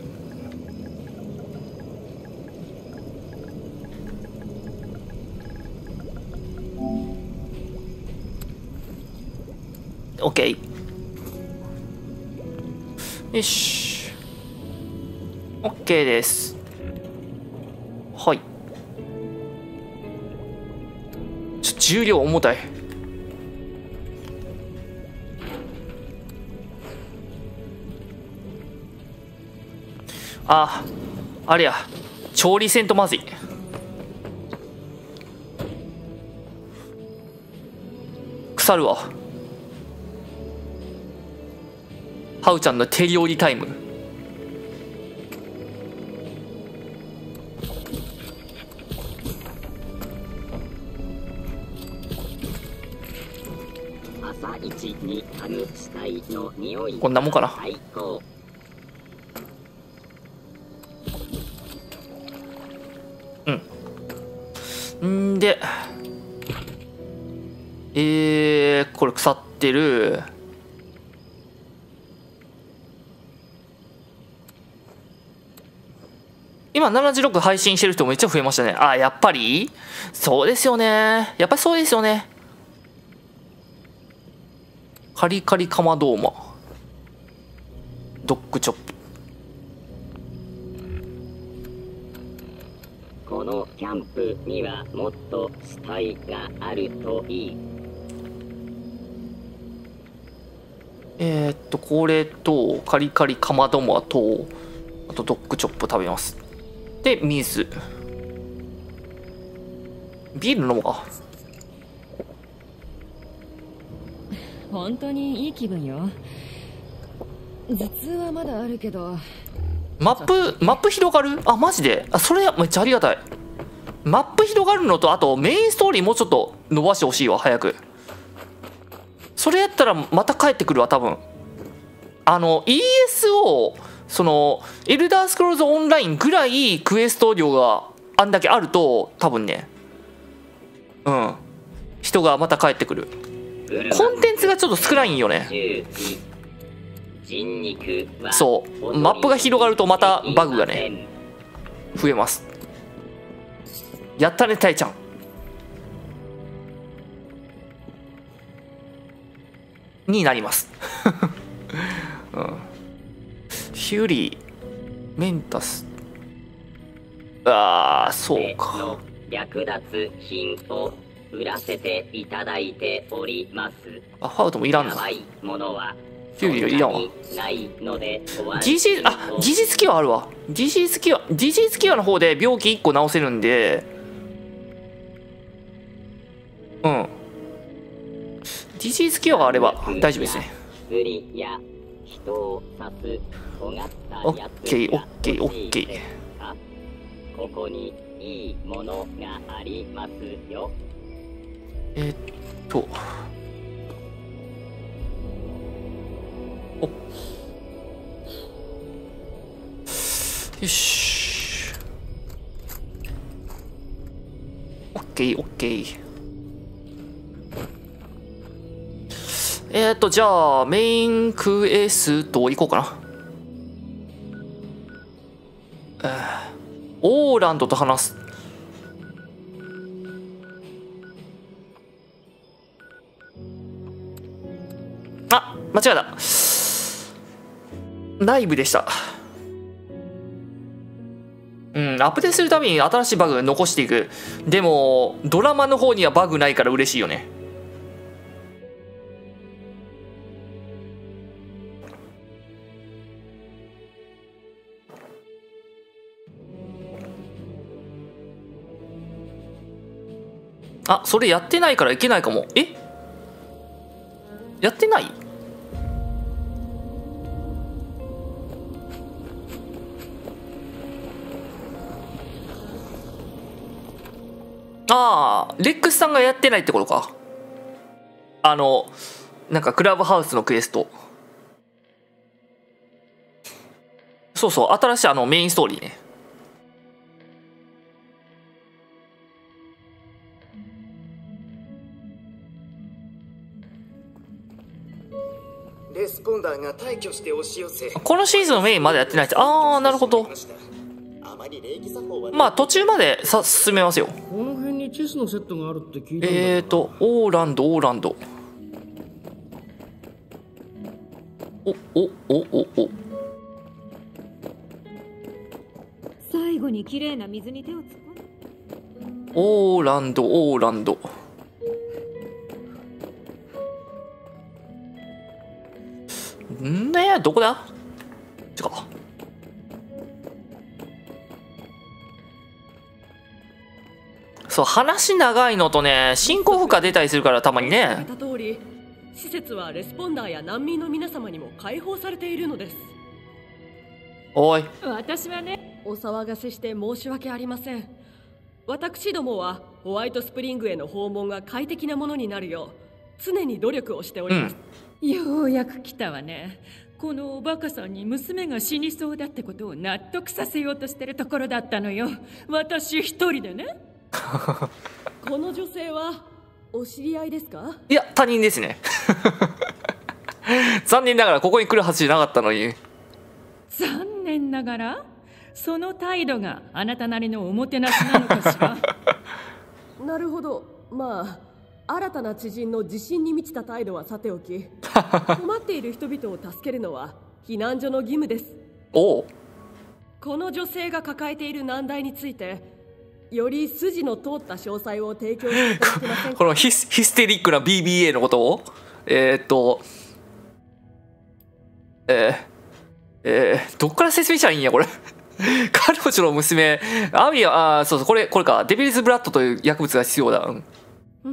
オッケー。よし。オッケーです。はい。ちょ重量重たい。あ、あれや調理せんとまずい。腐るわ。ハウちゃんの手料理タイム。 朝一にハグ死体の匂いこんなもんかな。 最高。 うんんでえー、これ腐ってる。今ななじゅうろく配信してる人もめっちゃ増えましたね。あ、やっぱりそうですよね。やっぱりそうですよね。カリカリカマドーマドッグチョップ。 このキャンプにはもっと死体があるといい。 えー、っとこれとカリカリカマドーマとあとドッグチョップ食べます。で水ビール飲もうか。 本当にいい気分よ。頭痛はまだあるけど。 マップマップ広がる。あマジで。あそれめっちゃありがたい。マップ広がるのとあとメインストーリーもうちょっと伸ばしてほしいわ早く。それやったらまた帰ってくるわ多分。あの イーエス をそのエルダースクロールズオンラインぐらいクエスト量があんだけあると多分ねうん人がまた帰ってくる。コンテンツがちょっと少ないんよね。そうマップが広がるとまたバグがね増えます。やったねタイちゃん。になります、うん、ヒュリーメンタス。あーそうか。 略奪品を売らせていただいております。 あファウトもいらんの。 ものはヒュリーいらんわ。 ないのでジーシー あ技術キワあるわ。技術キワ技術キワの方で病気いっこ治せるんでうん。ディジーズキュアがあれば大丈夫ですね。オッケーオッケーオッケー。 ここにいいものがありますよ。 えー、っとおよし。オッケーオッケー。えー、っとじゃあメインクエスト行こうかな。えー、オーランドと話す。あ、間違えた。ライブでした。うん、アップデートするたびに新しいバグ残していく。でもドラマの方にはバグないから嬉しいよね。あ、それやってないからいけないかも。え、やってない？ああ、レックスさんがやってないってことか。あのなんかクラブハウスのクエスト。そうそう、新しいあのメインストーリーね。 レスポンダーが退去して押し寄せ、 このシーズンのメインまでやってないって。ああ、なるほど。まあ途中までさ進めますよ。 この辺にチェスのセットがあるって聞いたんだ。 えーとオーランドオーランドおおおおお最後に綺麗な水に手を突っ込む。 オーランドオーランドんねえ、どこだ？違う。そう、話長いのとね、進行負荷出たりするからたまにね。 言った通り、施設はレスポンダーや難民の皆様にも開放されているのです。 おい。 私はね、お騒がせして申し訳ありません。私どもはホワイトスプリングへの訪問が快適なものになるよう常に努力をしております。 うん、ようやく来たわね。このおバカさんに娘が死にそうだってことを納得させようとしてるところだったのよ。私一人でね。 この女性はお知り合いですか？ いや、他人ですね。残念ながらここに来るはずじゃなかったのに。 残念ながらその態度があなたなりのおもてなしなのかしら。 なるほど。まあ新たな知人の自信に満ちた態度はさておき、困っている人々を助けるのは避難所の義務です。 おう。 この女性が抱えている難題についてより筋の通った詳細を提供していただけませんか？ このヒス、ヒステリックな ビービーエー のことをえー、っとえー、えー、どっから説明したらいいんやこれ。彼女の娘アビは、あ、そうそう、これこれか、デビルズブラッドという薬物が必要だ。うん、 うん、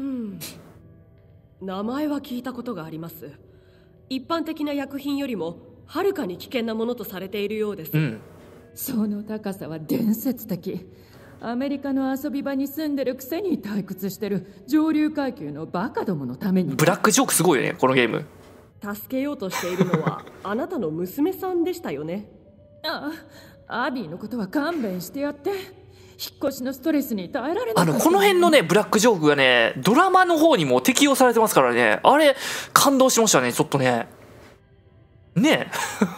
名前は聞いたことがあります。一般的な薬品よりもはるかに危険なものとされているようです。 うん、 その高さは伝説的。アメリカの遊び場に住んでるくせに退屈してる上流階級のバカどものために。 ブラックジョークすごいよねこのゲーム。 助けようとしているのはあなたの娘さんでしたよね。 ああ、アビーのことは勘弁してやって。引っ越しのストレスに耐えられない。 あのこの辺のねブラックジョークがねドラマの方にも適用されてますからね。あれ感動しましたねちょっとね。ね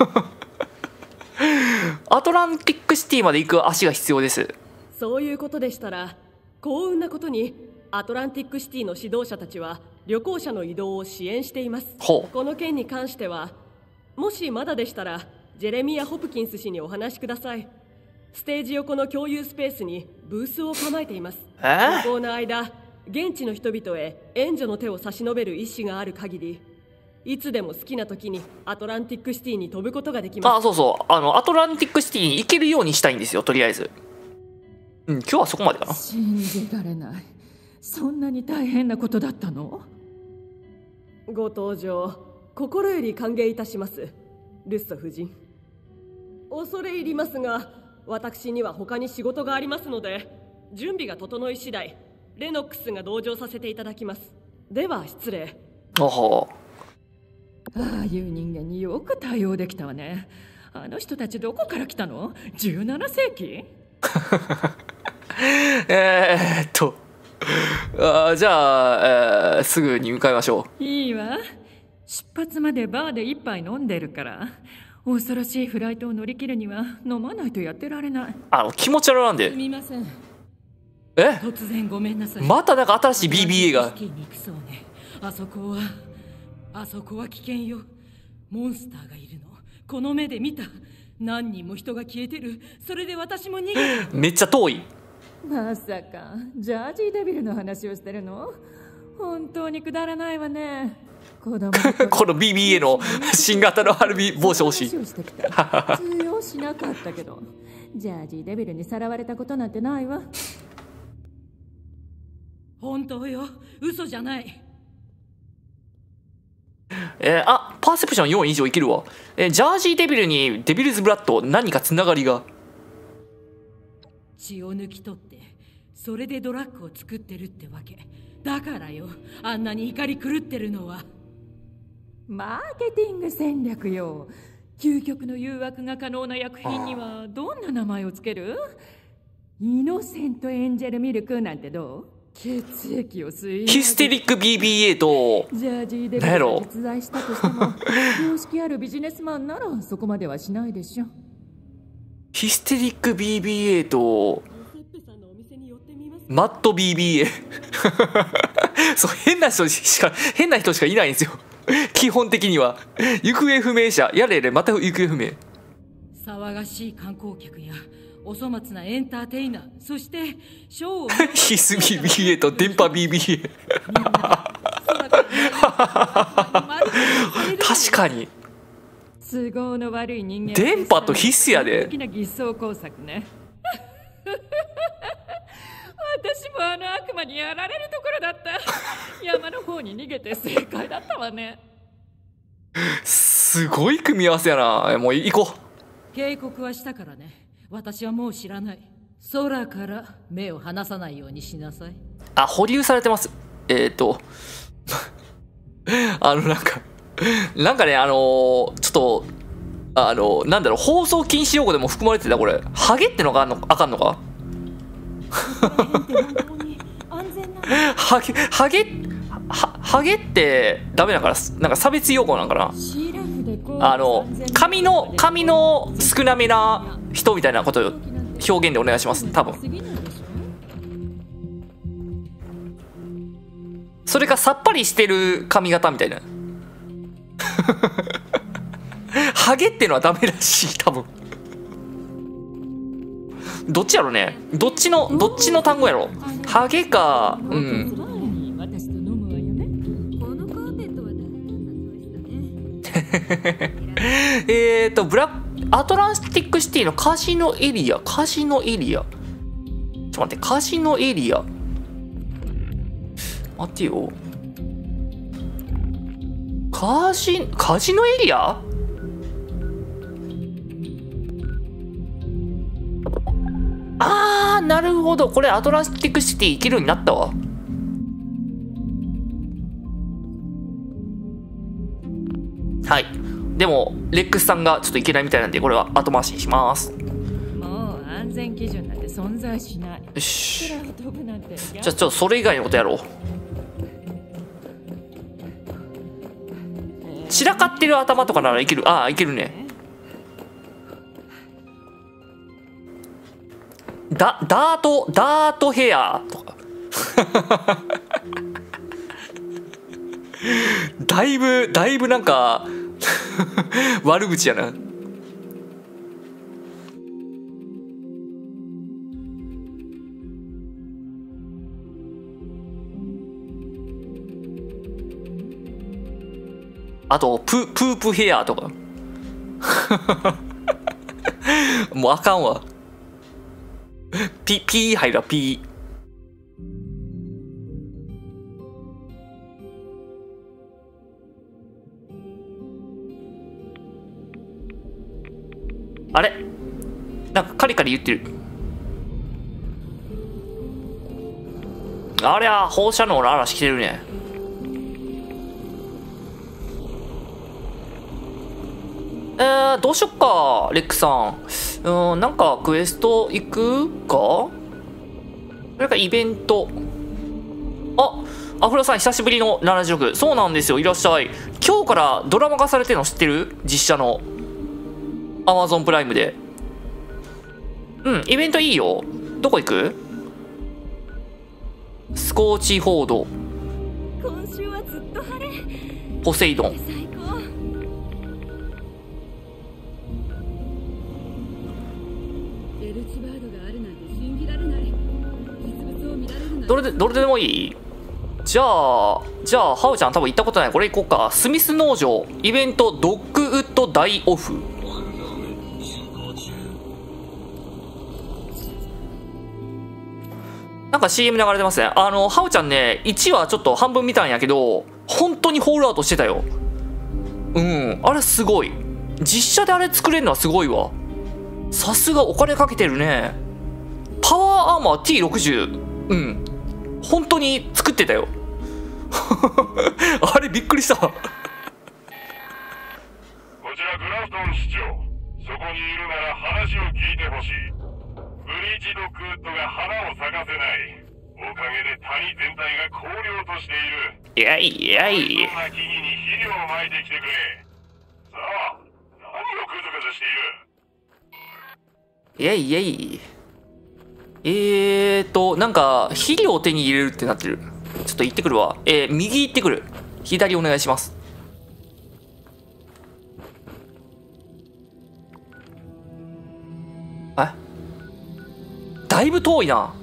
え。アトランティックシティまで行く足が必要です。 そういうことでしたら幸運なことにアトランティックシティの指導者たちは旅行者の移動を支援しています。この件に関してはもしまだでしたらジェレミア・ホプキンス氏にお話しください。ステージ横の共有スペースにブースを構えています。旅行の間現地の人々へ援助の手を差し伸べる意思がある限りいつでも好きな時にアトランティックシティに飛ぶことができます。 あ、そうそう、あのアトランティックシティに行けるようにしたいんですよとりあえず。うん、今日はそこまでかな。 信じられない。 そんなに大変なことだったの？ ご登場心より歓迎いたします、ルッソ夫人。恐れ入りますが、私には他に仕事がありますので、準備が整い次第レノックスが同乗させていただきます。では失礼。 あはああいう人間によく対応できたわね。あの人たちどこから来たの？じゅうななせいき？ えーっとあじゃあ、えー、すぐに向かいましょう。いいわ。出発までバーで一杯飲んでるから。恐ろしいフライトを乗り切るには飲まないとやってられない。 あの気持ち悪なんで。 すみません。 え？ 突然ごめんなさい。 またなんか新しい ビービーエー が。 そうね。あそこはあそこは危険よ。モンスターがいるの。この目で見た。何人も人が消えてる。それで私も逃げた。 めっちゃ遠い。 まさかジャージーデビルの話をしてるの？本当にくだらないわね。子供この ビービーエー の新型のアルビ帽子欲しい。 通用しなかったけど、ジャージーデビルにさらわれたことなんてないわ。本当よ、嘘じゃない。 えー、あパーセプションよん以上いけるわ。えー、ジャージーデビルにデビルズブラッド何かつながりが。 血を抜き取ってそれでドラッグを作ってるってわけだからよ。あんなに怒り狂ってるのはマーケティング戦略よ。究極の誘惑が可能な薬品にはどんな名前をつける？イノセントエンジェルミルクなんてどう？血液を吸いヒステリック ビービーエー とジャージーデビルが実在したとしても常識あるビジネスマンならそこまではしないでしょ。 ヒステリック ビービーエー とマット ビービーエー そう変な人しか変な人しかいないんですよ基本的には。行方不明者やれやれまた行方不明。 騒がしい観光客やお粗末なエンターテイナー、そしてショーをヒス ビービーエー と電波 ビービーエー 確かに都合の悪い人間。 電波とヒスやで。 大きな偽装工作ね私もあの悪魔にやられるところだった。山の方に逃げて正解だったわね。 すごい組み合わせやな。もう行こう。 警告はしたからね。私はもう知らない。空から目を離さないようにしなさい。 あ、保留されてます。えっとあのなんかなんかねあのー、ちょっとあのー、なんだろう放送禁止用語でも含まれてたこれ。ハゲってのがあんのあかんのかハゲハゲはハゲってダメだからなんか差別用語なんかな。あの髪の髪の少なめな人みたいなことを表現でお願いします。多分それかさっぱりしてる髪型みたいなハゲってのはダメらしい多分。どっちやろね。どっちのどっちの単語やろ。ハゲかうんえっとブラアトランティックシティのカジノエリアカジノエリアちょっと待ってカジノエリア待ってよカジカジノエリアあーなるほど。これアトランティックシティ行けるようになったわ。はい。でもレックスさんがちょっといけないみたいなんでこれは後回しにします。 もう安全基準なんて存在しない。 よし。じゃあちょっとそれ以外のことやろう。散らかってる頭とかならいける。ああいけるね。ダダートダートヘアとかだいぶだいぶなんか悪口やな。あとププープヘアとかもうあかんわ。ピピー入らピーあれなんかカリカリ言ってる。ありゃ放射能の嵐来てるね。えー、どうしよっかレックさん。うん、なんかクエスト行くか。それかイベント。あ、アフロさん久しぶりのななじゅうろく。そうなんですよ、いらっしゃい。今日からドラマ化されてるの知ってる？実写の アマゾン プライムで。うん、イベントいいよ。どこ行く？スコーチフォード、 今週はずっと晴れ。 ポセイドン。 最高。エルチバードがあるなんて信じられない。実物を見られるなんて。 どれでどれでもいい？じゃあじゃあハウちゃん多分行ったことない。これ行こうか。スミス農場イベントドッグウッド大オフ。なんか シーエム 流れてますね。あのハウちゃんね、いちわちょっと半分見たんやけど本当にホールアウトしてたよ。うん、あれすごい。実写であれ作れるのはすごいわ。さすがお金かけてるね。パワーアーマー ティーろくじゅう、 うん、本当に作ってたよ。あれびっくりした。こちらグラフトン市長、そこにいるなら話を聞いてほしい。ブリーチドッグウッドが花を咲かせない。おかげで谷全体が荒涼としている。 いやいやい。 そんな木々に肥料をまいてきてくれ。さあ、何をクズクズしている。 いやいやい。えーとなんか肥料を手に入れるってなってる。ちょっと行ってくるわ。えー、右行ってくる。左お願いします。え、だいぶ遠いな。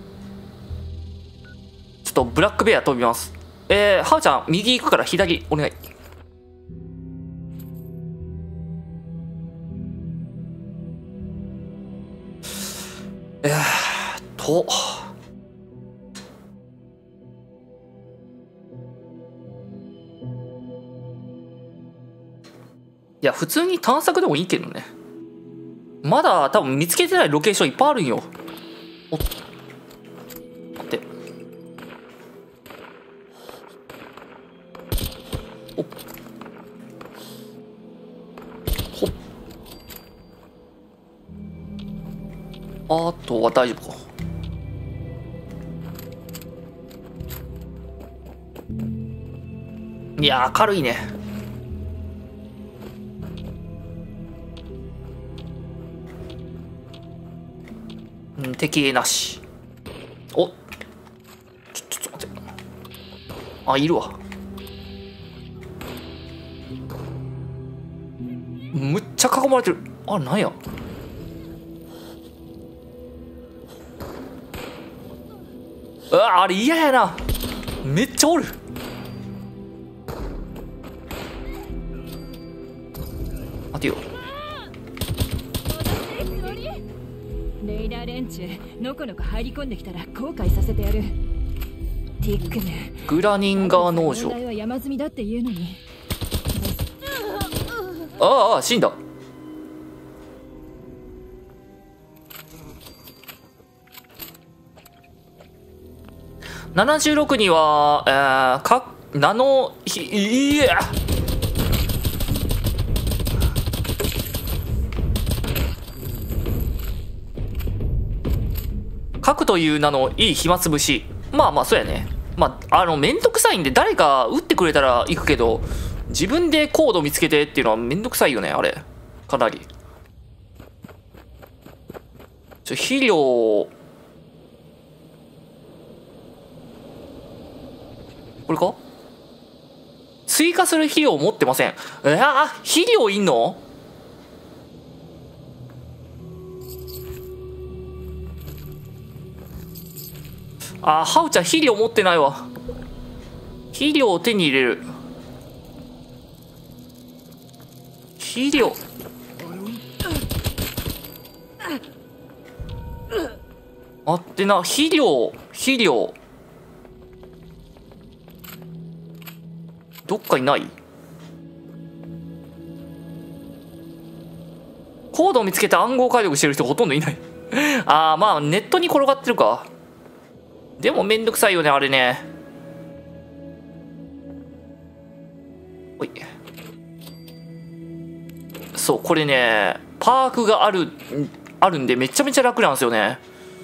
ちょっとブラックベア飛びます。えー、ハウちゃん右行くから左お願い。えーっといや普通に探索でもいいけどね。まだ多分見つけてないロケーションいっぱいあるんよ。おっ、待って、おっほっ、あとは大丈夫か。いやー軽いね。うん、敵影なし。おっ、ちょちょっと待って。あ、いるわ。むっちゃ囲まれてる。あ、なんや。うわ、あれ嫌やな。めっちゃおる。待てよ。 レイダー連中のこのこ入り込んできたら後悔させてやる。ティックヌグラニンガー農場。 問題は山積みだっていうのに。 ああ死んだ。ななじゅうろくには、えー、かナノひいや核という名のいい暇つぶし。まあまあそうやね。まああのめんどくさいんで誰か撃ってくれたら行くけど、自分でコード見つけてっていうのはめんどくさいよね。あれかなり。ちょ肥料これか。追加する肥料持ってません。えー、肥料いんの。あー、ハウちゃん肥料持ってないわ。肥料を手に入れる。肥料あってな。肥料肥料どっかにない？こコードを見つけて暗号解読してる人ほとんどいないああ、まあネットに転がってるか。でもめんどくさいよねあれね。おい、そうこれねパークがあるあるんでめちゃめちゃ楽なんですよね。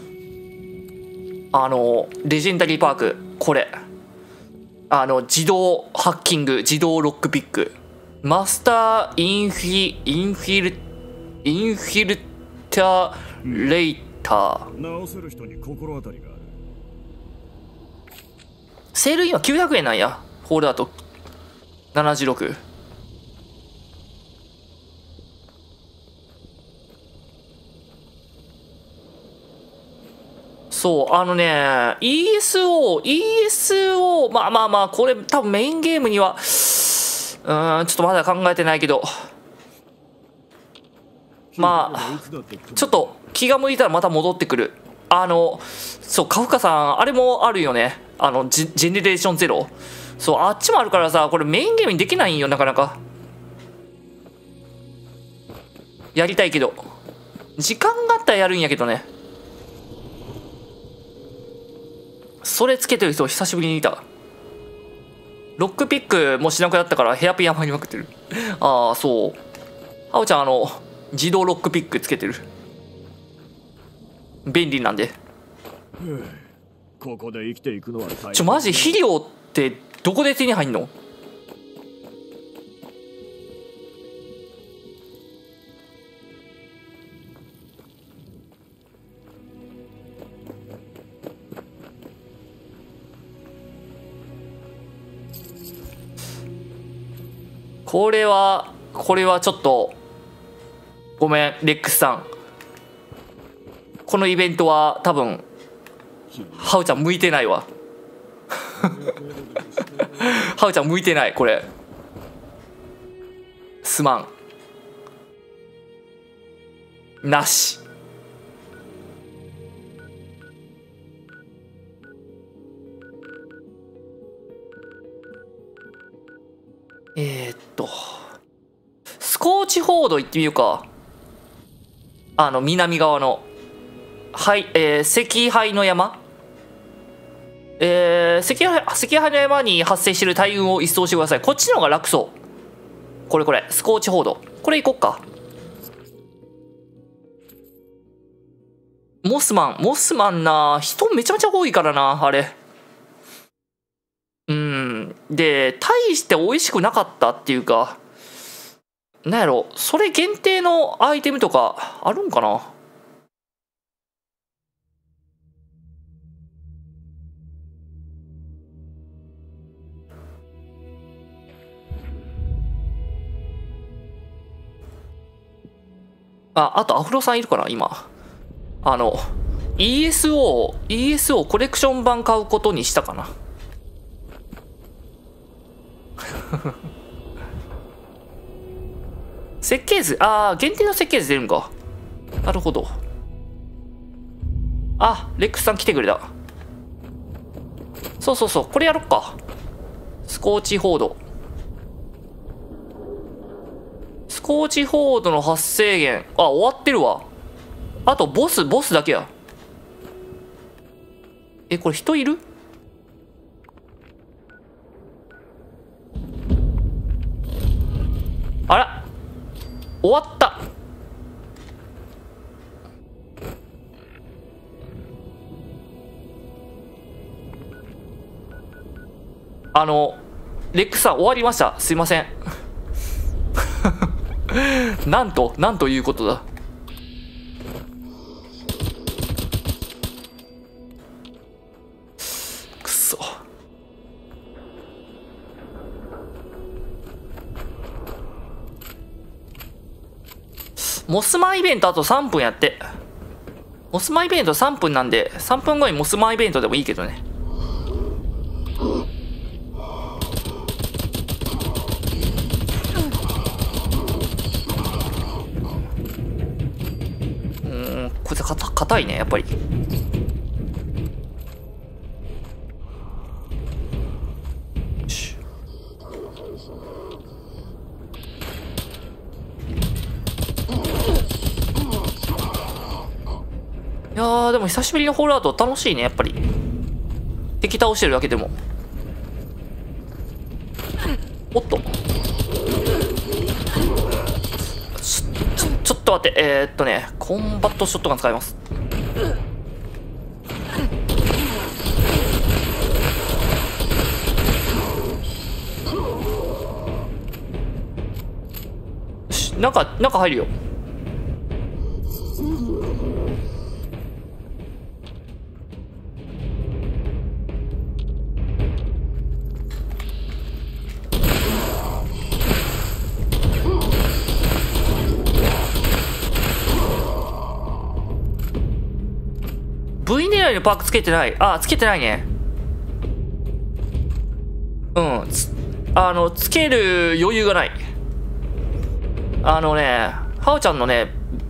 あのレジェンダリーパーク、これあの自動ハッキング、自動ロックピック、マスターインフィインフィルインフィルタレイター、 直せる人に心当たりがある。 セールインはきゅうひゃくえんなんや。ホールアートななじゅうろく。そうあのね イーエスオー イーエスオー まあまあまあこれ多分メインゲームにはうーんちょっとまだ考えてないけど、まあちょっと気が向いたらまた戻ってくる。あのそうカフカさんあれもあるよね、あのジジェネレーションゼロ。そうあっちもあるからさ、これメインゲームにできないんよなかなか。やりたいけど時間があったらやるんやけどね。それつけてる人久しぶりにいた。ロックピックもしなくなったからヘアピン余りまくってるああそう、ハオちゃんあの自動ロックピックつけてる、便利なんで。 ここで生きていくのは大変。 ちょマジ肥料ってどこで手に入んの？これはこれはちょっとごめんレックスさん、このイベントは多分ハウちゃん向いてないわハウちゃん向いてない、これすまんなし。えー、っとスコーチフォード行ってみようか。あの南側のはい、えー、赤灰の山、えー、赤灰赤灰の山に発生している大群を一掃してください。こっちの方が楽そう。これこれスコーチフォード、これ行こっか。モスマンモスマンな人めちゃめちゃ多いからなあれ。うんで大して美味しくなかったっていうか、なんやろそれ限定のアイテムとかあるんかな。ああとアフロさんいるかな今。あの イーエスオー イーエスオー コレクション版買うことにしたかな設計図、ああ限定の設計図出るんか。なるほど。あレックスさん来てくれた。そうそうそうこれやろっか。スコーチフォードスコーチフォードの発生源、あ終わってるわ。あとボスボスだけや。えこれ人いる？あら終わった。あのレックスさん終わりました、すいませんなんとなんということだ。くそモスマンイベントあとさんぷんやって。モスマンイベントさんぷんなんでさんぷんごにモスマンイベントでもいいけどね。うんこいつかた硬いねやっぱり。 いやーでも久しぶりのホールアウト楽しいねやっぱり。敵倒してるだけでも。おっとちょちょちょっと待って、えー、っとねコンバットショットガン使います。よし、中中入るよ。V 狙いのパークつけてない。あ、つけてないね。うんつあのつける余裕がない。あのねハオちゃんのね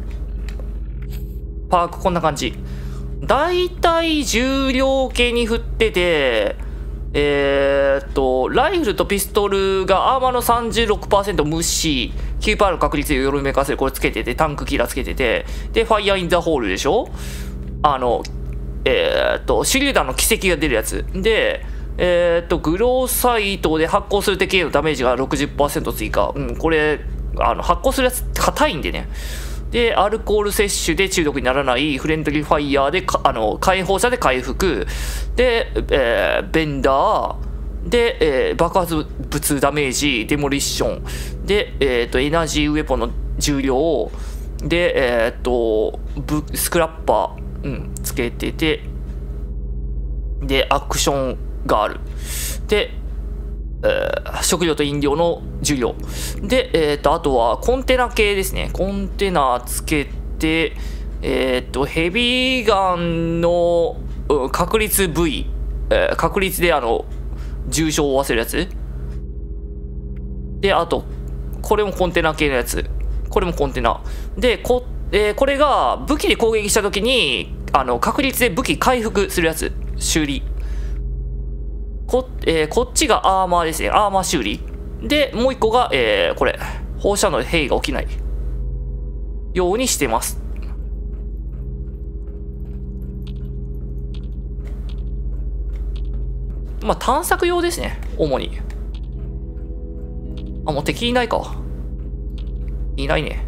パークこんな感じ。だいたい重量系に振ってて、えー、っとライフルとピストルがアーマーの さんじゅうろくパーセント 無視 きゅうパーセント の確率でよろめかせるこれつけてて、タンクキラーつけてて、でファイヤーインザホールでしょ。あのえー、っと手榴弾の軌跡が出るやつで、えー、っとグローサイトで発光する敵へのダメージが ろくじゅっパーセント 追加。うんこれあの発光するやつ硬いんでね。でアルコール摂取で中毒にならないフレンドリーファイヤーでかあの解放射で回復で、えー、ベンダーで、えー、爆発物ダメージデモリッションで、えー、とエナジーウェポンの重量で、えー、とブスクラッパーうん、つけてて、でアクションがあるで、えー、食料と飲料の重量で、えー、とあとはコンテナ系ですね。コンテナつけて、えー、とヘビーガンの、うん、確率 V、えー、確率であの重傷を負わせるやつで、あとこれもコンテナ系のやつ、これもコンテナでこえー、これが武器で攻撃した時にあの確率で武器回復するやつ修理 こ,、えー、こっちがアーマーですね。アーマー修理でもう一個が、えー、これ放射能で変異が起きないようにしてます。まあ探索用ですね主に。あもう敵いないか。いないね。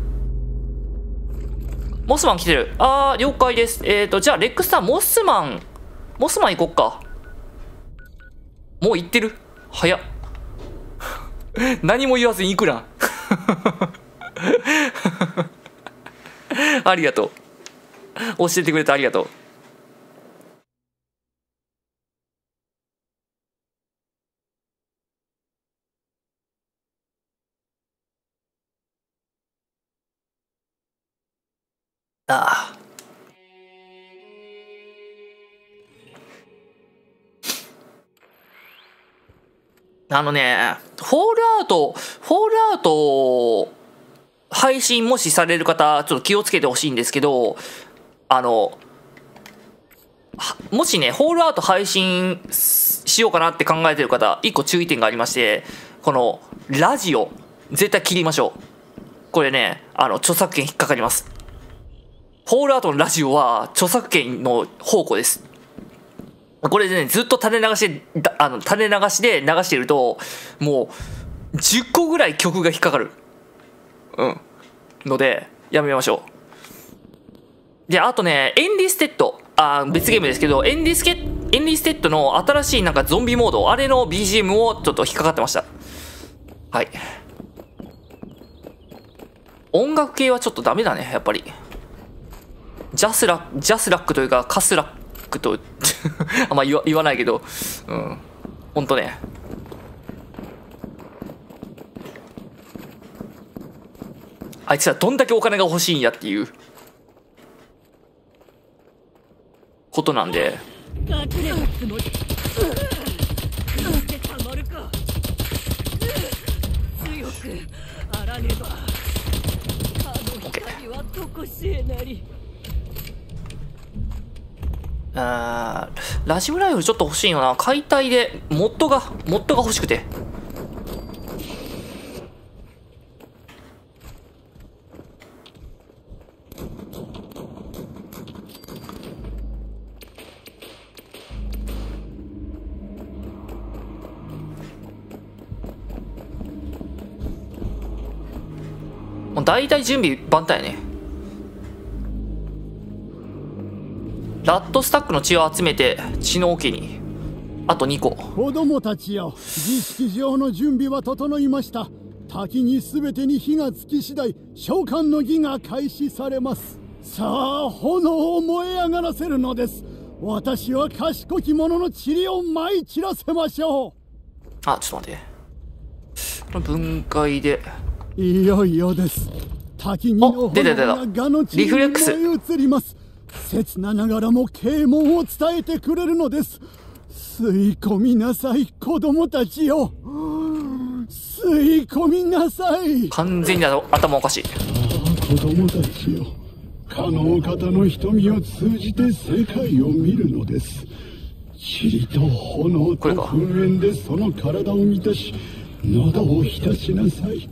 モスマン来てる。あー了解です。えーとじゃあレックスさんモスマンモスマン行こっか。もう行ってる早っ何も言わずに行くなありがとう教えてくれてありがとう。あああのねフォールアウトフォールアウト配信もしされる方ちょっと気をつけてほしいんですけど、あのもしねフォールアウト配信しようかなって考えてる方一個注意点がありまして、このラジオ絶対切りましょう。これねあの著作権引っかかります。フォールアウトのラジオは著作権の宝庫です。これでねずっと垂れ流しであの垂れ流しで流してるともうじゅっこぐらい曲が引っかかるうんのでやめましょう。であとねエンリステッドあ別ゲームですけどエンリスケエンリステッドの新しいなんかゾンビモードあれの ビージーエム をちょっと引っかかってました。はい音楽系はちょっとダメだねやっぱり。ジャスラジャスラックというかカスラックとあんま言わ、言わないけどうんほんとねあいつらどんだけお金が欲しいんやっていうことなんで強くあらねばあの光はとこしえなり。 あーラジオライフルちょっと欲しいよな。解体でモッドがモッドが欲しくてもう大体準備万端やね。ラットスタックの血を集めて血の桶にあとにこ。 子供たちよ、儀式場の準備は整いました。滝に全てに火がつき次第召喚の儀が開始されます。さあ炎を燃え上がらせるのです。私は賢き者の塵を舞い散らせましょう。 あ、ちょっと待って。分解でいよいよです。滝にの炎がガの地に燃え移ります。刹那ながらも啓蒙を伝えてくれるのです。吸い込みなさい子供たちよ、吸い込みなさい。 完全に頭おかしい。 子供たちよ、かのお方の瞳を通じて世界を見るのです。塵と炎と噴煙でその体を満たし喉を浸しなさい。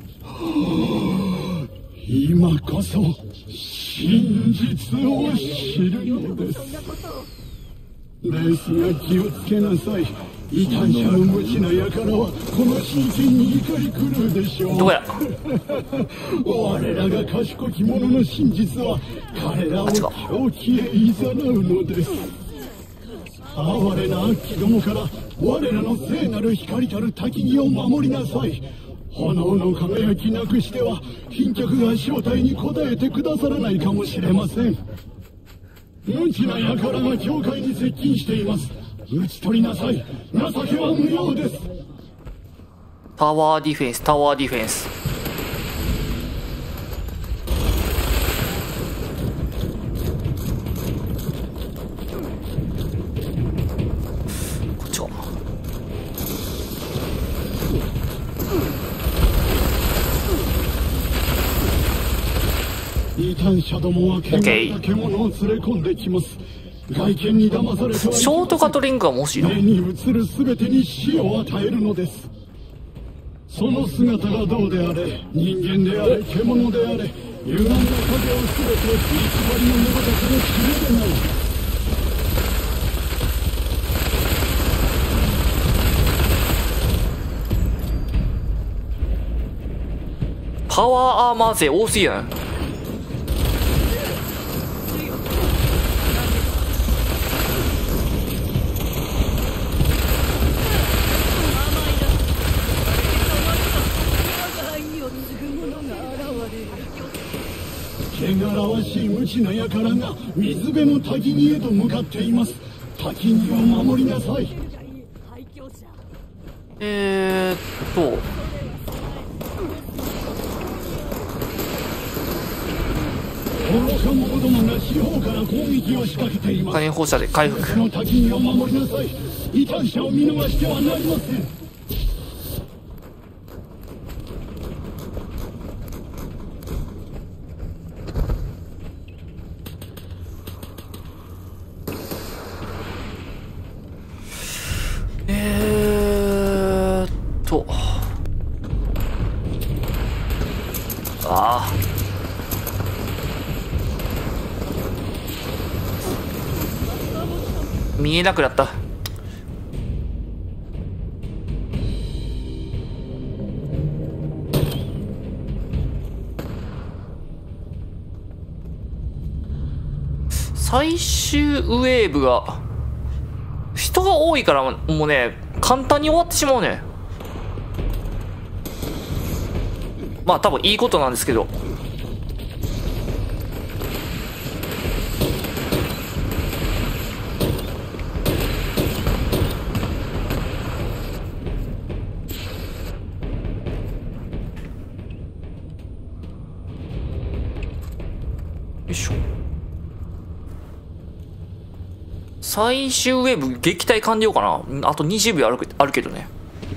今こそ真実を知るのです。ですが気をつけなさい。異端者の無知な輩はこの真剣に怒り狂うでしょう。 どうや我らが賢き者の真実は彼らを狂気へいざなうのです。哀れな悪鬼どもから我らの聖なる光たる滝木を守りなさい。炎の輝きなくしては賓客が正体に応えてくださらないかもしれません。無知な輩が教会に接近しています。討ち取りなさい。情けは無用です。 タワーディフェンス、タワーディフェンス。こっちか。 異端者どもは獣を連れ込んできます。外見に騙されてはショートカットリンクはもしいの。 目に映る全てに死を与えるのです。その姿がどうであれ、人間であれ獣であれ、歪んだ影を全て食いしばりの者たちの知れでない。 パワーアーマー勢多すぎやん。 汚らわしい無知な輩が水辺の滝にへと向かっています。滝にを守りなさい。 えーっと愚か者どもが四方から攻撃を仕掛けています。 火炎放射で回復。 の滝にを守りなさい。異端者を見逃してはなりません。 えーっとああ見えなくなった。最終ウェーブが人が多いからもうね簡単に終わってしまうね。まあ多分いいことなんですけど。よいしょ。最終ウェーブ撃退完了かな。あとにじゅうびょうあるあるけどね。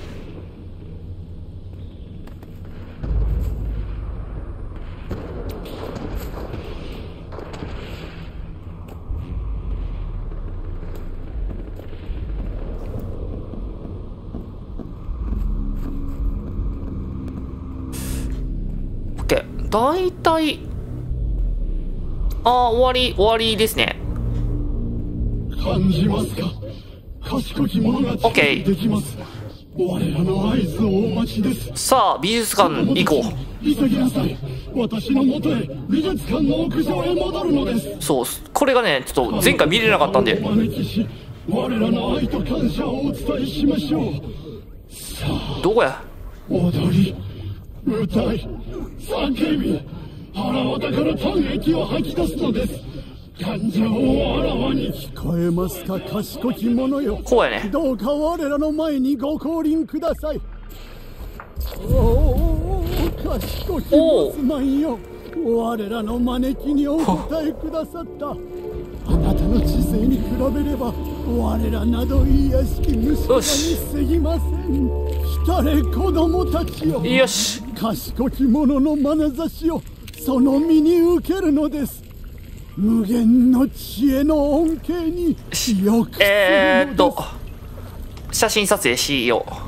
オッケー。大体ああ終わり終わりですね。 感じますか。賢き者が近づいてきます。我らの合図をお待ちです。 さあ美術館行こう。 急ぎなさい。私の元へ美術館の屋上へ戻るのです。 そう、これがねちょっと前回見れなかったんで、 我らの愛と感謝をお伝えしましょう。さあ、 どこや。 踊り、歌い、叫び、腹渡から嘆息を吐き出すのです。感情をあらわに。聞こえますか、賢き者よ。 こうやね。 どうか我らの前にご降臨ください。おお、賢きボスマンよ。我らの招きにお答えくださった。あなたの知性に比べれば我らなどいやしき虫歯に過ぎません。来たれ子供たちよ。 よし。 賢き者の眼差しをその身に受けるのです。無限の知恵の恩恵によくするのです。 えーっと写真撮影しよう。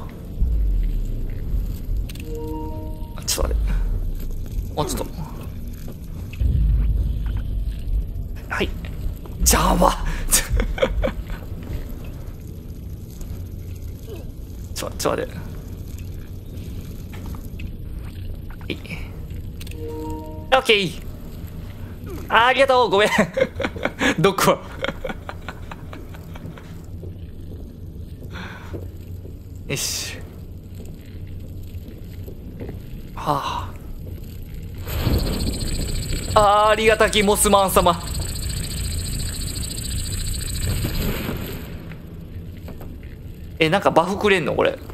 ちょっと待って、もうちょっと、はい、邪魔ちょちょっと待って、はい、オッケー、ありがとう、ごめんどこよし、はあ、あ, ありがたきモスマン様。え、なんかバフくれんのこれ。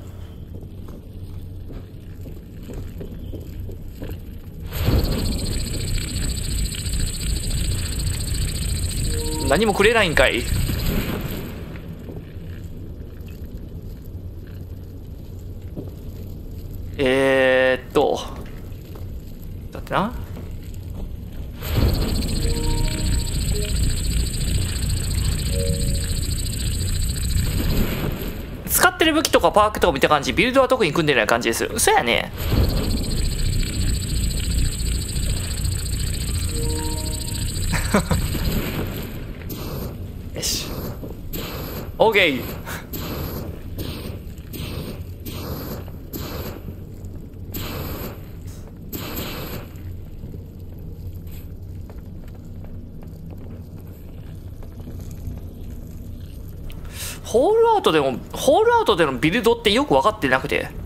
何もくれないんかい。えーっとだってな、使ってる武器とかパークとか見た感じ、ビルドは特に組んでない感じでする。そうやね。よし、 OK。ホールアウトでもホールアウトでのビルドってよく分かってなくて、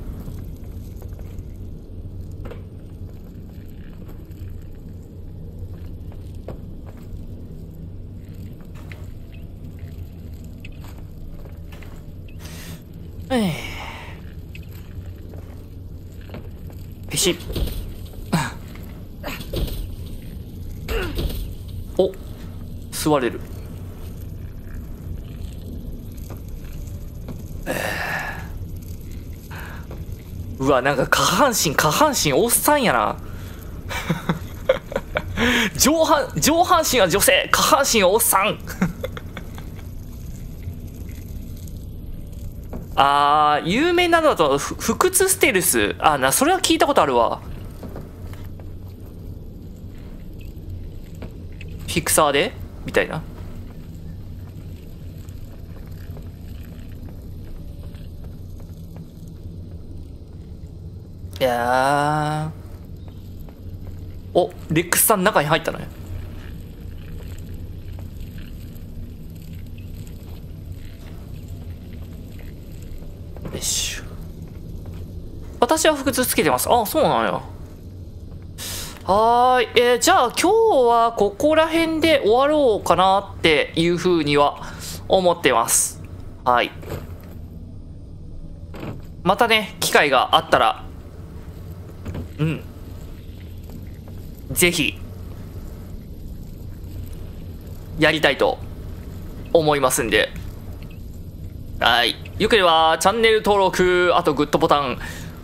えー、ペシッお、座れる。うわ、なんか下半身下半身おっさんやな上半上半身は女性、下半身はおっさんあー、有名なのだと不屈ステルス、あな、それは聞いたことあるわ。フィクサーでみたいな。いやー、お、レックスさん中に入ったのよ。よし、私は腹痛つけてます。あ、そうなんや。はーい、えー、じゃあ今日はここら辺で終わろうかなっていうふうには思ってます。はい、またね機会があったら、うん、ぜひやりたいと思いますんで、はい、よければチャンネル登録、あとグッドボタン、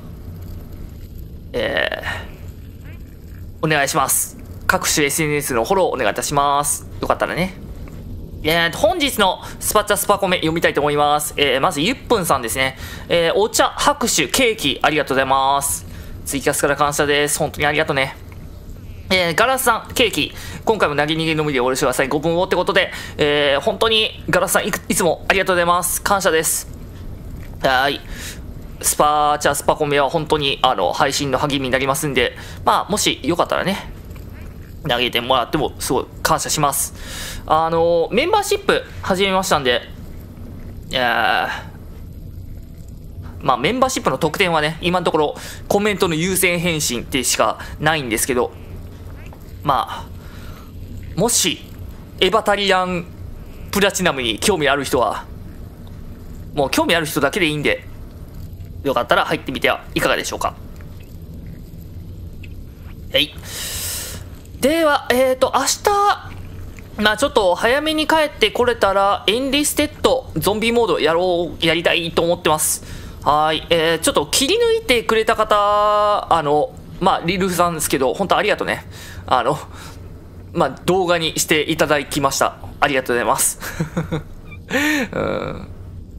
えー、お願いします。各種 エスエヌエス のフォローお願いいたします。よかったらね。えー、本日のスパチャスパコメ読みたいと思います。えー、まずゆっぷんさんですね。えー、お茶、拍手、ケーキありがとうございます。ツイキャスから感謝です。本当にありがとうね。えー、ガラスさん、ケーキ、今回も投げ逃げのみでお許しください。ごぶんをってことで、えー、本当にガラスさんい、いつもありがとうございます。感謝です。はい。 スパチャスパコメは本当にあの配信の励みになりますんで、まあもしよかったらね投げてもらってもすごい感謝します。あのメンバーシップ始めましたんで、いやまあメンバーシップの特典はね今のところコメントの優先返信ってしかないんですけど、まあもしエバタリアンプラチナムに興味ある人はもう興味ある人だけでいいんで、よかったら入ってみてはいかがでしょうか。はい。では、えっと、明日、まあちょっと早めに帰ってこれたら、エンリステッド、ゾンビモードやろう、やりたいと思ってます。はい。えー、ちょっと切り抜いてくれた方、あの、まあリルフさんですけど、本当ありがとうね。あの、まあ動画にしていただきました。ありがとうございます。うん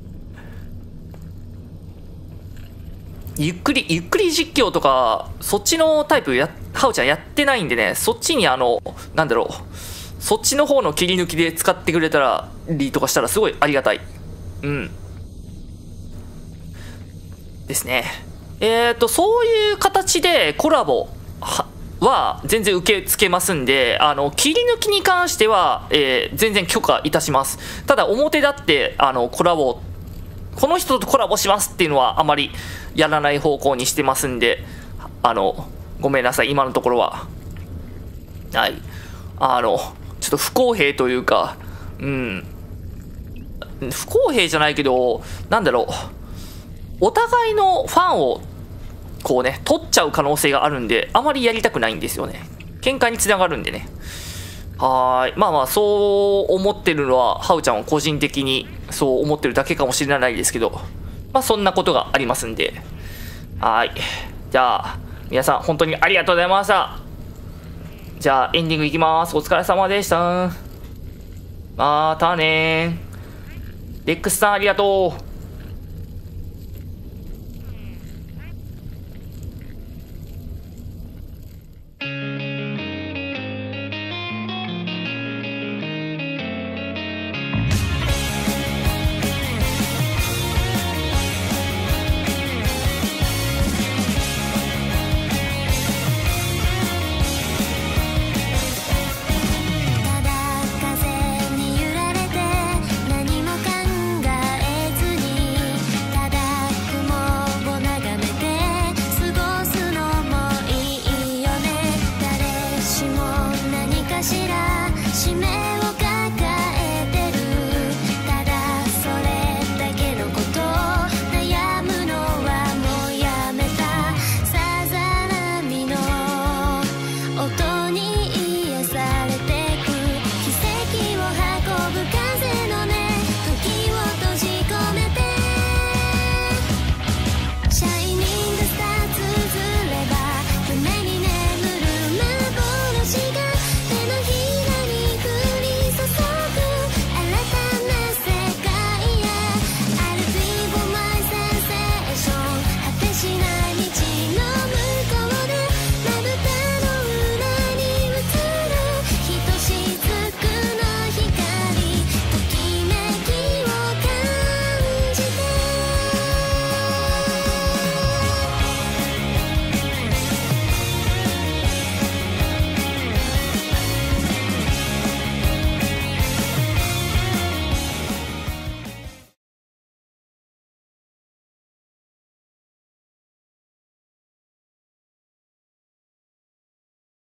ゆっくり、ゆっくり実況とか、そっちのタイプや、ハウちゃんやってないんでね、そっちにあの、なんだろう、そっちの方の切り抜きで使ってくれたら、リとかしたらすごいありがたい。うん。ですね。えっと、そういう形でコラボは、は全然受け付けますんで、あの、切り抜きに関しては、えー、全然許可いたします。ただ、表だって、あの、コラボ、この人とコラボしますっていうのはあまりやらない方向にしてますんで、あの、ごめんなさい、今のところは。はい。あの、ちょっと不公平というか、うん。不公平じゃないけど、なんだろう。お互いのファンを、こうね、取っちゃう可能性があるんで、あまりやりたくないんですよね。喧嘩につながるんでね。はーい。まあまあ、そう思ってるのは、ハウちゃんは個人的にそう思ってるだけかもしれないですけど、まあそんなことがありますんで。はーい。じゃあ、皆さん本当にありがとうございました。じゃあ、エンディングいきます。お疲れ様でした。またねー。レックスさんありがとう。